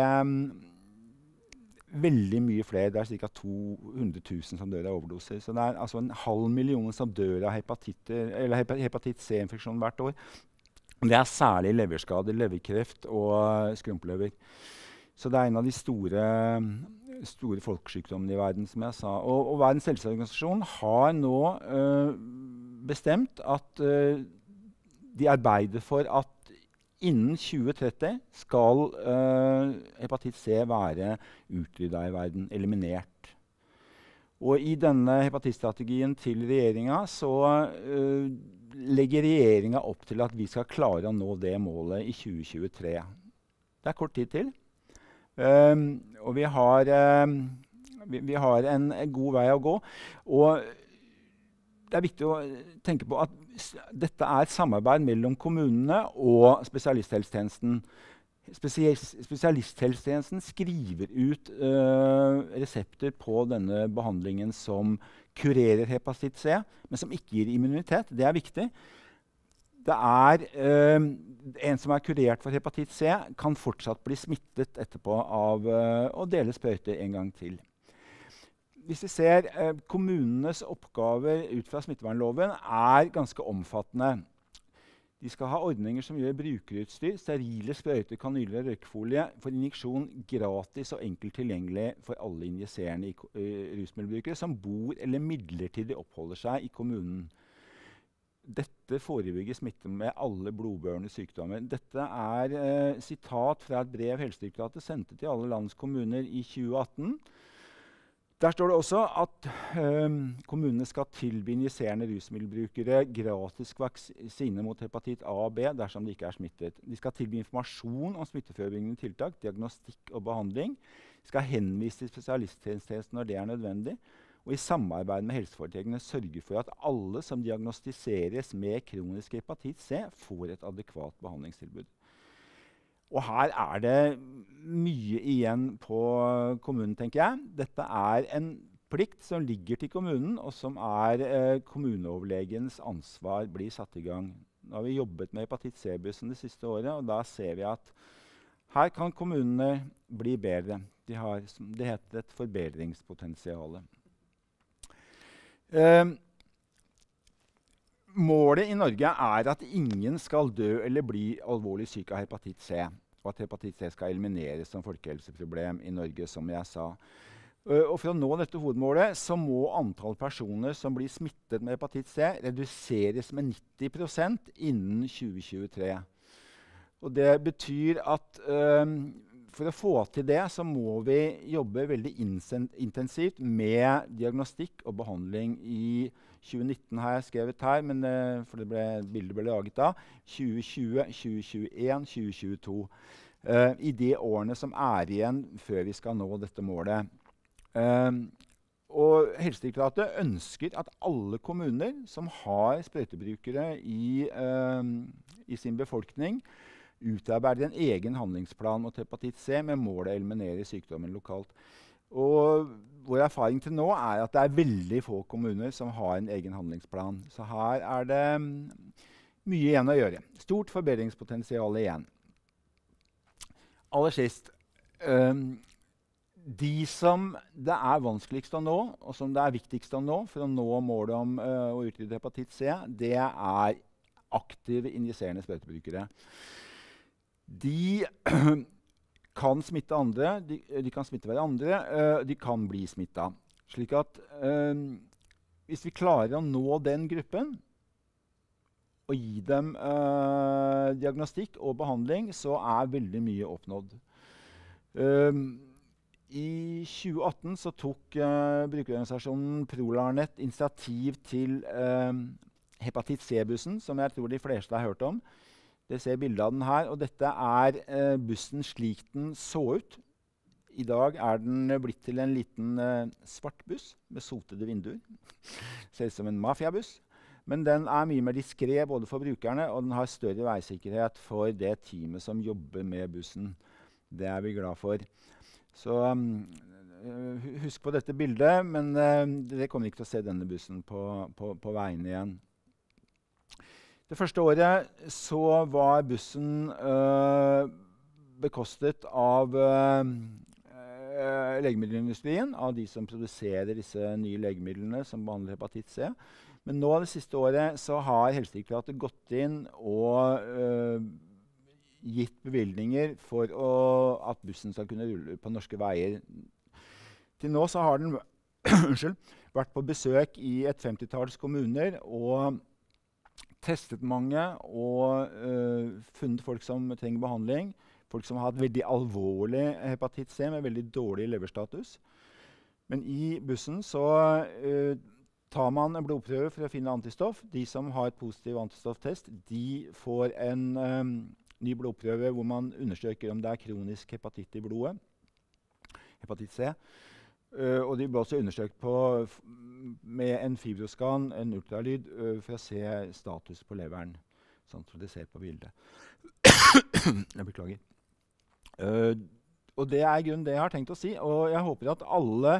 veldig mye flere. Det er ca. 200 000 som dør av overdoser. Så det er altså 500 000 som dør av hepatitt C-infeksjon hvert år. Det er særlig leverskader, leverkreft og skrumplever. Så det er en av de store folkesykdommene i verden, som jeg sa. Og Verdens helseorganisasjon har nå bestemt at de arbeider for at innen 2030 skal hepatitt C være utryddet i verden, eliminert. Og i denne hepatittstrategien til regjeringen så legger regjeringen opp til at vi skal klare å nå det målet i 2023. Det er kort tid til. Og vi har en god vei å gå. Og det er viktig å tenke på at dette er et samarbeid mellom kommunene og spesialisthelsetjenesten. Spesialisthelsetjenesten skriver ut resepter på denne behandlingen som kurerer hepatitt C, men som ikke gir immunitet. Det er viktig. Det er en som er kurert for hepatitt C, kan fortsatt bli smittet etterpå av å dele sprøyter en gang til. Hvis vi ser kommunenes oppgaver ut fra smittevernloven er ganske omfattende. De skal ha ordninger som gjør brukerutstyr, sterile sprøyter, kanyler og røykfolie for injeksjon gratis og enkelt tilgjengelig for alle injiserende rusmiddelbrukere som bor eller midlertidig oppholder seg i kommunen. Dette forebygger smitte med alle blodbørende sykdommer. Dette er sitat fra et brev Helsedirektoratet sendte til alle landets kommuner i 2018. Der står det også at kommunene skal tilby injiserende rusmiddelbrukere gratis vaksine mot hepatitt A og B dersom de ikke er smittet. De skal tilby informasjon om smitteforebyggende tiltak, diagnostikk og behandling. De skal henvise til spesialisttjeneste når det er nødvendig. Og i samarbeid med helseforetakene sørge for at alle som diagnostiseres med kronisk hepatitt C, får et adekvat behandlingstilbud. Og her er det mye igjen på kommunen, tenker jeg. Dette er en plikt som ligger til kommunen, og som er kommuneoverlegens ansvar blir satt i gang. Nå har vi jobbet med hepatitt C-bussen det siste året, og da ser vi at her kan kommunene bli bedre. De har, det heter et forbedringspotensial. Målet i Norge er at ingen skal dø eller bli alvorlig syk av hepatitt C, og at hepatitt C skal elimineres som folkehelseproblem i Norge, som jeg sa. Og for å nå dette hovedmålet så må antall personer som blir smittet med hepatitt C reduseres med 90% innen 2023. Og det betyr at For å få til det så må vi jobbe veldig intensivt med diagnostikk og behandling. I 2019 har jeg skrevet her, men for bildet ble laget da. 2020, 2021, 2022. I de årene som igjen før vi skal nå dette målet. Og Helsedirektoratet ønsker at alle kommuner som har sprøytebrukere i sin befolkning, utarbeider en egen handlingsplan mot hepatitt C med mål å eliminere sykdommen lokalt. Og vår erfaring til nå at det veldig få kommuner som har en egen handlingsplan. Så her det mye igjen å gjøre. Stort forbedringspotensial igjen. Aller sist. De som det vanskeligst å nå, og som det viktigst å nå for å nå målet om å utrydde hepatitt C, det aktive injiserende sprøytebrukere. De kan smitte andre, de kan smitte hverandre, de kan bli smittet. Slik at hvis vi klarer å nå den gruppen, og gi dem diagnostikk og behandling, så veldig mye oppnådd. I 2018 så tok brukerorganisasjonen ProLarNet initiativ til hepatitt C-bussen, som jeg tror de fleste har hørt om. Dere ser bildet av den her, og dette bussen slik den så ut. I dag den blitt til en liten svart buss med sotede vinduer. Ser ut som en mafiabuss. Men den mye mer diskret både for brukerne, og den har større veisikkerhet for det teamet som jobber med bussen. Det vi glad for. Så husk på dette bildet, men dere kommer ikke til å se denne bussen på veien igjen. Det første året så var bussen bekostet av legemiddelindustrien, av de som produserer disse nye legemidlene som behandler hepatitt C. Men nå det siste året så har Helsedirektoratet gått inn og gitt bevilgninger for at bussen skal kunne rulle på norske veier. Til nå så har den vært på besøk i et 50-talls kommuner og testet mange og funnet folk som trenger behandling. Folk som har hatt veldig alvorlig hepatitt C med veldig dårlig leverstatus. Men i bussen så tar man en blodprøve for å finne antistoff. De som har positiv antistofftest, de får en ny blodprøve hvor man undersøker om det kronisk hepatitt i blodet. Hepatitt C. Og de blir også undersøkt med en fibroskan, en ultralyd, for å se status på leveren, sånn som de ser på bildet. Jeg beklager. Og det grunnen det jeg har tenkt å si, og jeg håper at alle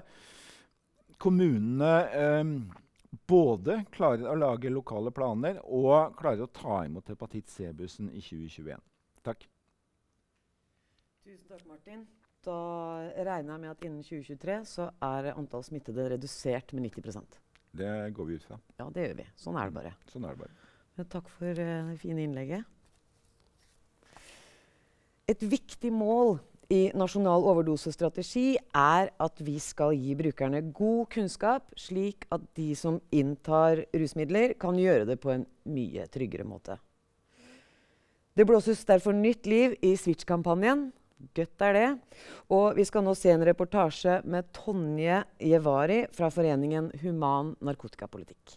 kommunene både klarer å lage lokale planer og klarer å ta imot hepatitt C-bussen i 2021. Takk. Tusen takk, Martin. Da regner jeg med at innen 2023 så antall smittede redusert med 90%. Det går vi ut fra. Ja, det gjør vi. Sånn det bare. Sånn det bare. Men takk for det fine innlegget. Et viktig mål i Nasjonal overdosestrategi at vi skal gi brukerne god kunnskap, slik at de som inntar rusmidler kan gjøre det på en mye tryggere måte. Det blåses derfor nytt liv i Switch-kampanjen. Gøtt det. Og vi skal nå se en reportasje med Tonje Jevari fra foreningen Human Narkotikapolitikk.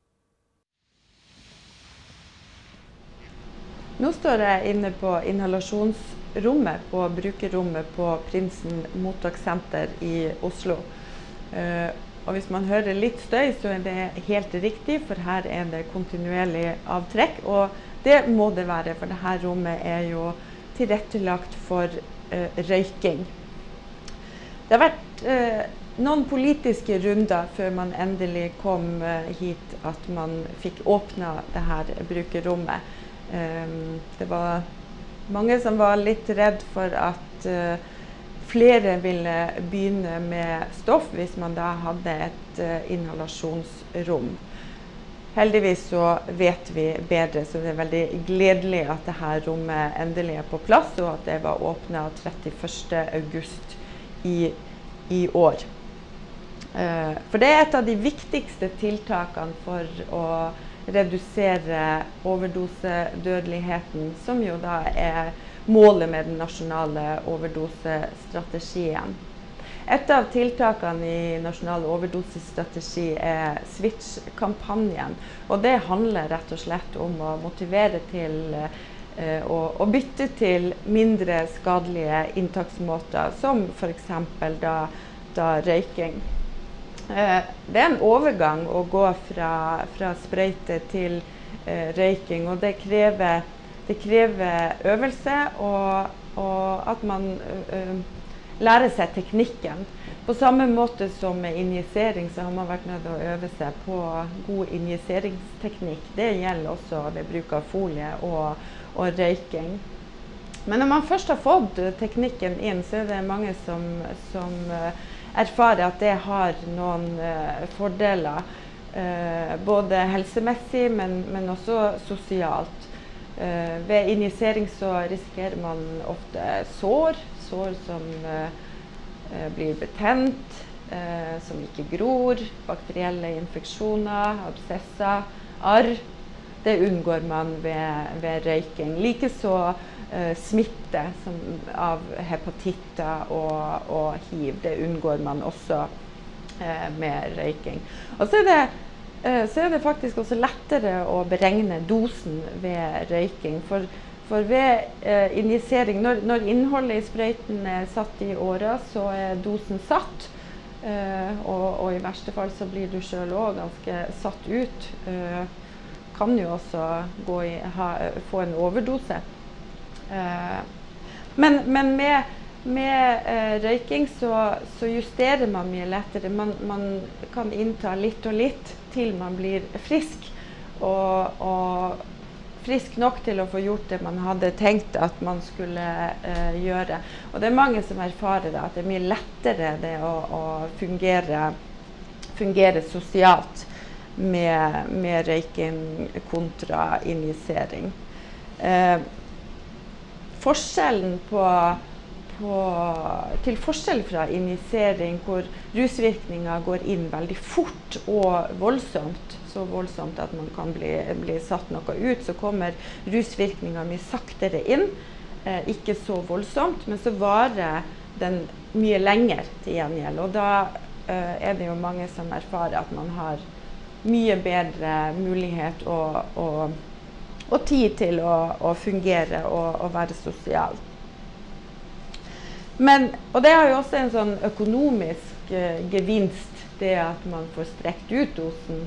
Nå står jeg inne på inhalasjonsrommet, på brukerrommet på Prinsen mottakssenter i Oslo. Og hvis man hører litt støy, så det helt riktig, for her det kontinuerlig avtrekk. Og det må det være, for dette rommet jo tilrettelagt for røyking. Det har vært noen politiske runder før man endelig kom hit at man fikk åpna dette brukerrommet. Det var mange som var litt redd for at flere ville begynne med stoff hvis man da hadde et inhalasjonsrom. Heldigvis så vet vi bedre, så det veldig gledelig at dette rommet endelig på plass, og at det var åpnet 31. august i år. For det et av de viktigste tiltakene for å redusere overdosedødeligheten, som jo da målet med den nasjonale overdosestrategien. Et av tiltakene i nasjonal overdosestrategi SWITCH-kampanjen, og det handler rett og slett om å motivere til å bytte til mindre skadelige inntaksmåter, som for eksempel da røyking. Det en overgang å gå fra sprøyte til røyking, og det krever øvelse og at man lære seg teknikken. På samme måte som med injisering så har man vært nødt til å øve seg på god injiseringsteknikk. Det gjelder også ved bruk av folie og røyking. Men når man først har fått teknikken inn, så det mange som erfarer at det har noen fordeler. Både helsemessig, men også sosialt. Ved injisering så risikerer man ofte sår som blir betent, som ikke gror, bakterielle infeksjoner, absesser, arr. Det unngår man ved røyking. Likeså smitte av hepatitter og hiv, det unngår man også med røyking. Og så er det faktisk også lettere å beregne dosen ved røyking. For ved injisering, når innholdet i sprøyten satt i åra, så dosen satt. Og i verste fall så blir du selv også ganske satt ut. Kan jo også få en overdose. Men med røyking så justerer man mye lettere. Man kan innta litt og litt til man blir frisk. Og frisk nok til å få gjort det man hadde tenkt at man skulle gjøre. Og det mange som erfarer det, at det mye lettere det å fungere sosialt med røyking kontra injisering. Til forskjell fra injisering, hvor rusvirkninger går inn veldig fort og voldsomt, så voldsomt at man kan bli satt noe ut, så kommer rusvirkninger mye saktere inn, ikke så voldsomt, men så varer den mye lenger til gjengjeld. Og da det jo mange som erfarer at man har mye bedre mulighet og tid til å fungere og være sosial. Og det har jo også en sånn økonomisk gevinst, det at man får strekt ut dosen,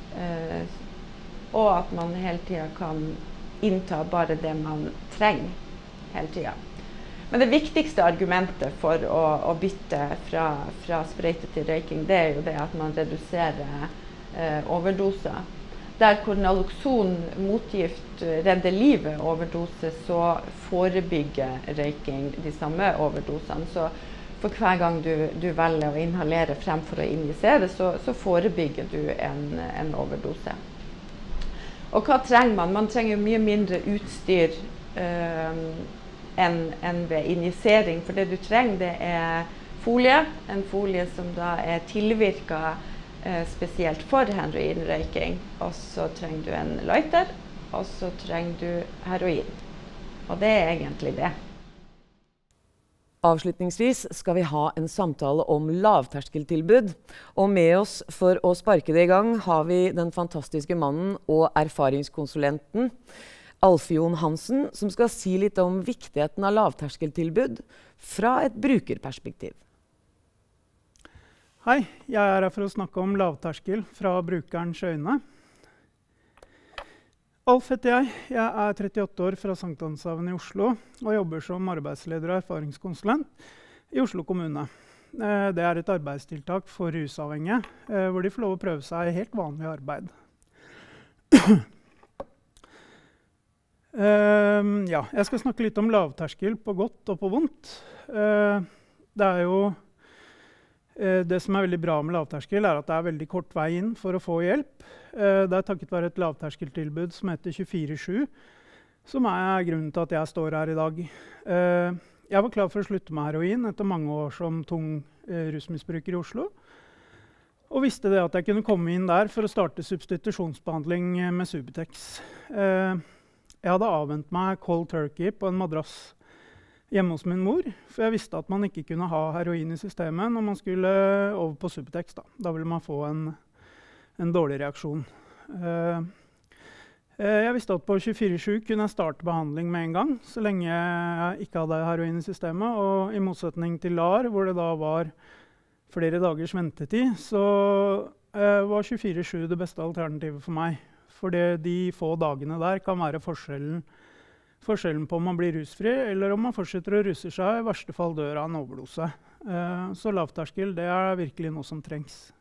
og at man hele tiden kan innta bare det man trenger hele tiden. Men det viktigste argumentet for å bytte fra sprøyte til røyking, det jo det at man reduserer overdoser. Der hvor naloxon motgift redder livet overdose, så forebygger røyking de samme overdosene. Så for hver gang du velger å inhalere fremfor å injisere, så forebygger du en overdose. Og hva trenger man? Man trenger mye mindre utstyr enn ved injisering, for det du trenger det folie, en folie som da tilvirket spesielt for heroinrøyking, og så trenger du en lighter, og så trenger du heroin. Og det egentlig det. Avslutningsvis skal vi ha en samtale om lavterskeltilbud, og med oss for å sparke det i gang har vi den fantastiske mannen og erfaringskonsulenten Alfjord Hansen, som skal si litt om viktigheten av lavterskeltilbud fra et brukerperspektiv. Hei, jeg her for å snakke om lavterskel fra brukerens øyne. Alf heter jeg. Jeg 38 år fra Sankthanshavn i Oslo og jobber som arbeidsleder og erfaringskonsulent i Oslo kommune. Det et arbeidstiltak for rusavhengige, hvor de får lov å prøve seg i helt vanlig arbeid. Ja, jeg skal snakke litt om lavterskel på godt og på vondt. Det jo det som veldig bra med lavterskel, at det veldig kort vei inn for å få hjelp. Det takket være et lavterskeltilbud som heter 24/7, som grunnen til at jeg står her i dag. Jeg var klar for å slutte med heroin etter mange år som tung rusmisbruker i Oslo. Og visste det at jeg kunne komme inn der for å starte substitusjonsbehandling med Subutex. Jeg hadde avvent meg cold turkey på en madrass hjemme hos min mor, for jeg visste at man ikke kunne ha heroin i systemet når man skulle over på Subutex. Da ville man få en dårlig reaksjon. Jeg visste at på 24/7 kunne jeg starte behandling med en gang, så lenge jeg ikke hadde heroin i systemet. Og i motsetning til LAR, hvor det da var flere dagers ventetid, så var 24/7 det beste alternativet for meg. For de få dagene der kan være forskjellen på om man blir rusfri, eller om man fortsetter å ruse seg, i verste fall dør av en overdose. Så lavterskel, det er virkelig noe som trengs.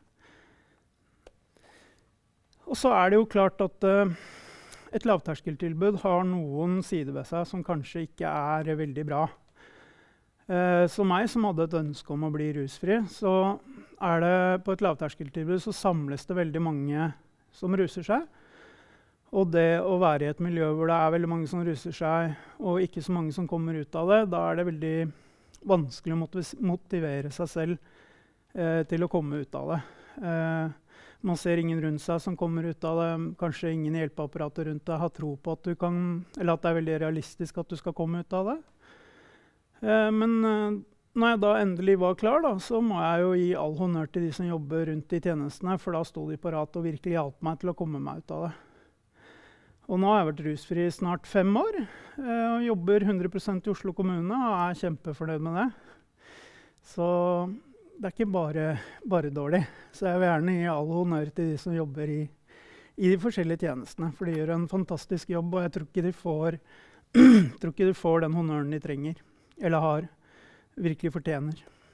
Og så er det jo klart at et lavterskeltilbud har noen sider ved seg som kanskje ikke er veldig bra. Så meg som hadde et ønske om å bli rusfri, så er det på et lavterskeltilbud så samles det veldig mange som ruser seg. Og det å være i et miljø hvor det er veldig mange som ruser seg, og ikke så mange som kommer ut av det, da er det veldig vanskelig å motivere seg selv til å komme ut av det. Man ser ingen rundt seg som kommer ut av det, kanskje ingen hjelpeapparater rundt deg har tro på at du kan, eller at det er veldig realistisk at du skal komme ut av det. Men når jeg da endelig var klar, så må jeg jo gi all honnør til de som jobber rundt i tjenestene, for da sto de på rat og virkelig hjalp meg til å komme meg ut av det. Og nå har jeg vært rusfri i snart 5 år, og jobber 100% i Oslo kommune, og er kjempefornøyd med det. Så det er ikke bare dårlig. Så jeg vil gjerne gi all honnør til de som jobber i de forskjellige tjenestene, for de gjør en fantastisk jobb, og jeg tror ikke de får den honnøren de trenger, eller virkelig fortjener.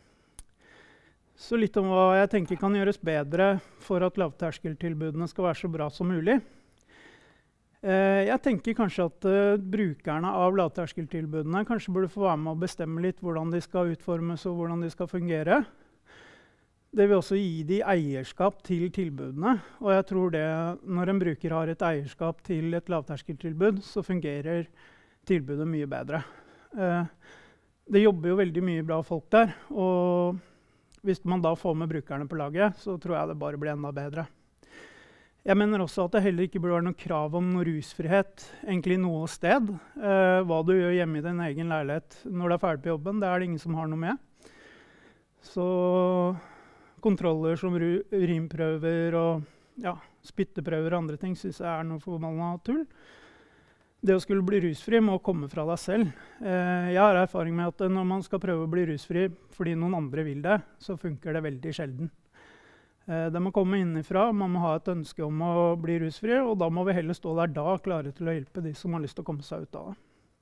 Så litt om hva jeg tenker kan gjøres bedre for at lavterskeltilbudene skal være så bra som mulig. Jeg tenker kanskje at brukerne av lavterskeltilbudene kanskje burde få være med å bestemme litt hvordan de skal utformes og hvordan de skal fungere. Det vil også gi de eierskap til tilbudene, og jeg tror det når en bruker har et eierskap til et lavterskeltilbud, så fungerer tilbudet mye bedre. Det jobber jo veldig mye bra folk der, og hvis man da får med brukerne på laget, så tror jeg det bare blir enda bedre. Jeg mener også at det heller ikke burde være noe krav om noe rusfrihet, egentlig noe sted. Hva du gjør hjemme i din egen leilighet når du er ferdig på jobben, det er det ingen som har noe med. Så kontroller som urinprøver og spytteprøver og andre ting synes jeg er noe forbanna tull. Det å skulle bli rusfri må komme fra deg selv. Jeg har erfaring med at når man skal prøve å bli rusfri fordi noen andre vil det, så funker det veldig sjelden. Det må komme innifra, man må ha et ønske om å bli rusfri, og da må vi heller stå der da, klare til å hjelpe de som har lyst til å komme seg ut av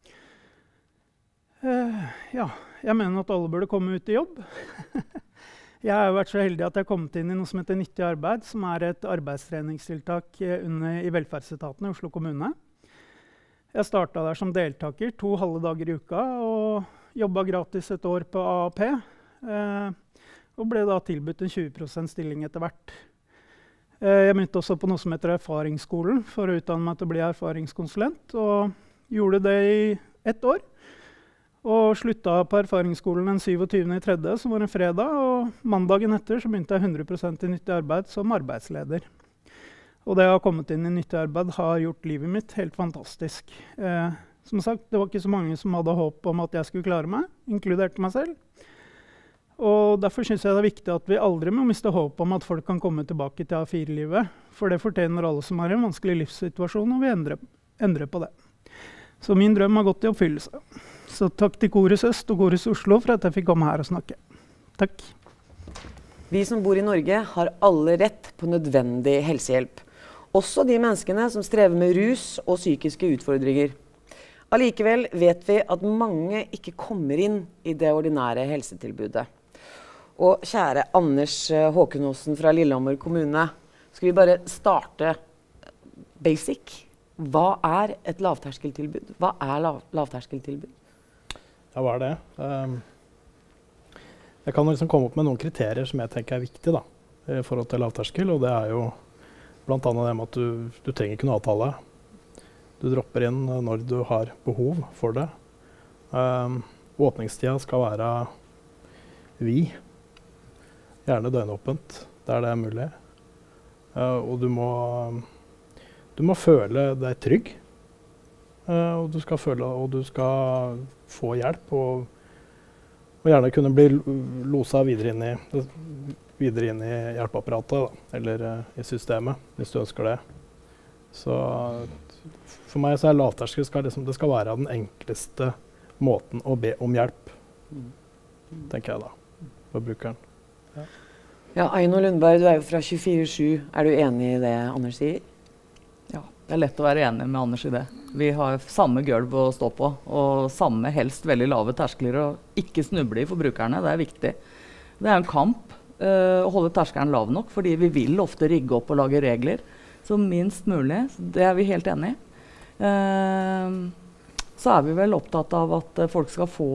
det. Jeg mener at alle burde komme ut i jobb. Jeg har jo vært så heldig at jeg har kommet inn i noe som heter Nyttig arbeid, som er et arbeidstreningstiltak i velferdsetaten i Oslo kommune. Jeg startet der som deltaker 2 halve dager i uka, og jobbet gratis et år på AAP. Og ble da tilbudt en 20% stilling etter hvert. Jeg begynte også på noe som heter erfaringsskolen for å utdanne meg til å bli erfaringskonsulent, og gjorde det i 1 år. Og slutta på erfaringsskolen den 27.3., som var en fredag, og mandagen etter så begynte jeg 100% i Nyttig arbeid som arbeidsleder. Og det å ha kommet inn i Nyttig arbeid har gjort livet mitt helt fantastisk. Som sagt, det var ikke så mange som hadde håp om at jeg skulle klare meg, inkludert meg selv. Og derfor synes jeg det er viktig at vi aldri må miste håp om at folk kan komme tilbake til A4-livet, for det fortjener alle som er i en vanskelig livssituasjon, og vi endrer på det. Så min drøm har gått i oppfyllelse. Så takk til Korus Øst og Korus Oslo for at jeg fikk komme her og snakke. Takk. Vi som bor i Norge har alle rett på nødvendig helsehjelp. Også de menneskene som strever med rus og psykiske utfordringer. Allikevel vet vi at mange ikke kommer inn i det ordinære helsetilbudet. Og kjære Anders Håkonåsen fra Lillehammer kommune, skal vi bare starte basic. Hva er et lavterskeltilbud? Hva er lavterskeltilbud? Ja, hva er det? Jeg kan liksom komme opp med noen kriterier som jeg tenker er viktige da, i forhold til lavterskel, og det er jo blant annet det med at du trenger ikke noe avtale. Du dropper inn når du har behov for det. Åpningstida skal være vid, gjerne døgnåpent. der det er mulig. Og du må føle deg trygg. Og du skal få hjelp, og gjerne kunne bli loset videre inn i hjelpeapparatet, da, eller i systemet, hvis du ønsker det. Så for meg så er lavterskel det skal være den enkleste måten å be om hjelp, tenker jeg da, for brukeren. Ja, Aino Lundberg, du er jo fra 24/7. Er du enig i det Anders sier? Ja, det er lett å være enig med Anders i det. Vi har samme gulv å stå på, og samme helst veldig lave terskler, og ikke snuble i for brukerne, det er viktig. Det er en kamp å holde terskelen lav nok, fordi vi vil ofte rigge opp og lage regler, så minst mulig, det er vi helt enig i. Så er vi vel opptatt av at folk skal få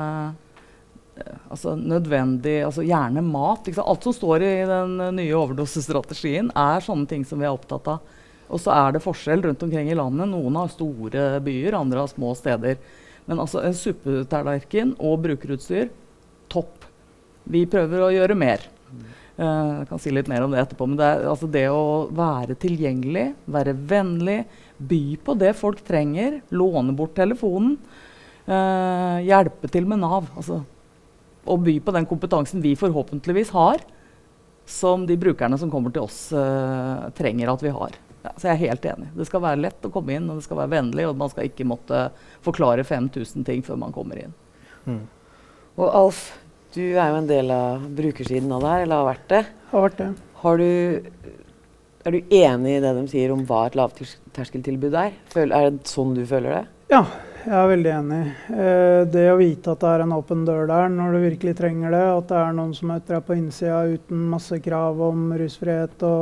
nødvendig, gjerne mat. Alt som står i den nye overdosestrategien er sånne ting som vi er opptatt av. Og så er det forskjell rundt omkring i landet. Noen har store byer, andre har små steder. Men en suppetallerken og brukerutstyr, topp. Vi prøver å gjøre mer. Jeg kan si litt mer om det etterpå, men det å være tilgjengelig, være vennlig, by på det folk trenger, låne bort telefonen, hjelpe til med Nav, og by på den kompetansen vi forhåpentligvis har, som de brukerne som kommer til oss trenger at vi har. Ja, så jeg er helt enig. Det skal være lett å komme inn, og det skal være vennlig, og man skal ikke måtte forklare 5000 ting før man kommer inn. Og Alf, du er jo en del av brukersiden av det her, eller har vært det? Har vært det. Er du enig i det de sier om hva et lavterskeltilbud er? Er det sånn du føler det? Ja, jeg er veldig enig. Det å vite at det er en åpen dør der når du virkelig trenger det, at det er noen som møter deg på innsida uten masse krav om rusfrihet og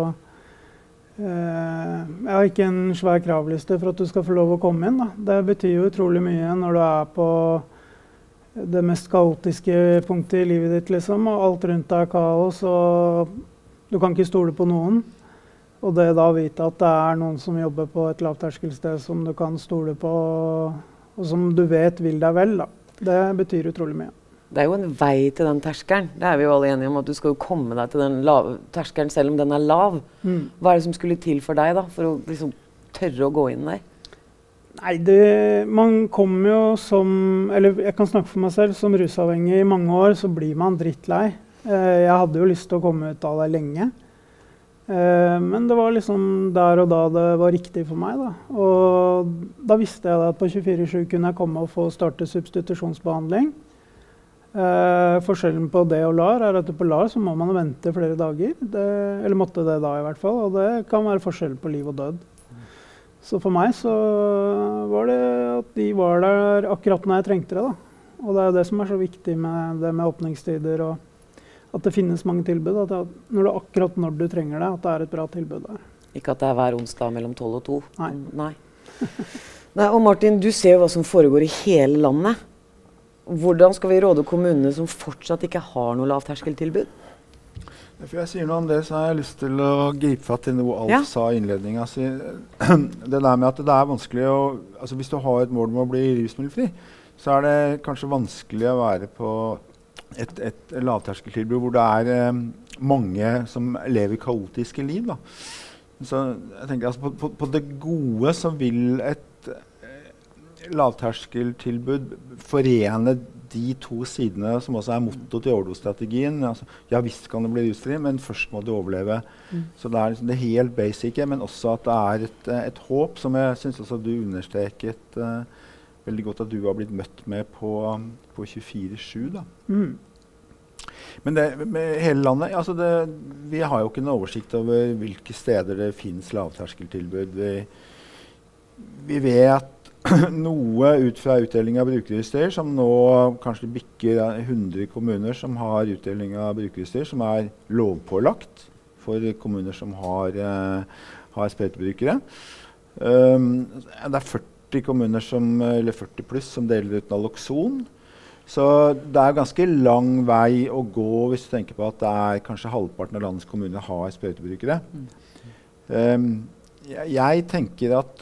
jeg har ikke en svær kravliste for at du skal få lov å komme inn. Da. Det betyr jo utrolig mye når du er på det mest kaotiske punktet i livet ditt, liksom, og alt rundt deg er kaos, og du kan ikke stole på noen. Og det da å vite at det er noen som jobber på et lavterskelsted som du kan stole på, og som du vet vil deg vel, da. Det betyr utrolig mye. Det er jo en vei til den terskelen. Det er vi jo alle enige om, at du skal jo komme deg til den terskelen selv om den er lav. Hva er det som skulle til for deg da, for å liksom tørre å gå inn der? Nei, man kommer jo som, eller jeg kan snakke for meg selv, som rusavhengig i mange år, så blir man drittlei. Jeg hadde jo lyst til å komme ut av det lenge. Men det var liksom der og da det var riktig for meg, da. Og da visste jeg at på 24/7 kunne jeg komme og få starte substitusjonsbehandling. Forskjellen på det og LAR er at på LAR så må man vente flere dager. Eller måtte det da i hvert fall, og det kan være forskjell på liv og død. Så for meg så var det at de var der akkurat når jeg trengte det, da. Og det er det som er så viktig med det med åpningstider, og at det finnes mange tilbud. At akkurat når du trenger det, at det er et bra tilbud der. Ikke at det er hver onsdag mellom 12 og 2? Nei. Nei, og Martin, du ser jo hva som foregår i hele landet. Hvordan skal vi råde kommunene som fortsatt ikke har noe lavterskeltilbud? For jeg sier noe om det, så har jeg lyst til å gripe fatt i noe Alf sa i innledningen. Det der med at det er vanskelig å... Altså hvis du har et mål med å bli rusmiddelfri, så er det kanskje vanskelig å være på et lavterskeltilbud hvor det er mange som lever kaotiske liv, da. Så jeg tenker altså på det gode så vil et lavterskeltilbud forene de to sidene som også er motto til overdosestrategien. Altså, ja visst kan du bli rusfri, men først må du overleve. Så det er liksom det helt basice, men også at det er et håp, som jeg synes også du understreket veldig godt at du har blitt møtt med på 24/7 da. Men det med hele landet, altså vi har jo ikke noe oversikt over hvilke steder det finnes lavterskeltilbud. Vi vet noe ut fra utdeling av brukerutstyr, som nå kanskje bikker 100 kommuner som har utdeling av brukerutstyr, som er lovpålagt for kommuner som har sprøytebrukere. Det er 40 kommuner eller 40 pluss som deler ut Naloxon. Så det er ganske lang vei å gå hvis du tenker på at det er kanskje halvparten av landets kommuner har sprøytebrukere. Jeg tenker at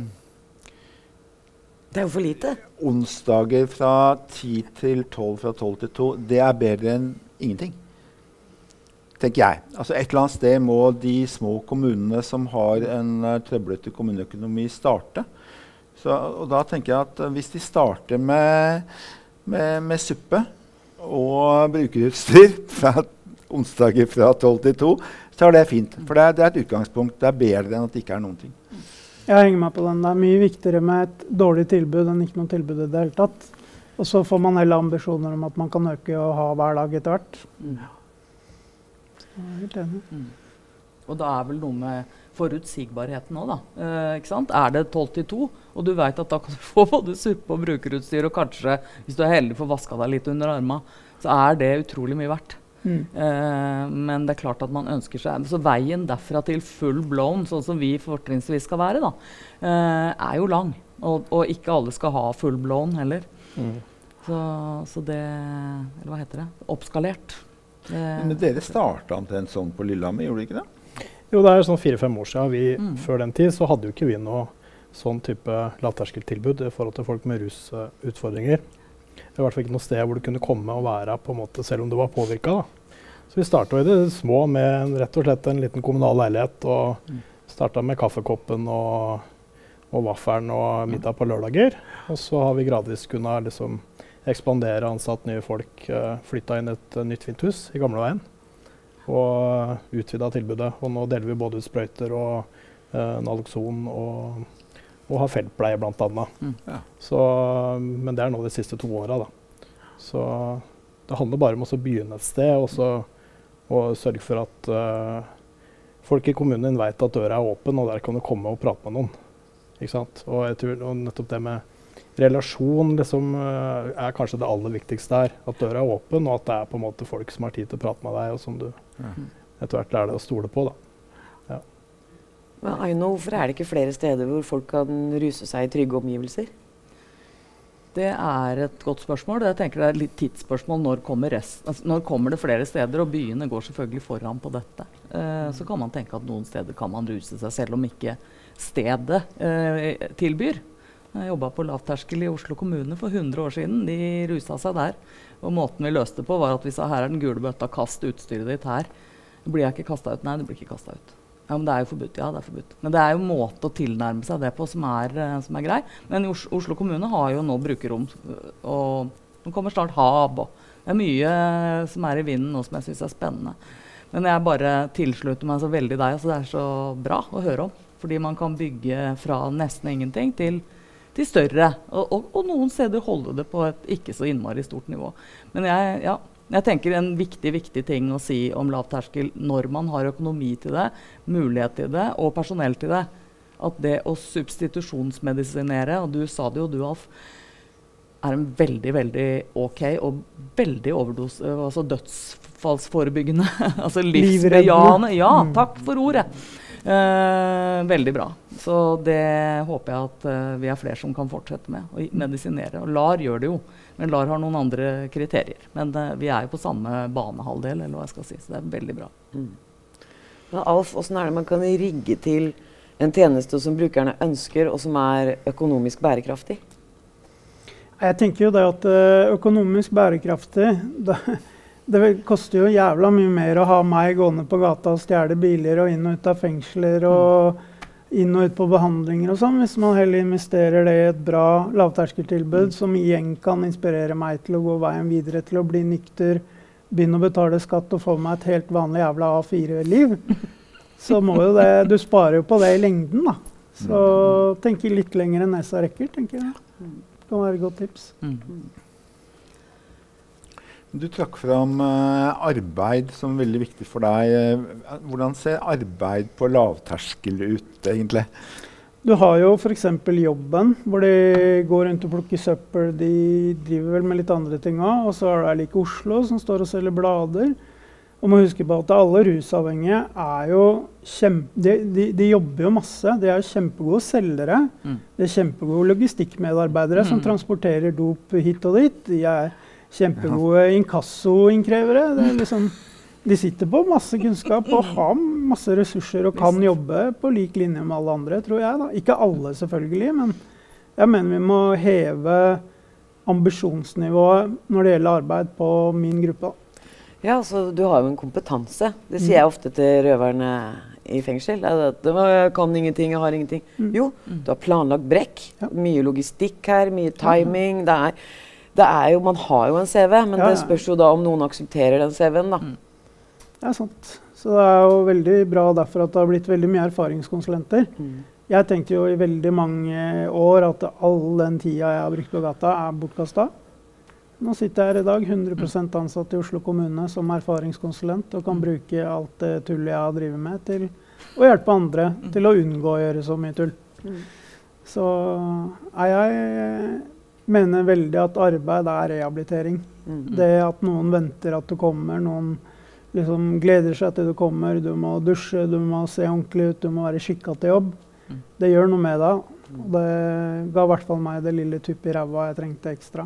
det er jo for lite. Onsdager fra 10 til 12, fra 12 til 2, det er bedre enn ingenting. tenker jeg. Altså et eller annet sted må de små kommunene som har en trøblete kommuneøkonomi starte. Og da tenker jeg at hvis de starter med suppe og brukerutstyr fra onsdager fra 12 til 2, så er det fint. For det er et utgangspunkt. Det er bedre enn at det ikke er noen ting. Jeg henger meg på den. Det er mye viktigere med et dårlig tilbud enn ikke noe tilbud i det hele tatt. Og så får man heller ambisjoner om at man kan øke og ha hver dag etter hvert. Så jeg er helt enig. Og da er vel noe med forutsigbarheten også, da. Ikke sant? Er det 12 til 2, og du vet at da kan du få både suppe og brukerutstyr, og kanskje, hvis du er heldig, får vasket deg litt under armene, så er det utrolig mye verdt. Men det er klart at man ønsker seg, så veien derfra til full blown, sånn som vi fortrinnsvis skal være da, er jo lang, og ikke alle skal ha full blown heller. Så det, eller hva heter det, oppskalert. Men dere startet omtrent sånn på Lillehammer, gjorde dere ikke det? Jo, det er sånn 4-5 år siden. Før den tid så hadde jo ikke vi noe sånn type lavterskeltilbud i forhold til folk med rusutfordringer. Det var i hvert fall ikke noe sted hvor du kunne komme og være på en måte, selv om du var påvirket da. Så vi startet i det små med rett og slett en liten kommunal leilighet, og startet med kaffekoppen og vaffelen og middag på lørdager. Og så har vi gradvis kunnet liksom ekspandere, ansatt nye folk, flyttet inn et nytt fint hus i Gamleveien, og utvidet tilbudet. Og nå deler vi både ut sprøyter og Naloxon og har feltpleie blant annet. Men det er nå de siste 2 årene da. Så det handler bare om å begynne et sted, og sørge for at folk i kommunen vet at døra er åpen, og der kan du komme og prate med noen. Ikke sant? Og jeg tror nettopp det med relasjon liksom, er kanskje det aller viktigste her. At døra er åpen, og at det er på en måte folk som har tid til å prate med deg, og som du etter hvert lærer deg å stole på da. Men Aino, hvorfor er det ikke flere steder hvor folk kan ruse seg i trygge omgivelser? Det er et godt spørsmål. Jeg tenker det er litt tidsspørsmål. Når kommer det flere steder, og byene går selvfølgelig foran på dette. Så kan man tenke at noen steder kan man ruse seg, selv om ikke stedet tilbyr. Jeg jobbet på lavterskel i Oslo kommune for 100 år siden. De rusa seg der. Og måten vi løste på var at vi sa, her er den gule bøtta, kast utstyret ditt her. Blir jeg ikke kastet ut? Nei, det blir ikke kastet ut. Ja, men det er jo forbudt. Ja, det er forbudt. Men det er jo en måte å tilnærme seg det på som er grei. Men Oslo kommune har jo nå brukerrom, og nå kommer snart HAB, og det er mye som er i vinden nå som jeg synes er spennende. Men jeg bare tilslutter meg så veldig deg, så det er så bra å høre om. Fordi man kan bygge fra nesten ingenting til større, og noen steder holde det på et ikke så innmari stort nivå. Men jeg tenker en viktig ting å si om lavterskel når man har økonomi til det, mulighet til det og personell til det, at det å substitusjonsmedisinere, og du sa det jo du Alf, er en veldig ok og veldig overdose, altså dødsfallsforebyggende, altså livsbejaende. Ja, takk for ordet. Veldig bra. Så det håper jeg at vi er flere som kan fortsette med å medisinere. Og LAR gjør det jo, men LAR har noen andre kriterier. Men vi er jo på samme banehalvdel, eller hva jeg skal si, så det er veldig bra. Men Alf, hvordan er det man kan rigge til en tjeneste som brukerne ønsker, og som er økonomisk bærekraftig? Jeg tenker jo det at økonomisk bærekraftig, det koster jo jævla mye mer å ha meg gående på gata og stjele biler og inn og ut av fengsler og inn og ut på behandlinger og sånn, hvis man heller investerer det i et bra lavterskeltilbud som igjen kan inspirere meg til å gå veien videre til å bli nykter, begynne å betale skatt og få meg et helt vanlig jævla A4-liv, så må jo det, du sparer jo på det i lengden da. Så tenker litt lenger enn nesa rekker, tenker jeg. Det kan være et godt tips. Du trakk fram arbeid som veldig viktig for deg. Hvordan ser arbeid på lavterskel ut egentlig? Du har jo for eksempel jobben, hvor de går rundt og plukker søppel. De driver vel med litt andre ting også. Og så er det like Oslo som står og selger blader. Og må huske på at alle rusavhengige er jo de jobber jo masse. De er jo kjempegode selgere. De er kjempegode logistikkmedarbeidere som transporterer dop hit og dit. De er kjempegode inkassoinnkrevere. Det er liksom, de sitter på masse kunnskap og har masse ressurser og kan jobbe på lik linje med alle andre, tror jeg da. Ikke alle selvfølgelig, men jeg mener vi må heve ambisjonsnivået når det gjelder arbeid på min gruppe. Ja, altså, du har jo en kompetanse. Det sier jeg ofte til røverne i fengsel. Jeg kan ingenting, jeg har ingenting. Jo, du har planlagt brekk. Mye logistikk her, mye timing. Det er jo, man har jo en CV, men det spørs jo da om noen aksepterer den CV-en da. Det er sant. Så det er jo veldig bra derfor at det har blitt veldig mye erfaringskonsulenter. Jeg tenkte jo i veldig mange år at all den tida jeg har brukt på gata er bortkastet. Nå sitter jeg her i dag 100% ansatt i Oslo kommune som erfaringskonsulent og kan bruke alt det tullet jeg har drivet med til å hjelpe andre til å unngå å gjøre så mye tull. Så jeg mener veldig at arbeid er rehabilitering. Det at noen venter at du kommer, noen liksom gleder seg til du kommer, du må dusje, du må se ordentlig ut, du må være skikket til jobb. Det gjør noe med deg, og det ga i hvert fall meg det lille tupp i ræva jeg trengte ekstra.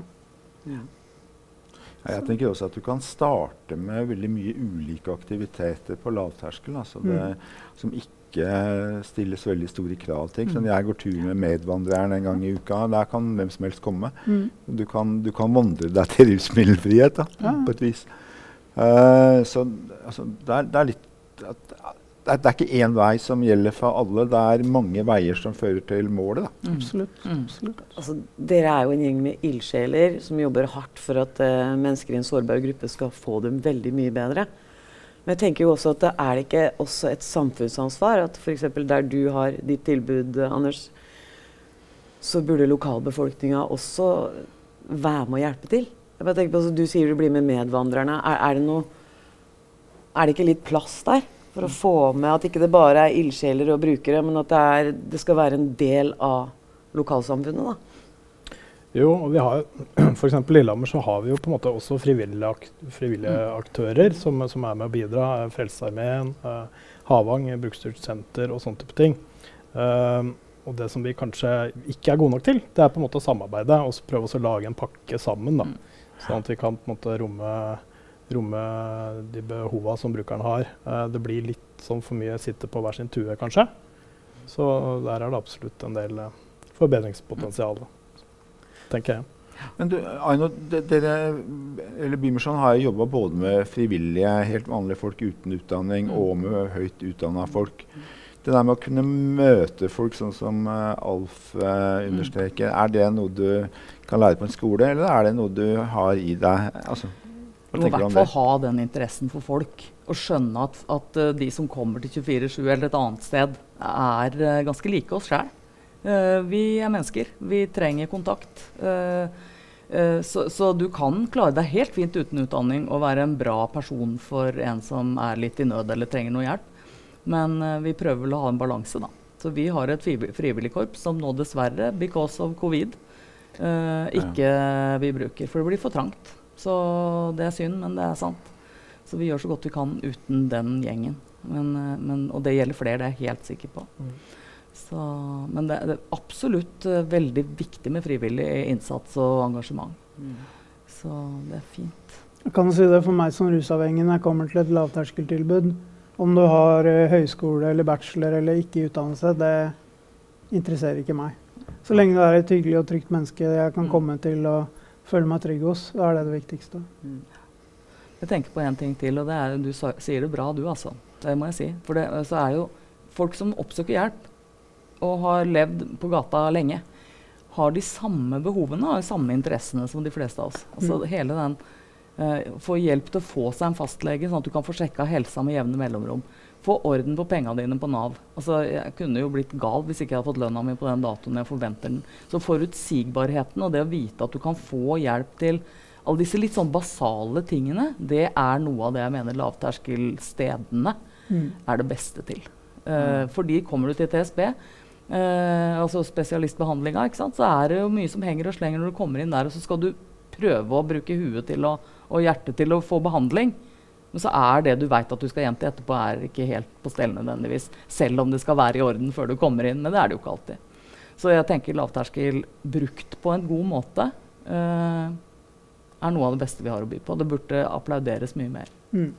Jeg tenker også at du kan starte med veldig mye ulike aktiviteter på lavterskel, altså som ikke stilles veldig store krav til. Så jeg går tur med medvandreren en gang i uka, der kan hvem som helst komme. Du kan vandre deg til rusmiddelfrihet da, på et vis. Så altså, det er litt... Det er ikke én vei som gjelder for alle, det er mange veier som fører til målet. Da. Absolutt. Absolutt. Altså, dere er jo en gjeng med ildsjeler som jobber hardt for at mennesker i en sårbar gruppe skal få dem veldig mye bedre. Men jeg tenker jo også at det er ikke også et samfunnsansvar, at for eksempel der du har ditt tilbud, Anders, så burde lokalbefolkningen også være med å hjelpe til. Jeg bare tenker på, altså, du sier du blir med medvandrerne. Er det ikke litt plass der? For å få med at ikke det bare er ildsjeler og brukere, men at det skal være en del av lokalsamfunnet da. Jo, og vi har for eksempel i Lillehammer så har vi jo på en måte også frivillige aktører som er med å bidra. Frelsesarmeen, Havang, Brukerstyrt senter og sånne type ting. Og det som vi kanskje ikke er gode nok til, det er på en måte å samarbeide og prøve å lage en pakke sammen da. Sånn at vi kan på en måte romme de behovene som brukeren har. Det blir litt sånn for mye sitte på hver sin tue, kanskje. Så der er det absolutt en del forbedringspotensial, tenker jeg. Men du, Aino, Bymisjonen har jobbet både med frivillige, helt vanlige folk uten utdanning, og med høyt utdannede folk. Det der med å kunne møte folk, sånn som Alf understreker, er det noe du kan lære på en skole, eller er det noe du har i deg? Altså, du må i hvert fall ha den interessen for folk, og skjønne at de som kommer til 24/7 eller et annet sted er ganske like oss selv. Vi er mennesker, vi trenger kontakt. Så du kan klare deg helt fint uten utdanning og være en bra person for en som er litt i nød eller trenger noe hjelp. Men vi prøver vel å ha en balanse da. Så vi har et frivillig korps som nå dessverre, because of covid, ikke vi bruker, for det blir for trangt. Så det er synd, men det er sant. Så vi gjør så godt vi kan uten den gjengen. Og det gjelder flere, det er jeg helt sikker på. Så, men det er absolutt veldig viktig med frivillig innsats og engasjement. Så det er fint. Jeg kan si det for meg som rusavhengig når jeg kommer til et lavterskeltilbud. Om du har høyskole eller bachelor eller ikke utdannelse, det interesserer ikke meg. Så lenge det er et hyggelig og trygt menneske jeg kan komme til og føle meg trygg hos, da er det viktigste. Jeg tenker på en ting til, og det er, du sier det bra du altså, det må jeg si. For det så er jo folk som oppsøker hjelp og har levd på gata lenge, har de samme behovene og de samme interessene som de fleste av oss. Altså hele den, få hjelp til å få seg en fastlege, sånn at du kan få sjekket helsa med jevne mellomrom. Få orden på pengene dine på Nav. Altså, jeg kunne jo blitt gal hvis ikke jeg hadde fått lønna mi på den datoen jeg forventer den. Så forutsigbarheten og det å vite at du kan få hjelp til alle disse litt sånn basale tingene, det er noe av det jeg mener lavterskelstedene er det beste til. Fordi kommer du til TSB, altså spesialistbehandlinga, ikke sant, så er det jo mye som henger og slenger når du kommer inn der, og så skal du prøve å bruke huet til og hjertet til å få behandling. Men så er det du vet at du skal hjem til etterpå er ikke helt på stell nødvendigvis, selv om det skal være i orden før du kommer inn, men det er det jo ikke alltid. Så jeg tenker lavterskel brukt på en god måte er noe av det beste vi har å by på. Det burde applauderes mye mer.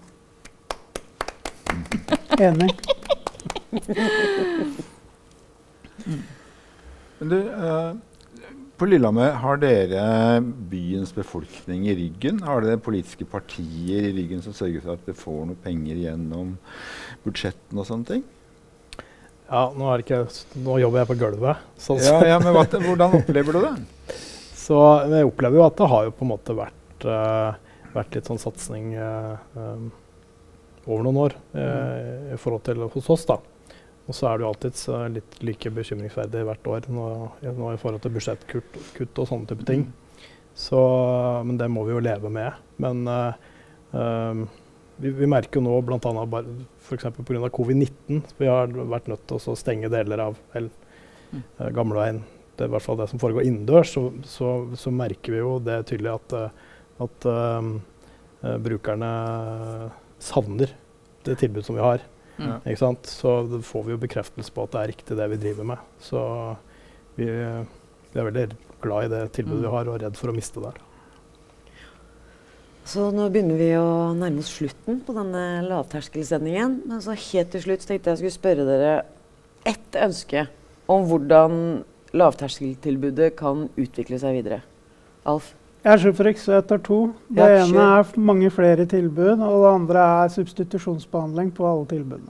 Enig. Men du, På Lillehammer har dere byens befolkning i ryggen? Har dere politiske partier i ryggen som sørger for at dere får noe penger gjennom budsjetten og sånne ting? Ja, nå jobber jeg på gulvet. Ja, men hvordan opplever du det? Så jeg opplever jo at det har jo på en måte vært litt sånn satsing over noen år i forhold til hos oss da. Og så er det jo alltid litt like bekymringsverdig hvert år nå i forhold til budsjettkutt og sånne type ting. Men det må vi jo leve med. Men vi merker jo nå blant annet for eksempel på grunn av COVID-19, vi har vært nødt til å stenge deler av Gamleveien. Det er i hvert fall det som foregår innendørs, så merker vi jo det tydelig at brukerne savner det tilbudet som vi har. Ikke sant? Så får vi jo bekreftelse på at det er riktig det vi driver med. Så vi er veldig glad i det tilbudet vi har, og redd for å miste det. Så nå begynner vi å nærme oss slutten på denne lavterskelsendingen. Men så helt til slutt tenkte jeg skulle spørre dere ett ønske om hvordan lavterskeltilbudet kan utvikle seg videre. Alf? Gjersefrøks etter 2. Det ene er mange flere tilbud, og det andre er substitusjonsbehandling på alle tilbudene.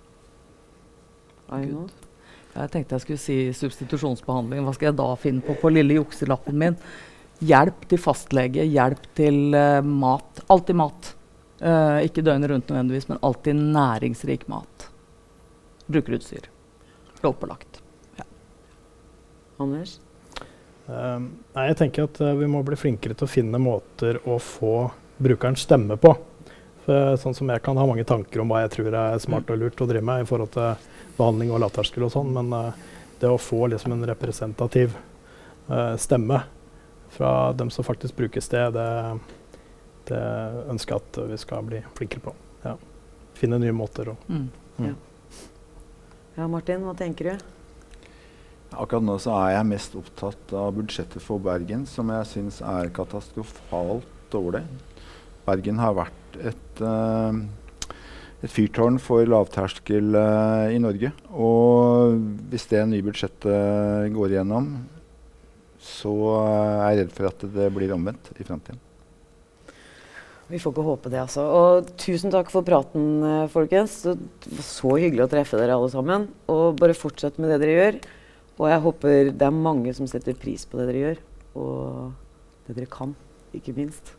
Jeg tenkte jeg skulle si substitusjonsbehandling. Hva skal jeg da finne på lille jukselappen min? Hjelp til fastlege, hjelp til mat. Alltid mat. Ikke døgnet rundt nødvendigvis, men alltid næringsrik mat. Brukerutstyr. Lovpålagt. Ja. Anders? Nei, jeg tenker at vi må bli flinkere til å finne måter å få brukerens stemme på. Sånn som jeg kan ha mange tanker om hva jeg tror er smart og lurt å drive med i forhold til behandling og lavterskel og sånn, men det å få liksom en representativ stemme fra dem som faktisk brukes det ønsker jeg at vi skal bli flinkere på. Ja. Finne nye måter. Ja, Martin, hva tenker du? Akkurat nå så er jeg mest opptatt av budsjettet for Bergen, som jeg synes er katastrofalt dårlig. Bergen har vært et fyrtårn for lavterskel i Norge. Og hvis det nye budsjettet går igjennom, så er jeg redd for at det blir omvendt i fremtiden. Vi får ikke håpe det, altså. Og tusen takk for praten, folkens. Det var så hyggelig å treffe dere alle sammen. Og bare fortsett med det dere gjør. Og jeg håper det er mange som setter pris på det dere gjør, og det dere kan, ikke minst.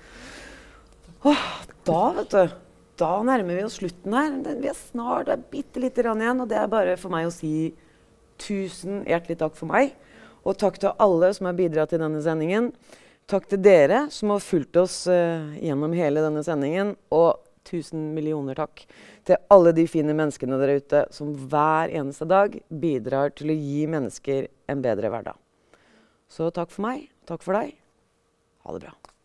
Da nærmer vi oss slutten her. Vi er snart, det er bitte litt igjen, og det er bare for meg å si tusen hjertelig takk for meg. Og takk til alle som har bidratt til denne sendingen. Takk til dere som har fulgt oss gjennom hele denne sendingen, og 1000 millioner takk til alle de fine menneskene der ute som hver eneste dag bidrar til å gi mennesker en bedre hverdag. Så takk for meg, takk for deg. Ha det bra.